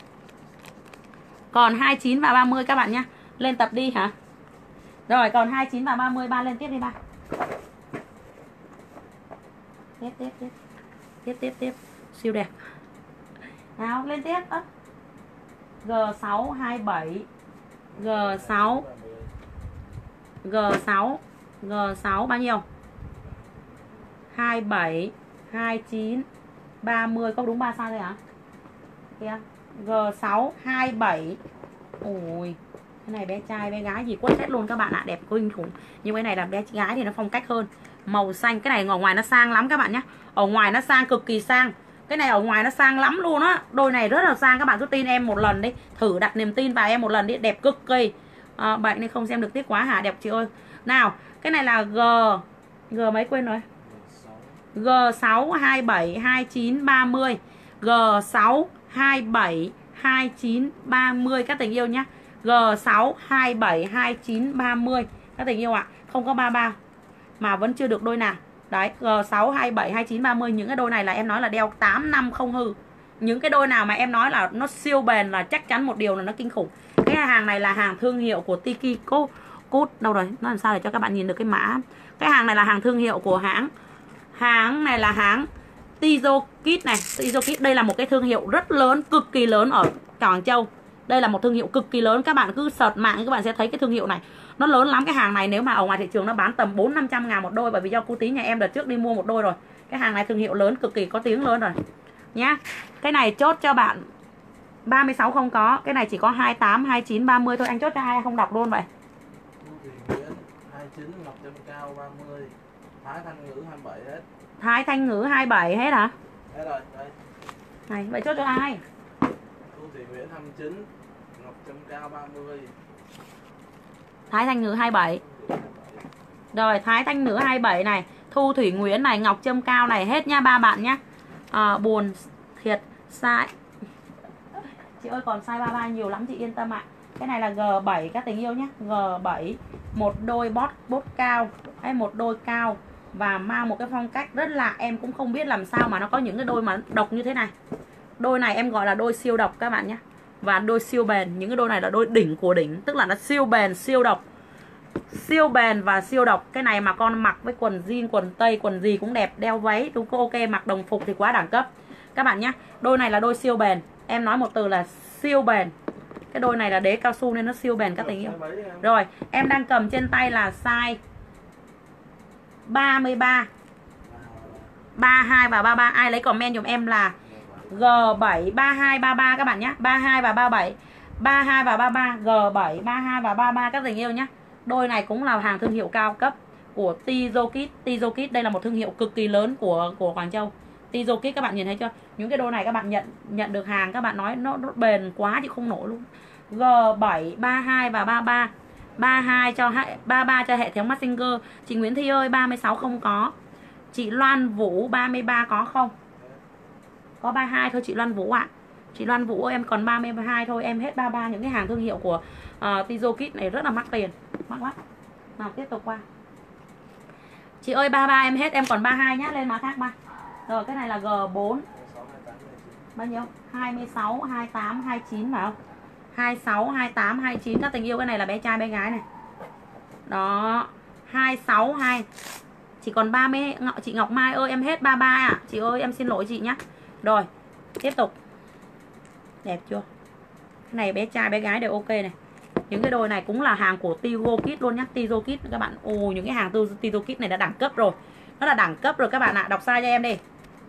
Còn 29 và 30 các bạn nhé. Lên tập đi hả? Rồi còn 29 và 30 ba lên tiếp đi ba. Tiếp. Siêu đẹp. Nào lên tiếp. G6 27 G6 G6 bao nhiêu? 27 29 30, có đúng 3 size thôi hả? Kìa, G6 27. Ôi, cái này bé trai bé gái gì quất hết luôn các bạn ạ, đẹp kinh khủng. Nhưng cái này là bé gái thì nó phong cách hơn. Màu xanh, cái này ở ngoài nó sang lắm các bạn nhé. Ở ngoài nó sang cực kỳ sang. Cái này ở ngoài nó sang lắm luôn á. Đôi này rất là sang, các bạn cứ tin em một lần đi. Thử đặt niềm tin vào em một lần đi, đẹp cực kỳ. Bạn nên không xem được tiếc quá hả, đẹp chị ơi. Nào, cái này là G mấy quên rồi. G6 27 29 30. G6 27 29 30 các tình yêu nhé. G6 27 29 30 các tình yêu ạ. Không có 33 mà vẫn chưa được đôi nào. Đấy, G6 27 29 30, những cái đôi này là em nói là đeo 8 năm không hư. Những cái đôi nào mà em nói là nó siêu bền là chắc chắn một điều là nó kinh khủng. Cái hàng này là hàng thương hiệu của Tiki Code đâu rồi? Nó làm sao để cho các bạn nhìn được cái mã. Cái hàng này là hàng thương hiệu của hãng này là hãng Tizo Kit này. Tizo Kit đây là một cái thương hiệu rất lớn, cực kỳ lớn ở Quảng Châu. Đây là một thương hiệu cực kỳ lớn, các bạn cứ search mạng các bạn sẽ thấy cái thương hiệu này. Nó lớn lắm. Cái hàng này nếu mà ở ngoài thị trường nó bán tầm 400-500 ngàn một đôi, bởi vì do cô Tí nhà em đợt trước đi mua một đôi rồi. Cái hàng này thương hiệu lớn, cực kỳ có tiếng lớn rồi nhá. Cái này chốt cho bạn 36 không có, cái này chỉ có 28 29 30 thôi, anh chốt cho ai không đọc luôn vậy. 29 Ngọc Trâm Cao 30, Thái Thanh Ngữ 27 hết. Thái Thanh Ngữ 27 hết hả? Hết rồi, đây. Này, vậy chốt cho ai? Thu Thị Nguyễn 29, Ngọc Trâm Cao 30. Thái Thanh Ngữ 27. Rồi, Thái Thanh Nữ 27 này, Thu Thủy Nguyễn này, Ngọc Trâm Cao này, hết nha ba bạn nhá. Buồn thiệt sai. Chị ơi còn size 33 nhiều lắm, chị yên tâm ạ. Cái này là G7 các tình yêu nhé. G7, một đôi bốt cao, hay một đôi cao và mang một cái phong cách rất lạ. Em cũng không biết làm sao mà nó có những cái đôi mà độc như thế này. Đôi này em gọi là đôi siêu độc các bạn nhé. Và đôi siêu bền. Những cái đôi này là đôi đỉnh của đỉnh, tức là nó siêu bền, siêu độc. Siêu bền và siêu độc. Cái này mà con mặc với quần jean, quần tây, quần gì cũng đẹp. Đeo váy đúng ok, mặc đồng phục thì quá đẳng cấp các bạn nhé. Đôi này là đôi siêu bền. Em nói một từ là siêu bền. Cái đôi này là đế cao su nên nó siêu bền các tình yêu. Rồi, em đang cầm trên tay là size 33, 32 và 33. Ai lấy comment dùm em là G7 32 33 các bạn nhé. 32 và 37. 32 và 33, G7 32 và 33 các tình yêu nhé. Đôi này cũng là hàng thương hiệu cao cấp của Tizo Kit. Tizo Kit đây là một thương hiệu cực kỳ lớn của Quảng Châu. Tizo Kit các bạn nhìn thấy chưa? Những cái đôi này các bạn nhận được hàng các bạn nói nó bền quá chứ không nổi luôn. G7 32 và 33. 32 cho 33 cho hệ thống Mazinger. Chị Nguyễn Thi ơi 36 không có. Chị Loan Vũ 33 có không? Có 32 thôi chị Loan Vũ ạ. Chị Loan Vũ em còn 32 thôi, em hết 33. Những cái hàng thương hiệu của Tizo Kit này rất là mắc tiền, mắc lắm. Nào tiếp tục qua. Chị ơi 33 em hết, em còn 32 nhá, lên mã khác ba. Rồi cái này là G4. Bao nhiêu? 26, 28, 29 phải không? 26, 28, 29 các tình yêu, cái này là bé trai bé gái này. Đó, 26 2. Chỉ còn 30. Chị Ngọc Mai ơi em hết 33 à? Chị ơi em xin lỗi chị nhá. Rồi, tiếp tục. Đẹp chưa? Cái này bé trai bé gái đều ok này. Những cái đôi này cũng là hàng của Tizo Kit luôn nhá. Tizo Kit các bạn. Ồ, những cái hàng Tizo Kit này đã đẳng cấp rồi. Nó là đẳng cấp rồi các bạn ạ. Đọc sai cho em đi.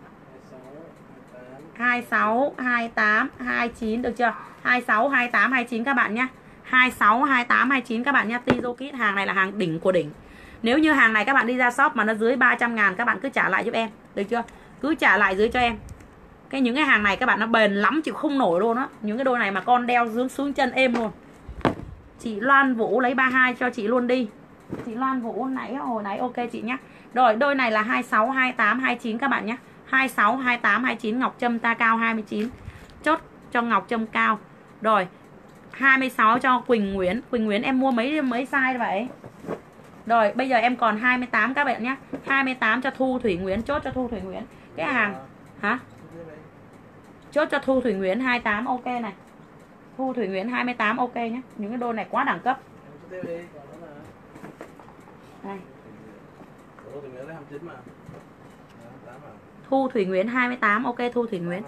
26, 28, 29 được chưa? 26, 28, 29 các bạn nhá. 26, 28, 29 các bạn nhá. Tizo Kit hàng này là hàng đỉnh của đỉnh. Nếu như hàng này các bạn đi ra shop mà nó dưới 300 ngàn các bạn cứ trả lại giúp em. Được chưa? Cứ trả lại dưới cho em. Những cái hàng này các bạn nó bền lắm chịu không nổi luôn á. Những cái đôi này mà con đeo xuống chân êm luôn. Chị Loan Vũ lấy 32 cho chị luôn đi. Chị Loan Vũ hồi nãy ok chị nhá. Rồi đôi này là 26, 28, 29 các bạn nhé. 26, 28, 29 Ngọc Trâm ta cao 29. Chốt cho Ngọc Trâm cao. Rồi 26 cho Quỳnh Nguyễn. Quỳnh Nguyễn em mua mấy size vậy? Rồi bây giờ em còn 28 các bạn nhé. 28 cho Thu Thủy Nguyễn. Chốt cho Thu Thủy Nguyễn. Cái hàng hả? Chốt cho Thu Thủy Nguyễn 28 ok này. Thu Thủy Nguyễn 28 ok nhé. Những cái đôi này quá đẳng cấp. Đây. Thu Thủy Nguyễn 28 ok Thu Thủy Nguyễn.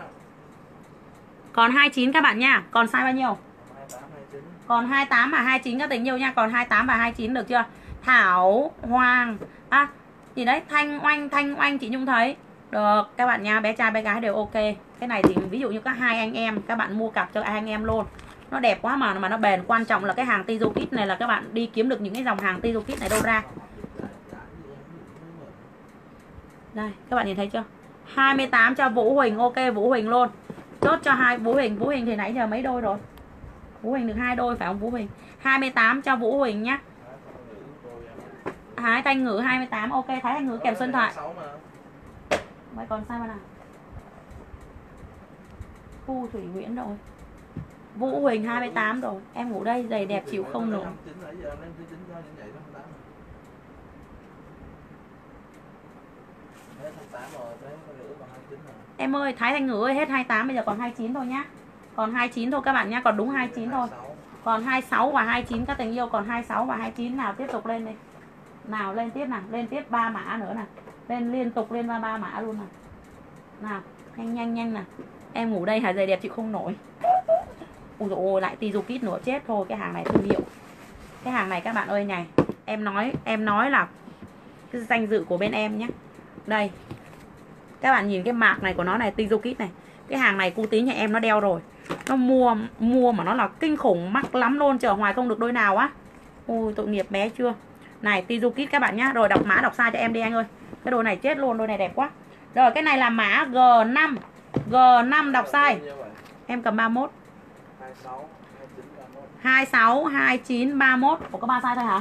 Còn 29 các bạn nha. Còn size bao nhiêu? Còn 28 và 29 các tình yêu nha. Còn 28 và 29 được chưa? Thảo Hoàng gì đấy, Thanh Oanh chị Nhung thấy. Được các bạn nha, bé trai bé gái đều ok. Cái này thì ví dụ như các hai anh em, các bạn mua cặp cho hai anh em luôn. Nó đẹp quá mà nó bền. Quan trọng là cái hàng Tizo Kit này là các bạn đi kiếm được những cái dòng hàng Tizo Kit này đâu ra. Đây, các bạn nhìn thấy chưa? 28 cho Vũ Huỳnh, ok Vũ Huỳnh luôn. Chốt cho hai Vũ Huỳnh thì nãy giờ mấy đôi rồi? Vũ Huỳnh được 2 đôi phải không Vũ Huỳnh? 28 cho Vũ Huỳnh nhá. Thái Thanh Ngữ 28, ok Thái Thanh Ngữ kèm Xuân Thoại. Vậy còn sao nào? Thu Thủy Nguyễn rồi. Vũ Huỳnh 28 rồi. Em ngủ đây, giày đẹp chịu không nổi. Em ơi, Thái Thanh Ngữ ơi, hết 28 bây giờ còn 29 thôi nhá. Còn 29 thôi các bạn nhá, còn đúng 29 thôi. Còn 26 và 29 các tình yêu, còn 26 và 29 nào tiếp tục lên đi. Nào lên tiếp nào, lên tiếp 3 mã nữa nè. Lên liên tục lên 3 mã luôn nè. Nào, nhanh nè. Em ngủ đây hả, giày đẹp chịu không nổi. Ui dồi ôi, lại Tizo Kit nữa, chết thôi, cái hàng này thương hiệu. Cái hàng này các bạn ơi này, em nói là cái danh dự của bên em nhé. Đây. Các bạn nhìn cái mạc này của nó này, Tizo Kit này. Cái hàng này cu tí nhà em nó đeo rồi. Nó mua mà nó là kinh khủng, mắc lắm luôn, chở ngoài không được đôi nào á. Ôi tội nghiệp bé chưa. Này Tizo Kit các bạn nhá. Rồi đọc mã đọc size cho em đi anh ơi. Cái đôi này chết luôn, đôi này đẹp quá. Rồi cái này là mã G5. G5 đọc size. Em cầm 31. 26 29 31. Ủa có 3 size thôi hả?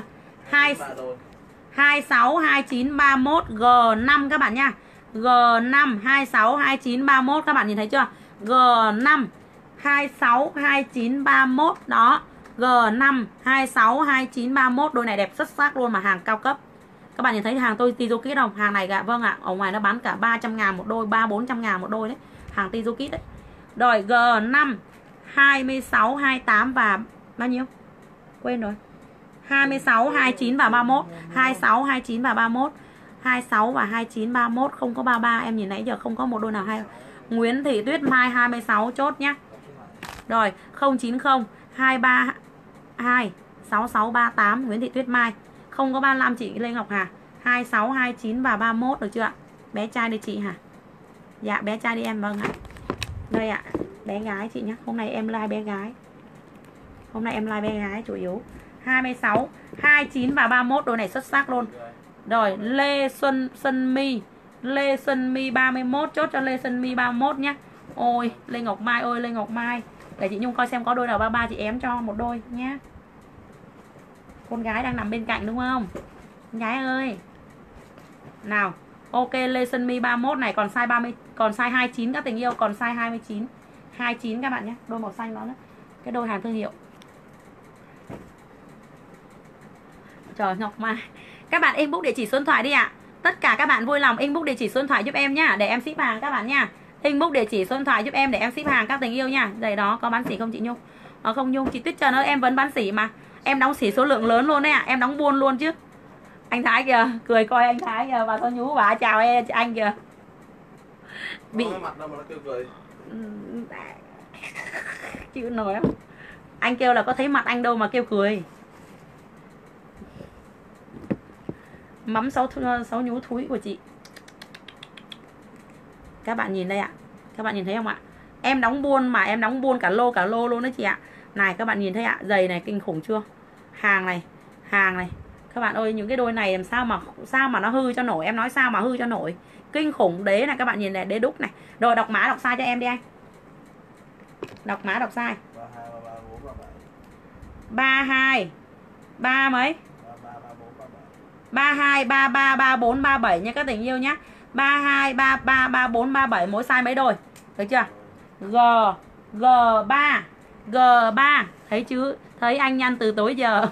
26 29 31 G5 các bạn nha. G5 26 29 31 các bạn nhìn thấy chưa? G5 26 29 31 đó. G5 26 29 31, đôi này đẹp xuất sắc luôn mà hàng cao cấp. Các bạn nhìn thấy hàng tôi Tizo Kit không? Hàng này vâng ạ, ở ngoài nó bán cả 300.000 một đôi, 300-400.000 một đôi đấy. Hàng Tizo Kit đấy. Rồi G5 26 28 và bao nhiêu? Quên rồi. 26 29 và 31. 26 29 và 31. 26 và 29 31, không có 33. Em nhìn nãy giờ không có một đôi nào hay. Nguyễn Thị Tuyết Mai 26 chốt nhá. Rồi 090 232 6638 Nguyễn Thị Tuyết Mai. Không có 35 chị Lê Ngọc Hà. 26 29 và 31 được chưa ạ? Bé trai đi chị hả? Dạ bé trai đi em, vâng ạ. Đây ạ, bé gái chị nhé. Hôm nay em like bé gái. Hôm nay em like bé gái chủ yếu. 26 29 và 31, đôi này xuất sắc luôn. Rồi Lê Xuân My 31, chốt cho Lê Xuân My 31 nhé. Ôi Lê Ngọc Mai ơi Lê Ngọc Mai, để chị Nhung coi xem có đôi nào 33 chị ém cho một đôi nhé. Con gái đang nằm bên cạnh đúng không? Con gái ơi. Nào, ok Lê Xuân My 31 này, còn size 30, còn size 29 các tình yêu, còn size 29. 29 các bạn nhé, đôi màu xanh đó nữa. Cái đôi hàng thương hiệu. Trời Ngọc Mai. Các bạn inbox địa chỉ số điện thoại đi ạ. Tất cả các bạn vui lòng inbox địa chỉ số điện thoại giúp em nhá, để em ship hàng các bạn nha. Inbox địa chỉ số điện thoại giúp em để em ship hàng các tình yêu nha. Giày đó có bán sỉ không chị Nhung? Không Nhung, chị Tuyết Trần ơi, em vẫn bán sỉ mà. Em đóng sỉ số lượng lớn luôn đấy ạ, em đóng buôn luôn chứ. Anh Thái kìa, cười coi anh Thái kìa, và tôi nhú bà chào em anh kìa. Bị mặt đâu mà nó kêu cười. Chịu nổi không? Anh kêu là có thấy mặt anh đâu mà kêu cười. Mắm sáu nhú thúi của chị. Các bạn nhìn đây ạ. Các bạn nhìn thấy không ạ? Em đóng buôn mà em đóng buôn cả lô luôn đấy chị ạ. Này các bạn nhìn thấy ạ, giày này kinh khủng chưa? Hàng này. Các bạn ơi, những cái đôi này làm sao mà nó hư cho nổi, em nói sao mà hư cho nổi. Kinh khủng đế này, các bạn nhìn này, đế đúc này. Rồi đọc mã đọc size cho em đi anh. Đọc mã đọc size. 32 3 mấy? 32 33 34 37 nha các tình yêu nhá. 32 33 34 37, mỗi size mấy đôi? Được chưa? G3 thấy chứ? Thấy anh nhăn từ tối giờ.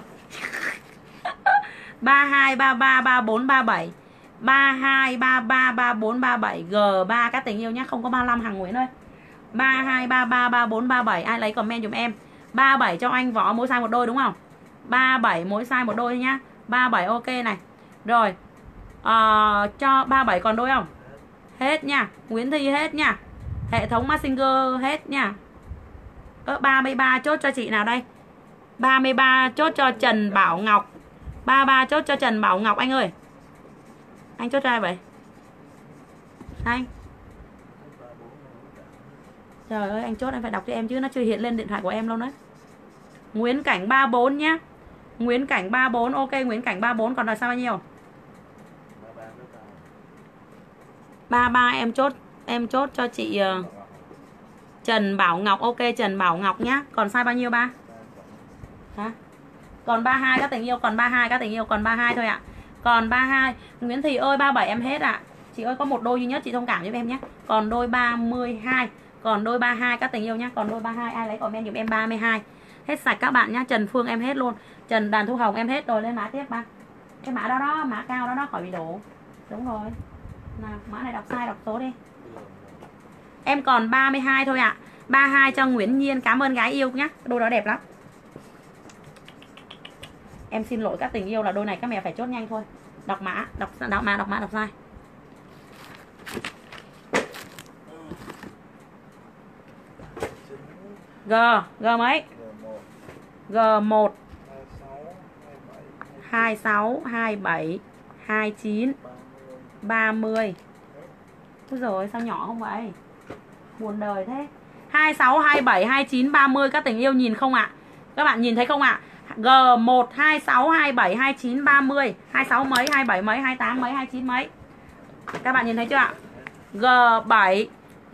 32 33 34 37. 32 33 34 37 G3 các tình yêu nhá, không có 35 hàng Nguyễn ơi. 32 33 34 37, ai lấy comment giùm em. 37 cho anh Võ mỗi size một đôi đúng không? 37 mỗi size một đôi nhá. 37 ok này. Rồi cho 37 còn đôi không? Hết nha. Nguyễn Thi hết nha. Hệ thống Messenger hết nha. 33 chốt cho chị nào đây? 33 chốt cho Trần Bảo Ngọc. 33 chốt cho Trần Bảo Ngọc anh ơi. Anh chốt cho ai vậy? Anh. Trời ơi anh chốt anh phải đọc cho em chứ nó chưa hiện lên điện thoại của em luôn đấy. Nguyễn Cảnh 34 nhá. Nguyễn Cảnh 34, ok Nguyễn Cảnh 34 còn là sao bao nhiêu? 33 em chốt cho chị Trần Bảo Ngọc, ok Trần Bảo Ngọc nhá. Còn sai bao nhiêu ba? Hả? Còn 32 các tình yêu, còn 32 các tình yêu, còn 32 thôi ạ. Còn 32. Nguyễn Thị ơi 37 em hết ạ. Chị ơi có một đôi duy nhất chị thông cảm giúp em nhé. Còn đôi 32, còn đôi 32 các tình yêu nhá. Còn đôi 32 ai lấy comment giùm em 32. Hết sạch các bạn nhá. Trần Phương em hết luôn. Trần Đàn Thu Hồng em hết rồi, lên mã tiếp ba. Cái mã đó đó, mã cao đó đó khỏi bị đổ. Đúng rồi. Nào, mã này đọc sai đọc số đi. Em còn 32 thôi ạ. 32 cho Nguyễn Nhiên, cảm ơn gái yêu nhá. Đôi đó đẹp lắm. Em xin lỗi các tình yêu là đôi này các mẹ phải chốt nhanh thôi. Đọc mã, đọc sai. G mấy? G1 26 27 29 30. Úi rồi sao nhỏ không vậy? Buồn đời thế. 26 27 29 30 các tình yêu nhìn không ạ? Các bạn nhìn thấy không ạ? G1 26 27 29 30, 26 mấy, 27 mấy, 28 mấy, 29 mấy. Các bạn nhìn thấy chưa ạ? G7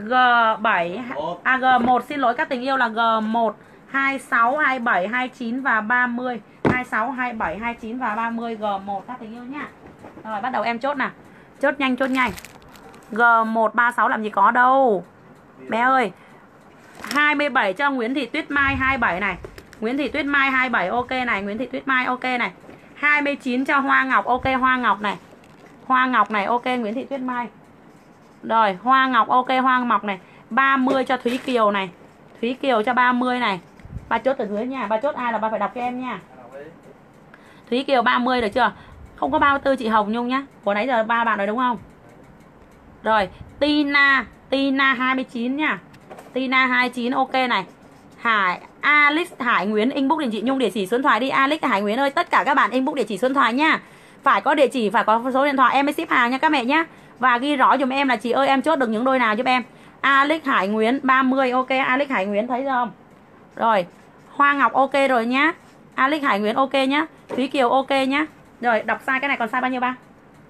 G1 xin lỗi các tình yêu là G1 26 27 29 và 30. 26 27 29 và 30 G1 các tình yêu nhá. Rồi bắt đầu em chốt nào. Chốt nhanh G1 36 làm gì có đâu. Bé ơi. 27 cho Nguyễn Thị Tuyết Mai 27 này. Nguyễn Thị Tuyết Mai 27 ok này, Nguyễn Thị Tuyết Mai ok này. 29 cho Hoa Ngọc ok, Hoa Ngọc này. Hoa Ngọc này ok Nguyễn Thị Tuyết Mai. Rồi, Hoa Ngọc ok Hoa Ngọc này. 30 cho Thúy Kiều này. Thúy Kiều cho 30 này. Ba chốt ở dưới nha, ba chốt ai là ba phải đọc cho em nha. Thúy Kiều 30 được chưa? Không có 34 chị Hồng Nhung nhá. Hồi nãy giờ ba bạn rồi đúng không? Rồi, Tina 29 nha. Tina 29 ok này. Alex Hải Nguyễn inbox địa chỉ Nhung địa chỉ số điện thoại đi. Alex Hải Nguyễn ơi, tất cả các bạn inbox địa chỉ số điện thoại nha. Phải có địa chỉ, phải có số điện thoại em mới ship hàng nha các mẹ nhá. Và ghi rõ dùm em là chị ơi em chốt được những đôi nào giúp em. Alex Hải Nguyễn 30 ok, Alex Hải Nguyễn thấy không? Rồi, Hoa Ngọc ok rồi nhá. Alex Hải Nguyễn ok nhá. Thúy Kiều ok nhá. Rồi, đọc sai cái này còn sai bao nhiêu ba?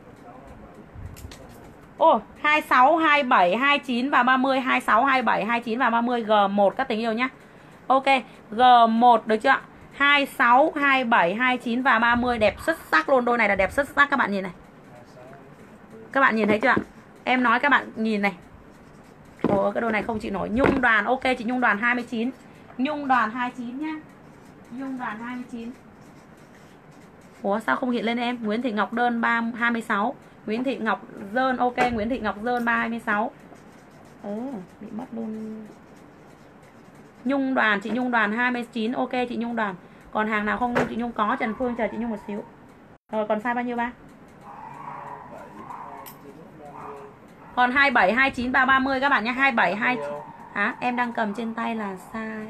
Ồ, 26, 27, 29 và 30, 26, 27, 29 và 30 G1 các tình yêu nhá. Ok, G1 được chưa ạ? 26, 27, 29 và 30 đẹp xuất sắc luôn, đôi này là đẹp xuất sắc các bạn nhìn này. Các bạn nhìn thấy chưa ạ? Em nói các bạn nhìn này. Ồ, cái đôi này không chịu nổi. Nhung Đoàn ok chị Nhung Đoàn 29. Nhung Đoàn 29 nhá. Nhung Đoàn 29. Ủa sao không hiện lên em? Nguyễn Thị Ngọc Đơn 26. Nguyễn Thị Ngọc Dơn ok, Nguyễn Thị Ngọc Dơn 326. Bị mất luôn. Nhung Đoàn, chị Nhung Đoàn 29 ok chị Nhung Đoàn. Còn hàng nào không chị Nhung có, Trần Phương chờ chị Nhung một xíu. Rồi còn sai bao nhiêu ba? Còn 27 29 30 các bạn nhé. 27 29. Hả? Em đang cầm trên tay là sai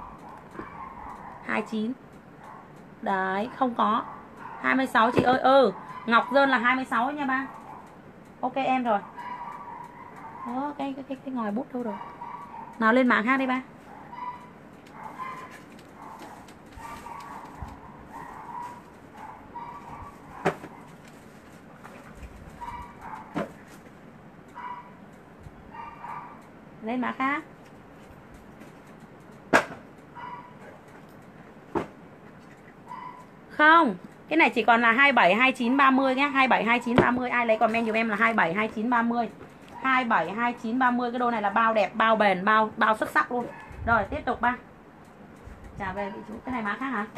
29. Đấy, không có. 26 chị ơi. Ngọc Dơn là 26 nha ba. Ok em rồi. Đó, cái ngòi bút đâu rồi? Nào lên mạng khác đi ba. Lên mã khác. Không, cái này chỉ còn là 27 29 30 nhé. 27 29 30 ai lấy comment giùm em là 27 29 30. 27 29 30 cái đôi này là bao đẹp, bao bền, bao xuất sắc luôn. Rồi tiếp tục ba. Trả về vị chú. Cái này mã khác hả?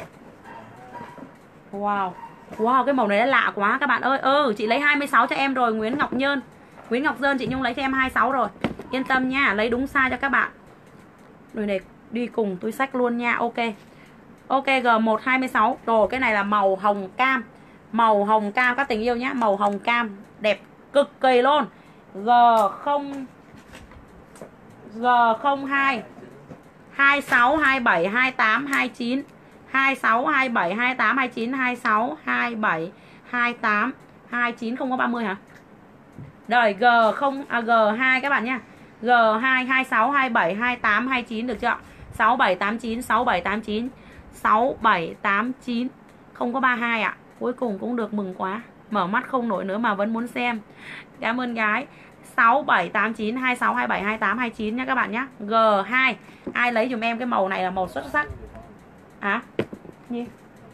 Wow. Wow, cái màu này đã lạ quá các bạn ơi. Chị lấy 26 cho em rồi, Nguyễn Ngọc Nhơn. Nguyễn Ngọc Dơn chị Nhung lấy cho em 26 rồi. Yên tâm nha, lấy đúng size cho các bạn. Đôi này đi cùng túi xách luôn nha. Ok. Ok G1 26. Rồi cái này là màu hồng cam. Màu hồng cam các tình yêu nhá, màu hồng cam đẹp cực kỳ luôn. G02 26 27 28 29 26 27 28 29 26 27 28 29 không có 30 hả? Rồi G2 các bạn nhá. G2 26 27 28 29 được chưa? 6789 6789 6789. Không có 32 ạ. Cuối cùng cũng được, mừng quá. Mở mắt không nổi nữa mà vẫn muốn xem. Cảm ơn gái. 6789 26 27 28 29 nhá các bạn nhá. G2. Ai lấy dùm em cái màu này là màu xuất sắc. Gì?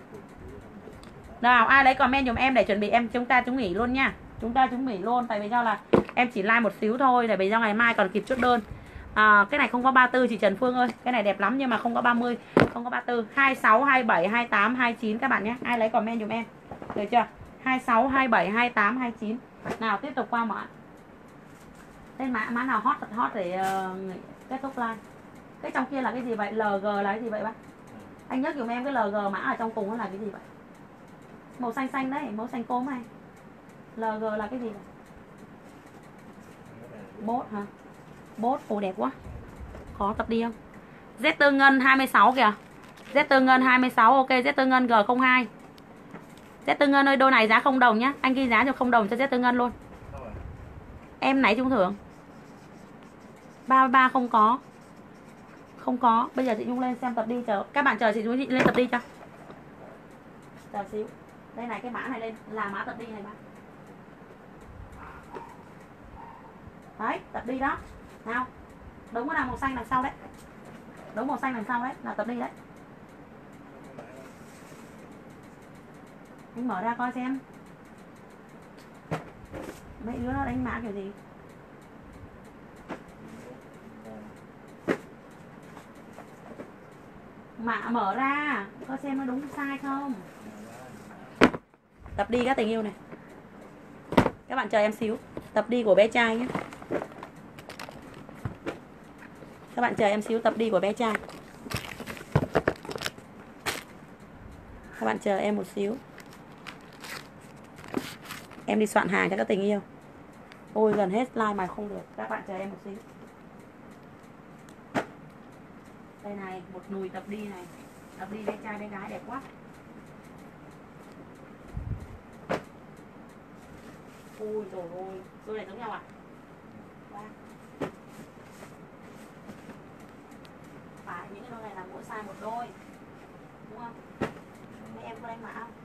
Nào, ai lấy comment dùm em để chuẩn bị chúng ta chuẩn nghỉ luôn nha. Chúng ta chuẩn bị luôn, tại vì do là em chỉ like một xíu thôi, để vì do ngày mai còn kịp chốt đơn. Cái này không có 34 chị Trần Phương ơi. Cái này đẹp lắm nhưng mà không có 30, không có 34. 26 27 28 29 các bạn nhé. Ai lấy comment dùm em. Được chưa? 26 27 28 29. Nào tiếp tục qua mã. Tên mã nào hot thật hot để kết thúc like. Cái trong kia là cái gì vậy? LG là cái gì vậy bác? Anh nhắc dùm em cái LG mã ở trong cùng nó là cái gì vậy? Màu xanh xanh đấy, màu xanh cốm này. LG là cái gì vậy? Bốt hả? Bốt, ồ đẹp quá. Khó tập đi không? Z Tư Ngân 26 kìa. Z Tư Ngân 26, ok. Z Tư Ngân G02. Z Tư Ngân ơi, đôi này giá 0 đồng nhá. Anh ghi giá cho 0 đồng cho Z Tư Ngân luôn. Em nãy trúng thưởng 33 không có. Không có. Bây giờ chị Nhung lên xem tập đi, chờ các bạn chờ chị Nhung lên tập đi cho. Chờ xíu. Đây này, cái mã này lên là mã tập đi này bác. Đấy, tập đi đó. Nào. Đúng cái nào màu xanh đằng sau đấy. Đúng màu xanh đằng sau đấy là tập đi đấy. Anh mở ra coi xem. Mấy đứa nó đánh mã kiểu gì. Mã mở ra coi xem nó đúng sai không. Tập đi các tình yêu này. Các bạn chờ em xíu. Tập đi của bé trai nhé. Các bạn chờ em xíu, tập đi của bé trai. Các bạn chờ em một xíu. Em đi soạn hàng cho các tình yêu. Ôi gần hết like mà không được. Các bạn chờ em một xíu. Đây này, một nùi tập đi này. Tập đi bé trai bé gái đẹp quá. Ui trời ơi, đôi này giống nhau à? Phải, những cái đôi này là mỗi size một đôi. Đúng không? Mấy em có đánh mã không?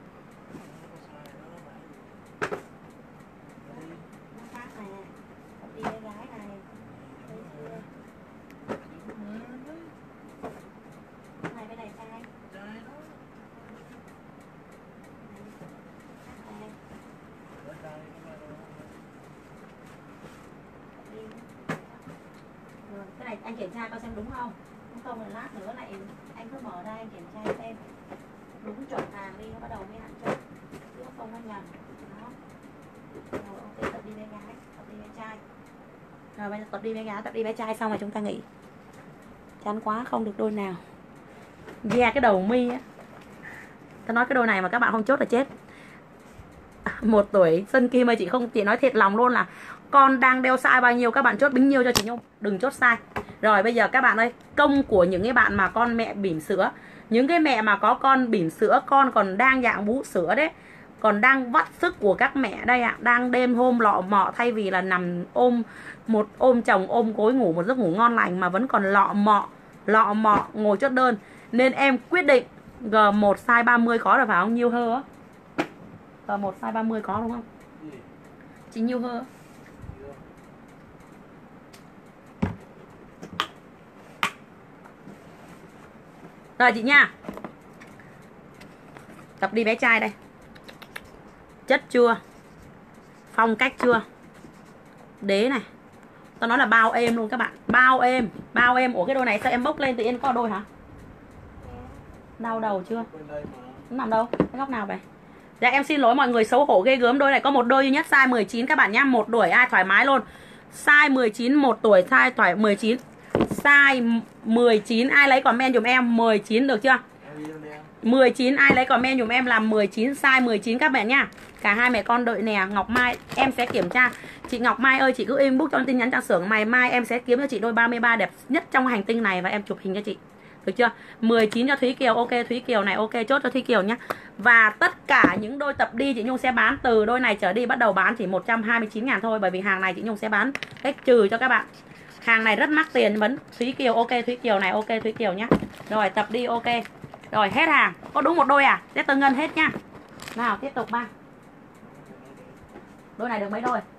Nó khác này nè. Tập đi bé gái này. Thấy chưa? Này bên này trai. Rồi, cái này anh kiểm tra coi xem đúng không? Đúng không là lát nữa lại anh cứ mở ra anh kiểm tra xem. Đúng chuẩn hàng đi nó bắt đầu mới hạn chốt. Chứ không có nhầm. Đó. Rồi ok, tập đi bé gái, tập đi bé trai. Rồi bây giờ tập đi bé gái, tập đi bé trai xong rồi chúng ta nghỉ. Chán quá không được đôi nào. Yeah, cái đầu mi á. Tao nói cái đôi này mà các bạn không chốt là chết. 1 tuổi Xuân Kim ơi, chị nói thiệt lòng luôn là con đang đeo size bao nhiêu các bạn chốt bính nhiêu cho chị Nhung, đừng chốt sai. Rồi bây giờ các bạn ơi, công của những cái bạn mà con mẹ bỉm sữa, những cái mẹ mà có con bỉm sữa, con còn đang dạng bú sữa đấy, còn đang vắt sức của các mẹ đây ạ, đang đêm hôm lọ mọ, thay vì là nằm ôm chồng ôm gối ngủ một giấc ngủ ngon lành mà vẫn còn lọ mọ ngồi chốt đơn. Nên em quyết định G1 size 30 có rồi phải không? Nhiêu hơ á? G1 size 30 có đúng không? Chị nhiêu hơ? Rồi chị nha. Tập đi bé trai đây. Chất chưa? Phong cách chưa? Đế này. Tao nói là bao êm luôn các bạn. Bao êm. Bao êm. Ủa cái đôi này sao em bốc lên tự nhiên có đôi hả? Đau đầu chưa? Nó nằm đâu? Cái góc nào vậy? Dạ em xin lỗi mọi người, xấu hổ ghê gớm. Đôi này có một đôi duy nhất size 19 các bạn nhá. 1 tuổi ai thoải mái luôn. Size 19 1 tuổi, size thoải 19. Size 19 ai lấy comment dùm em 19 được chưa? 19 ai lấy comment dùm em là 19, size 19 các bạn nhá. Cả hai mẹ con đợi nè. Ngọc Mai em sẽ kiểm tra. Chị Ngọc Mai ơi, chị cứ inbox cho tin nhắn trang xưởng, mai em sẽ kiếm cho chị đôi 33 đẹp nhất trong hành tinh này và em chụp hình cho chị. Được chưa? 19 cho Thúy Kiều. Ok Thúy Kiều này, ok chốt cho Thúy Kiều nhá. Và tất cả những đôi tập đi chị Nhung sẽ bán từ đôi này trở đi, bắt đầu bán chỉ 129.000 thôi. Bởi vì hàng này chị Nhung sẽ bán cách trừ cho các bạn. Hàng này rất mắc tiền vẫn. Thúy Kiều ok Thúy Kiều này, ok Thúy Kiều nhá. Rồi tập đi ok. Rồi hết hàng. Có đúng một đôi à? Sẽ Tư Ngân hết nhá. Nào tiếp tục ba. Đôi này được mấy đôi?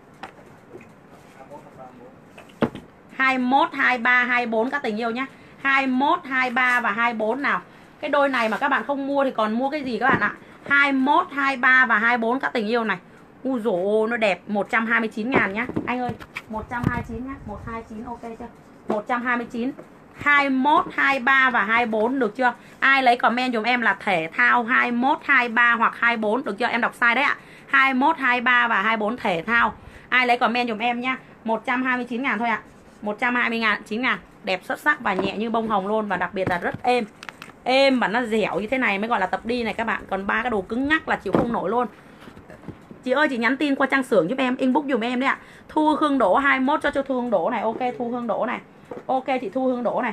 21, 23, 24 các tình yêu nhá. 21, 23 và 24 nào. Cái đôi này mà các bạn không mua thì còn mua cái gì các bạn ạ? 21, 23 và 24 các tình yêu này. Ui dồi ôi nó đẹp. 129.000 nhá. Anh ơi 129 nhá. 129 ok chưa? 129. 21, 23 và 24 được chưa? Ai lấy comment dùm em là thể thao 21, 23 hoặc 24 được chưa? Em đọc sai đấy ạ. 21, 23 và 24 thể thao. Ai lấy comment dùm em nhá. 129.000 thôi ạ. 129.000. Đẹp xuất sắc và nhẹ như bông hồng luôn. Và đặc biệt là rất êm. Êm và nó dẻo như thế này mới gọi là tập đi này các bạn. Còn ba cái đồ cứng ngắc là chịu không nổi luôn. Chị ơi chị nhắn tin qua trang xưởng giúp em, inbox dùm em đấy ạ. Thu Hương Đỗ 21 cho Thu Hương Đỗ này. Ok Thu Hương Đỗ này. Ok chị Thu Hương Đỗ này.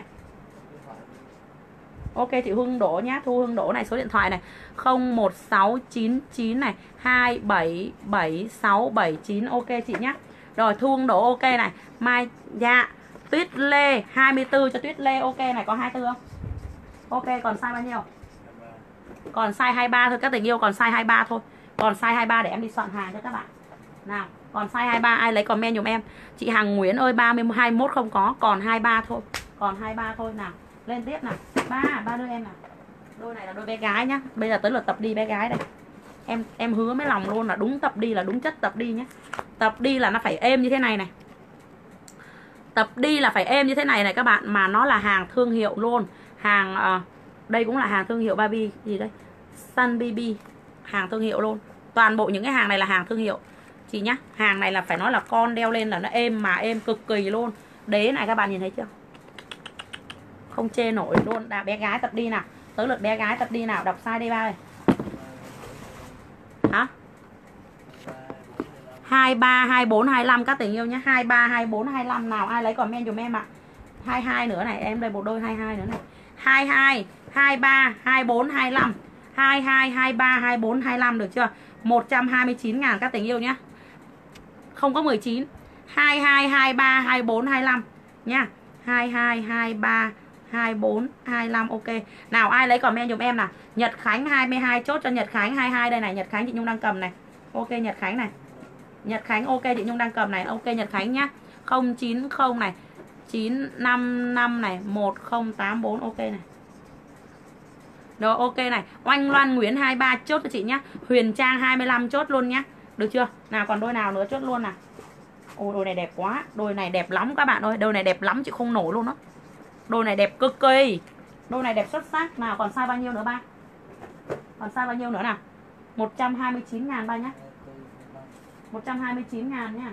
Ok chị Hương Đỗ nhá. Thu Hương Đỗ này, số điện thoại này 01699 này 277679. Ok chị nhá. Rồi Thu Hương Đỗ ok này. Mai dạ Tuyết Lê 24 cho Tuyết Lê. Ok này, có 24 không? Ok còn size bao nhiêu? Còn size 23 thôi các tình yêu, còn size 23 thôi. Còn size 23 để em đi soạn hàng cho các bạn. Nào, còn size 23 ai lấy comment dùm em. Chị Hằng Nguyễn ơi 30 21 không có, còn 23 thôi. Còn 23 thôi nào. Lên tiếp nào. Ba đứa em nào. Đôi này là đôi bé gái nhá. Bây giờ tới lượt tập đi bé gái đây. Em hứa với lòng luôn là đúng tập đi là đúng chất tập đi nhé. Tập đi là nó phải êm như thế này này. Tập đi là phải êm như thế này này các bạn. Mà nó là hàng thương hiệu luôn. Hàng đây cũng là hàng thương hiệu Barbie gì đây, Sun BB, hàng thương hiệu luôn. Toàn bộ những cái hàng này là hàng thương hiệu chị nhá. Hàng này là phải nói là con đeo lên là nó êm, mà êm cực kỳ luôn. Đế này các bạn nhìn thấy chưa, không chê nổi luôn. Đã bé gái tập đi nào. Tới lượt bé gái tập đi nào. Đọc sai đây ba ơi. Hả? 23, 24, 25 các tình yêu nhé. 23, 24, 25 nào. Ai lấy comment dùm em ạ. 22 nữa này. Em đây một đôi 22 nữa này. 22, 23, 24, 25. 22, 23, 24, 25 được chưa? 129.000 các tình yêu nhé. Không có 19. 22, 23, 24, 25 nha. 22, 23, 24, 25 ok. Nào ai lấy comment dùm em nào. Nhật Khánh 22 chốt cho Nhật Khánh 22 đây này. Nhật Khánh chị Nhung đang cầm này. Ok Nhật Khánh này. Nhật Khánh ok chị Nhung đang cầm này. Ok Nhật Khánh nhá. 090 này. 955 này. 1084 ok này. Rồi ok này. Oanh Loan Nguyễn 23 chốt cho chị nhá. Huyền Trang 25 chốt luôn nhá. Được chưa? Nào còn đôi nào nữa chốt luôn nào. Ôi đôi này đẹp quá. Đôi này đẹp lắm các bạn ơi. Đôi này đẹp lắm chị không nổi luôn đó. Đôi này đẹp cực kỳ. Đôi này đẹp xuất sắc. Nào còn size bao nhiêu nữa ba? Còn size bao nhiêu nữa nào? 129.000 ba nhá. 129.000 nha.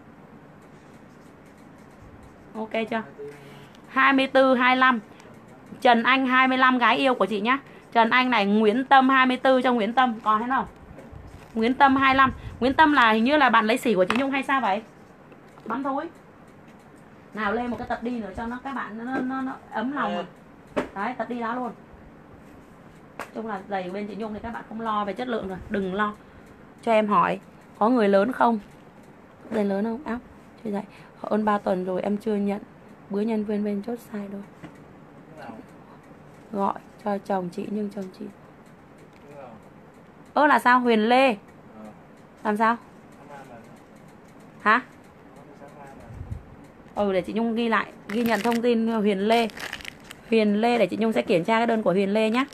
Ok chưa? 24, 25. Trần Anh 25 gái yêu của chị nhá. Trần Anh này. Nguyễn Tâm 24 cho Nguyễn Tâm. Còn thế nào? Nguyễn Tâm 25. Nguyễn Tâm là hình như là bạn lấy xỉ của chị Nhung hay sao vậy? Bắn thối. Nào lên một cái tập đi nữa cho nó các bạn nó ấm lòng rồi. Đấy tập đi đó luôn. Chung là giày bên chị Nhung thì các bạn không lo về chất lượng rồi. Đừng lo. Cho em hỏi có người lớn không? Giày lớn không? Áo chưa dạy. Hơn 3 tuần rồi em chưa nhận. Bữa nhân viên bên chốt sai rồi. Gọi cho chồng chị nhưng chồng chị. Ơ là sao? Huyền Lê. Làm sao? Hả? Để chị Nhung ghi lại, ghi nhận thông tin Huyền Lê. Huyền Lê để chị Nhung sẽ kiểm tra cái đơn của Huyền Lê nhé.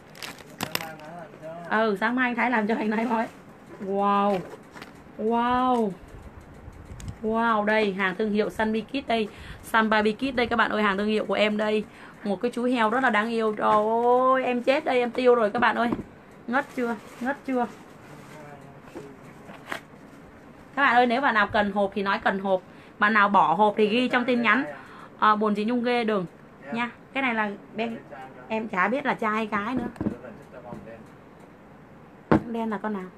Sáng mai anh Thái làm cho anh Thái nói. Wow. Wow. Wow, đây hàng thương hiệu Sun BB Kit đây. Sun BB Kit đây các bạn ơi, hàng thương hiệu của em đây. Một cái chú heo rất là đáng yêu. Trời ơi, em chết đây, em tiêu rồi các bạn ơi. Ngất chưa? Ngất chưa? Các bạn ơi, nếu bạn nào cần hộp thì nói cần hộp. Bạn nào bỏ hộp thì ghi trong tin nhắn. Buồn chị Nhung ghê đừng nha. Cái này là em chả biết là trai hay gái nữa. Đen là con nào?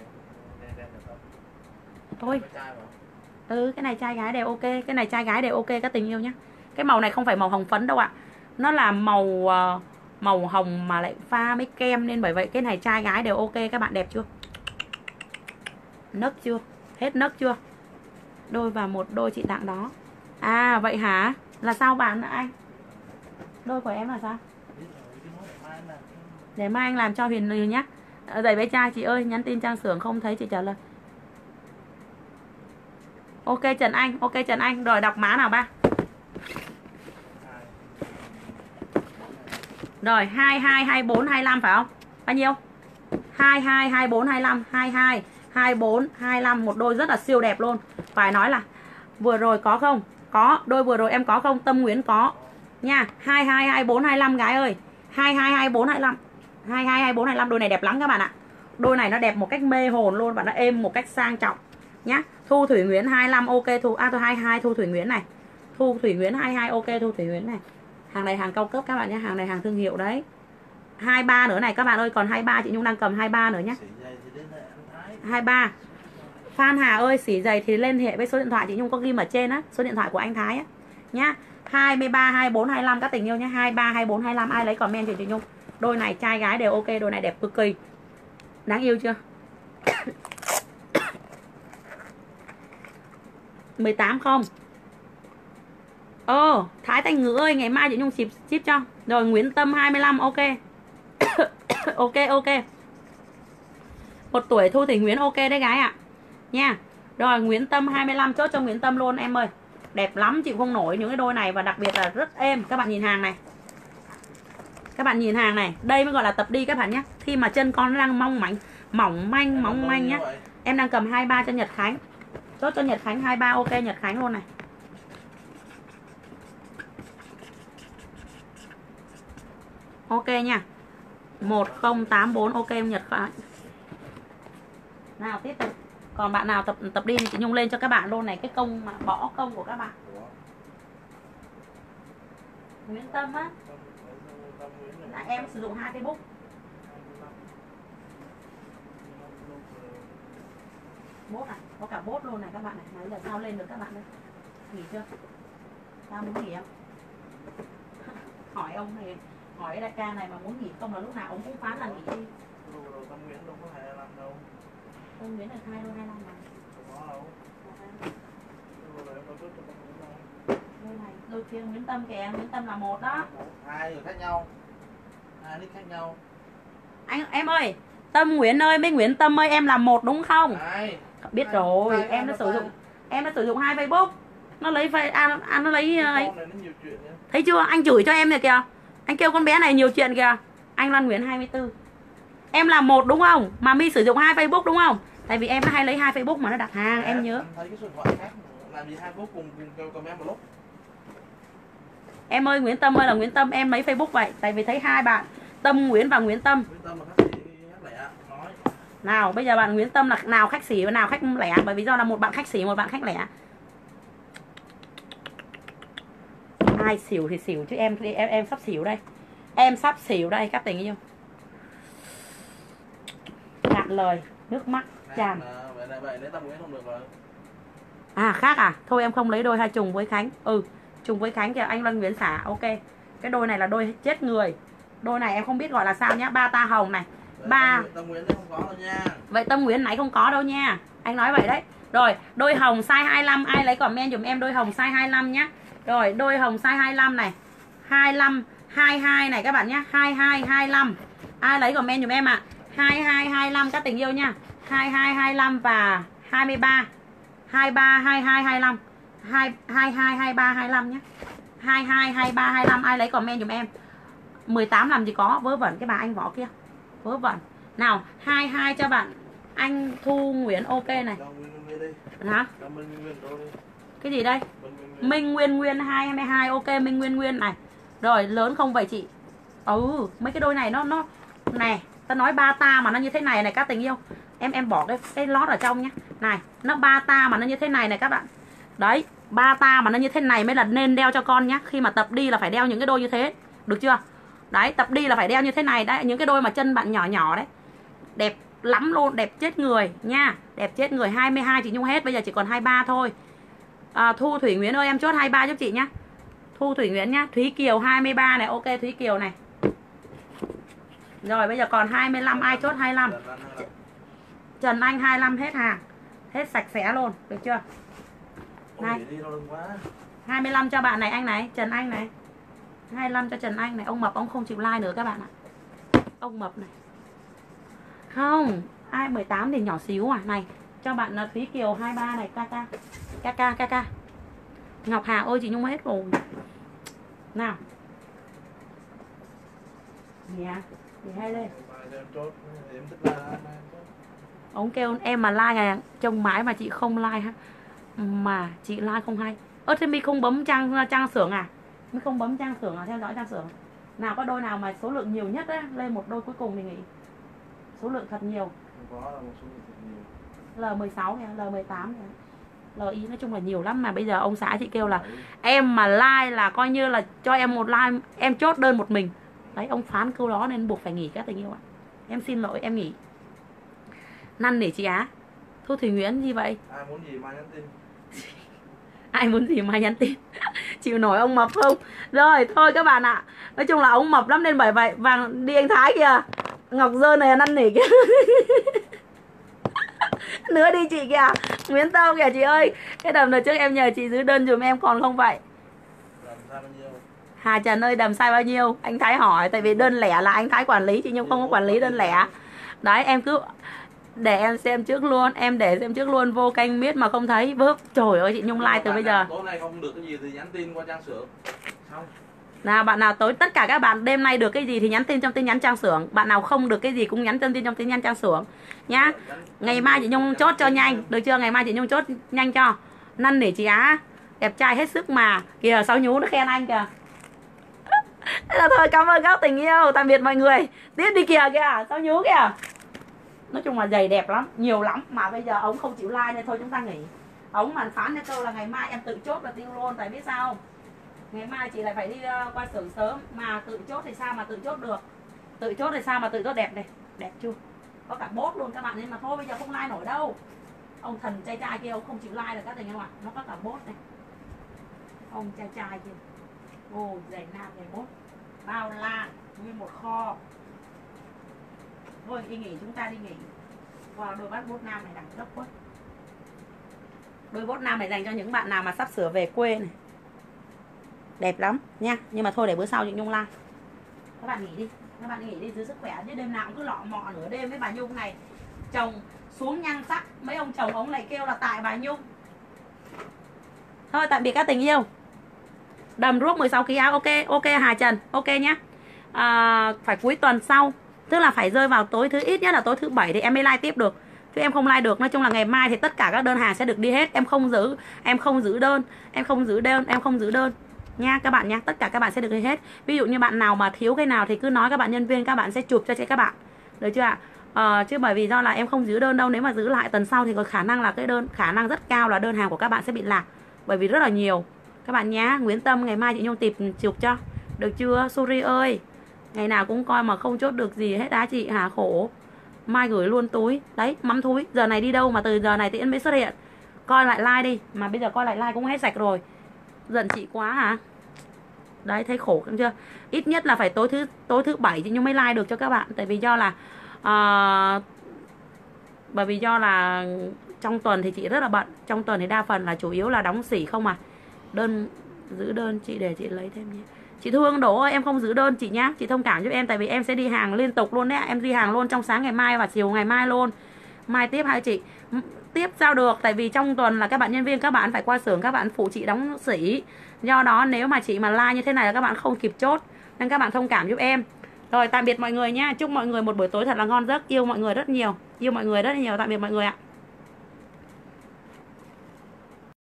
Thôi. Cái này trai gái đều ok. Cái này trai gái đều ok các tình yêu nhá. Cái màu này không phải màu hồng phấn đâu ạ. Nó là màu Màu hồng mà lại pha mấy kem, nên bởi vậy cái này trai gái đều ok. Các bạn đẹp chưa? Nấc chưa? Hết nấc chưa? Đôi và một đôi chị tặng đó. À vậy hả? Là sao bạn anh? Đôi của em là sao? Để mai anh làm cho Huyền nhé. Giày bé trai chị ơi, nhắn tin Trang Xưởng không thấy chị trả lời. Ok Trần Anh, ok Trần Anh. Rồi đọc mã nào ba? Rồi 22 24 25 phải không? Bao nhiêu? 22 24 25 22 24 25, một đôi rất là siêu đẹp luôn. Phải nói là vừa rồi có không? Có, đôi vừa rồi em có không? Tâm Nguyễn có nha. 22 24 25 gái ơi. 22 24 25. 22 24 25, đôi này đẹp lắm các bạn ạ. Đôi này nó đẹp một cách mê hồn luôn và nó êm một cách sang trọng nhá. Thu Thủy Nguyễn 25 ok. Thu tôi 22 Thu Thủy Nguyễn này. Thu Thủy Nguyễn 22 ok. Thu Thủy Nguyễn này. Hàng này hàng cao cấp các bạn nhé, hàng này hàng thương hiệu đấy. 23 nữa này các bạn ơi, còn 23 chị Nhung đang cầm 23 nữa nhé. 23. Phan Hà ơi, xỉ giày thì liên hệ với số điện thoại chị Nhung có ghi ở trên á, số điện thoại của anh Thái á nhá. 23 24 25 các tình yêu nhé. 23 24 25 ai lấy comment cho chị Nhung. Đôi này trai gái đều ok, đôi này đẹp cực kỳ. Đáng yêu chưa? 18 không? Thái Thanh Ngữ ơi, ngày mai chị Nhung ship cho. Rồi Nguyễn Tâm 25 ok. Ok ok. 1 tuổi Thu Thủy Nguyễn ok đấy gái ạ. Nha. Rồi Nguyễn Tâm 25 chốt cho Nguyễn Tâm luôn em ơi. Đẹp lắm, chịu không nổi những cái đôi này và đặc biệt là rất êm. Các bạn nhìn hàng này. Các bạn nhìn hàng này, đây mới gọi là tập đi các bạn nhé. Khi mà chân con nó đang mỏng manh nhá. Em đang cầm 23 cho Nhật Khánh. Chốt cho Nhật Khánh 23 ok Nhật Khánh luôn này. Ok nha. 1084 ok Nhật Khánh. Nào tiếp tục. Còn bạn nào tập đi thì chị Nhung lên cho các bạn luôn này, cái công mà bỏ công của các bạn. Nguyễn Tâm á. Là em sử dụng 2 Facebook. Bốt này, có cả bốt luôn này các bạn này. Nãy giờ sao lên được các bạn đây? Nghỉ chưa? Sao muốn nghỉ không? Hỏi ông này, hỏi đại ca này mà muốn nghỉ không là lúc nào ông cũng phán là nghỉ đi. Tâm Nguyễn đâu có 25 đâu. Tâm Nguyễn là 2 đôi 25 mà. Không có đâu. Đôi này, đôi kia Nguyễn Tâm kìa, Nguyễn Tâm là 1 đó. 2 người khác nhau. 2 nick khác nhau. Em ơi, Tâm Nguyễn ơi, mấy Nguyễn Tâm ơi, em là 1 đúng không? 2. Biết rồi, em đã sử dụng 2 Facebook. Nó lấy nó lấy thấy chưa, anh chửi cho em này kìa. Anh kêu con bé này nhiều chuyện kìa. Anh Loan Nguyễn 24. Em là 1 đúng không? Mà My sử dụng 2 Facebook đúng không? Tại vì em nó hay lấy 2 Facebook mà nó đặt hàng, em nhớ. Thấy cái số điện thoại khác làm gì 2 Facebook cùng comment một lúc. Em ơi, Nguyễn Tâm ơi là Nguyễn Tâm, em lấy Facebook vậy. Tại vì thấy 2 bạn Tâm Nguyễn và Nguyễn Tâm. Nguyễn Tâm là khách lẻ nói. Nào, bây giờ bạn Nguyễn Tâm là nào khách sỉ và nào khách lẻ, bởi vì do là một bạn khách sỉ, một bạn khách lẻ. Ai xỉu thì xỉu chứ em sắp xỉu đây. Em sắp xỉu đây các tình yêu. Cạn lời, nước mắt tràn. Vậy lấy Tâm Nguyễn không được rồi. À khác à? Thôi em không lấy đôi 2 trùng với Khánh. Trùng với Khánh kìa, anh Loan Nguyễn xả. Ok. Cái đôi này là đôi chết người. Đôi này em không biết gọi là sao nhá. 3 ta hồng này. 3. Tâm Nguyễn không có đâu nha. Vậy Tâm Nguyễn nãy không có đâu nha. Anh nói vậy đấy. Rồi, đôi hồng size 25, ai lấy comment dùm em đôi hồng size 25 nhá. Rồi, đôi hồng size 25 này. 25 22 này các bạn nhá. 22 25. Ai lấy comment dùm em ạ. 22 25 các tình yêu nha. 22 25 và 23. 23 22 25. 22 23 25 nhé. 22 23 25 ai lấy comment dùm em. 18 làm gì có, vớ vẩn cái bà anh võ kia. Vớ vẩn. Nào, 22 cho bạn anh Thu Nguyễn ok này. Hả? Cái gì đây? Minh Nguyên 222 ok Minh Nguyên này. Rồi, lớn không vậy chị? Mấy cái đôi này nó này, ta nói 3 ta mà nó như thế này này các tình yêu. Em bỏ cái lót ở trong nhé. Này, nó 3 ta mà nó như thế này này các bạn. Đấy, 3 ta mà nó như thế này mới là nên đeo cho con nhá. Khi mà tập đi là phải đeo những cái đôi như thế. Được chưa? Đấy, tập đi là phải đeo như thế này đấy, những cái đôi mà chân bạn nhỏ nhỏ đấy. Đẹp lắm luôn, đẹp chết người nha. Đẹp chết người. 22 chị Nhung hết, bây giờ chỉ còn 23 thôi. Thu Thủy Nguyễn ơi, em chốt 23 giúp chị nhá. Thu Thủy Nguyễn nhá. Thúy Kiều 23 này, ok Thúy Kiều này. Rồi bây giờ còn 25, ai chốt 25? Trần Anh 25 hết hàng. Hết sạch sẽ luôn, được chưa? Này. 25 cho bạn này, anh này, Trần Anh này. 25 cho Trần Anh này. Ông Mập ông không chịu like nữa các bạn ạ. Ông Mập này. Không, ai 18 thì nhỏ xíu à. Này, cho bạn là Thúy Kiều 23 này, KK. Ngọc Hà ơi chị Nhung hết rồi. Nào. Nè, thì hay lên. Ông kêu em mà like này trông mãi mà chị không like ha. Mà chị like không hay. Thế mi không bấm trang xưởng à? Mi không bấm trang xưởng à, theo dõi trang xưởng. Nào có đôi nào mà số lượng nhiều nhất á, lên một đôi cuối cùng thì nghỉ. Số lượng thật nhiều. L16 kìa, L18 kìa. LI nói chung là nhiều lắm, mà bây giờ ông xã chị kêu là em mà like là coi như là cho em một like, em chốt đơn một mình. Đấy, ông phán câu đó nên buộc phải nghỉ các tình yêu ạ. Em xin lỗi, em nghỉ. Năn nỉ chị Á. Thu Thủy Nguyễn gì vậy? Ai muốn gì mai nhắn tin. Ai muốn gì mai nhắn tin. Chịu nổi ông Mập không? Rồi thôi các bạn ạ. Nói chung là ông Mập lắm nên bởi vậy. Vàng đi anh Thái kìa. Ngọc Dơ này năn nỉ kìa. Nữa đi chị kìa. Nguyễn Tâu kìa chị ơi. Cái đầm đợt trước em nhờ chị giữ đơn dùm em còn không vậy? Hà Trần ơi, đầm sai bao nhiêu? Anh Thái hỏi. Tại vì đơn lẻ là anh Thái quản lý, chị nhưng không có quản lý đơn lẻ. Đấy em cứ để em xem trước luôn. Em để xem trước luôn, vô kênh miết mà không thấy vớp. Trời ơi chị Nhung like từ bây giờ. Tối nay không được cái gì thì nhắn tin qua trang xưởng. Xong. Nào bạn nào tối, tất cả các bạn đêm nay được cái gì thì nhắn tin trong tin nhắn trang xưởng. Bạn nào không được cái gì cũng nhắn tin trong tin nhắn trang xưởng nhá. Ngày mai chị Nhung chốt cho nhanh, được chưa? Ngày mai chị Nhung chốt nhanh cho. Năn nỉ chị Á, đẹp trai hết sức mà. Kìa Sáu Nhú nó khen anh kìa. Thế là thôi, cảm ơn các tình yêu, tạm biệt mọi người. Tiếp đi kìa Sáu Nhú kìa. Nói chung là giày đẹp lắm, nhiều lắm. Mà bây giờ ông không chịu like nên thôi chúng ta nghỉ. Ông mà phán cho câu là ngày mai em tự chốt là tiêu luôn. Tại biết sao không? Ngày mai chị lại phải đi qua xưởng sớm. Mà tự chốt thì sao mà tự chốt được. Tự chốt thì sao mà tự chốt đẹp này. Đẹp chưa? Có cả bốt luôn các bạn. Nên mà thôi bây giờ không like nổi đâu. Ông thần trai trai kia ông không chịu like được các tình yêu ạ. Nó có cả bốt này. Ông trai trai kia. Ồ, giày nam giày bốt. Bao la, nguyên một kho. Thôi đi nghỉ, chúng ta đi nghỉ. Wow, đôi bát bốt nam này đẳng cấp quá. Đôi bốt nam này dành cho những bạn nào mà sắp sửa về quê này. Đẹp lắm nha. Nhưng mà thôi để bữa sau chị Nhung like. Các bạn nghỉ đi. Các bạn nghỉ đi giữ sức khỏe. Chứ đêm nào cũng cứ lọ mọ nửa đêm với bà Nhung này. Chồng xuống nhan sắc. Mấy ông chồng ông này kêu là tại bà Nhung. Thôi tạm biệt các tình yêu. Đầm ruốc 16 kg áo. Ok Hà Trần. Ok nhá. Phải cuối tuần sau. Tức là phải rơi vào tối thứ, ít nhất là tối thứ 7 thì em mới like tiếp được. Chứ em không like được. Nói chung là ngày mai thì tất cả các đơn hàng sẽ được đi hết. Em không giữ đơn nha các bạn nha. Tất cả các bạn sẽ được đi hết. Ví dụ như bạn nào mà thiếu cái nào thì cứ nói các bạn nhân viên, các bạn sẽ chụp cho các bạn. Được chưa ạ? Chứ bởi vì do là em không giữ đơn đâu. Nếu mà giữ lại tuần sau thì có khả năng là khả năng rất cao là đơn hàng của các bạn sẽ bị lạc. Bởi vì rất là nhiều. Các bạn nhá. Nguyễn Tâm ngày mai chị Nhung tìm chụp cho. Được chưa? Suri ơi, ngày nào cũng coi mà không chốt được gì hết á chị hả? Khổ. Mai gửi luôn túi. Đấy, mắm thúi. Giờ này đi đâu mà từ giờ này Tiễn mới xuất hiện. Coi lại like đi. Mà bây giờ coi lại like cũng hết sạch rồi. Giận chị quá hả? Đấy, thấy khổ không chưa? Ít nhất là phải tối thứ 7 chị Nhung mới like được cho các bạn. Tại vì do là trong tuần thì chị rất là bận. Trong tuần thì đa phần là chủ yếu là đóng xỉ không à. Giữ đơn chị để chị lấy thêm nhé. Chị Thương Đỗ ơi, em không giữ đơn chị nhá. Chị thông cảm giúp em tại vì em sẽ đi hàng liên tục luôn đấy. Em đi hàng luôn trong sáng ngày mai và chiều ngày mai luôn. Mai tiếp hai chị. Tiếp sao được. Tại vì trong tuần là các bạn nhân viên các bạn phải qua xưởng, các bạn phụ chị đóng xỉ. Do đó nếu mà chị mà like như thế này là các bạn không kịp chốt. Nên các bạn thông cảm giúp em. Rồi tạm biệt mọi người nhá. Chúc mọi người một buổi tối thật là ngon giấc. Yêu mọi người rất nhiều. Tạm biệt mọi người ạ.